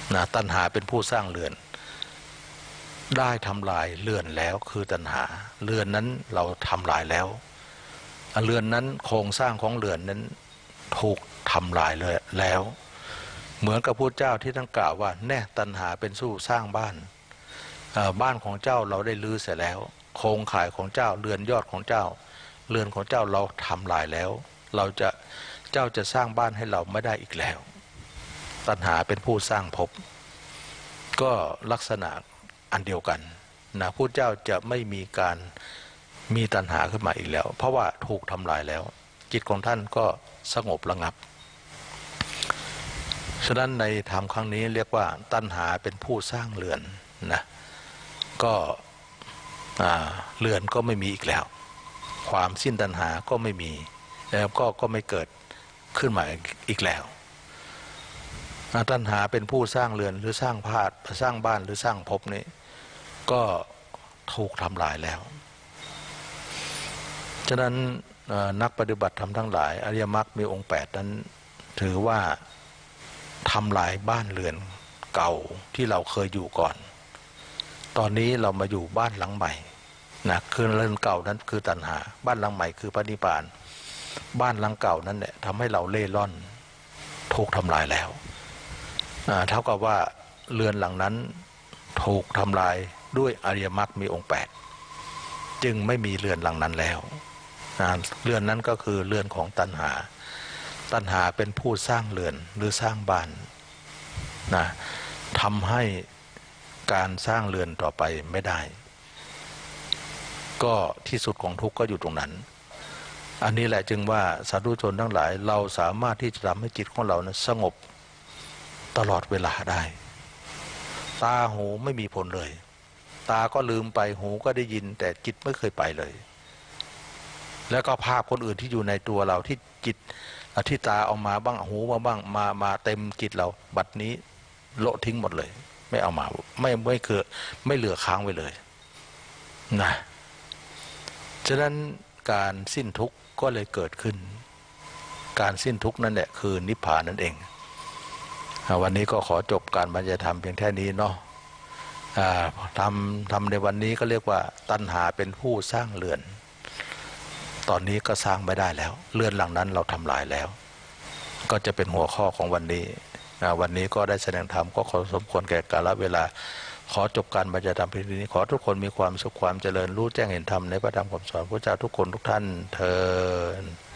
นะตัณหาเป็นผู้สร้างเรือนได้ทำลายเรือนแล้วคือตัณหาเรือนนั้นเราทำลายแล้วเรือนนั้นโครงสร้างของเรือนนั้นถูกทำลายเลยแล้วเหมือนกับพุทธเจ้าที่ท่านกล่าวว่าแน่ตัณหาเป็นสู้สร้างบ้านบ้านของเจ้าเราได้ลื้อเสร็จแล้วโครงข่ายของเจ้าเรือนยอดของเจ้าเรือนของเจ้าเราทำลายแล้วเจ้าจะสร้างบ้านให้เราไม่ได้อีกแล้วตัณหาเป็นผู้สร้างภพก็ลักษณะอันเดียวกันนะพุทธเจ้าจะไม่มีการมีตัณหาขึ้นมาอีกแล้วเพราะว่าถูกทำลายแล้วจิตของท่านก็สงบระงับฉะนั้นในธรรมครั้งนี้เรียกว่าตัณหาเป็นผู้สร้างเรือนนะก็เรือนก็ไม่มีอีกแล้วความสิ้นตัณหาก็ไม่มีแล้วก็ไม่เกิดขึ้นมาอีกแล้วตัณหาเป็นผู้สร้างเรือนหรือสร้างภาพสร้างบ้านหรือสร้างภพนี้ก็ถูกทำลายแล้วฉะนั้นนักปฏิบัติธรรมทั้งหลายอริยมรรคมีองค์8นั้นถือว่าทำลายบ้านเรือนเก่าที่เราเคยอยู่ก่อนตอนนี้เรามาอยู่บ้านหลังใหม่นะคือเรือนเก่านั้นคือตัณหาบ้านหลังใหม่คือพระนิพพานบ้านหลังเก่านั้นเนี่ยทำให้เราเล่ร่อนถูกทำลายแล้วเท่ากับว่าเรือนหลังนั้นถูกทำลายด้วยอริยมรรคมีองค์8จึงไม่มีเรือนหลังนั้นแล้วเรือนนั้นก็คือเรือนของตัณหาตัณหาเป็นผู้สร้างเรือนหรือสร้างบ้านนะทำให้การสร้างเรือนต่อไปไม่ได้ก็ที่สุดของทุกข์ก็อยู่ตรงนั้นอันนี้แหละจึงว่าสาธุชนทั้งหลายเราสามารถที่จะทำให้จิตของเรานะสงบตลอดเวลาได้ตาหูไม่มีผลเลยตาก็ลืมไปหูก็ได้ยินแต่จิตไม่เคยไปเลยแล้วก็ภาพคนอื่นที่อยู่ในตัวเราที่จิตที่ตาเอามาบ้างหูมาบ้างมาเต็มจิตเราบัดนี้โละทิ้งหมดเลยไม่เอามาไม่คือไม่เหลือค้างไว้เลยนะฉะนั้นการสิ้นทุกข์ก็เลยเกิดขึ้นการสิ้นทุกข์นั่นแหละคือนิพพานนั่นเองวันนี้ก็ขอจบการบรรยายธรรมเพียงแค่นี้เนาะทำในวันนี้ก็เรียกว่าตัณหาเป็นผู้สร้างเรือนตอนนี้ก็สร้างไม่ได้แล้วเรือนหลังนั้นเราทำลายแล้วก็จะเป็นหัวข้อของวันนี้วันนี้ก็ได้แสดงธรรมก็ขอสมควรแก่กาลเวลาขอจบการบรรยายธรรมเพียงนี้ขอทุกคนมีความสุขความเจริญรู้แจ้งเห็นธรรมในพระธรรมคำสอนพระเจ้าทุกคนทุกท่านเทอญ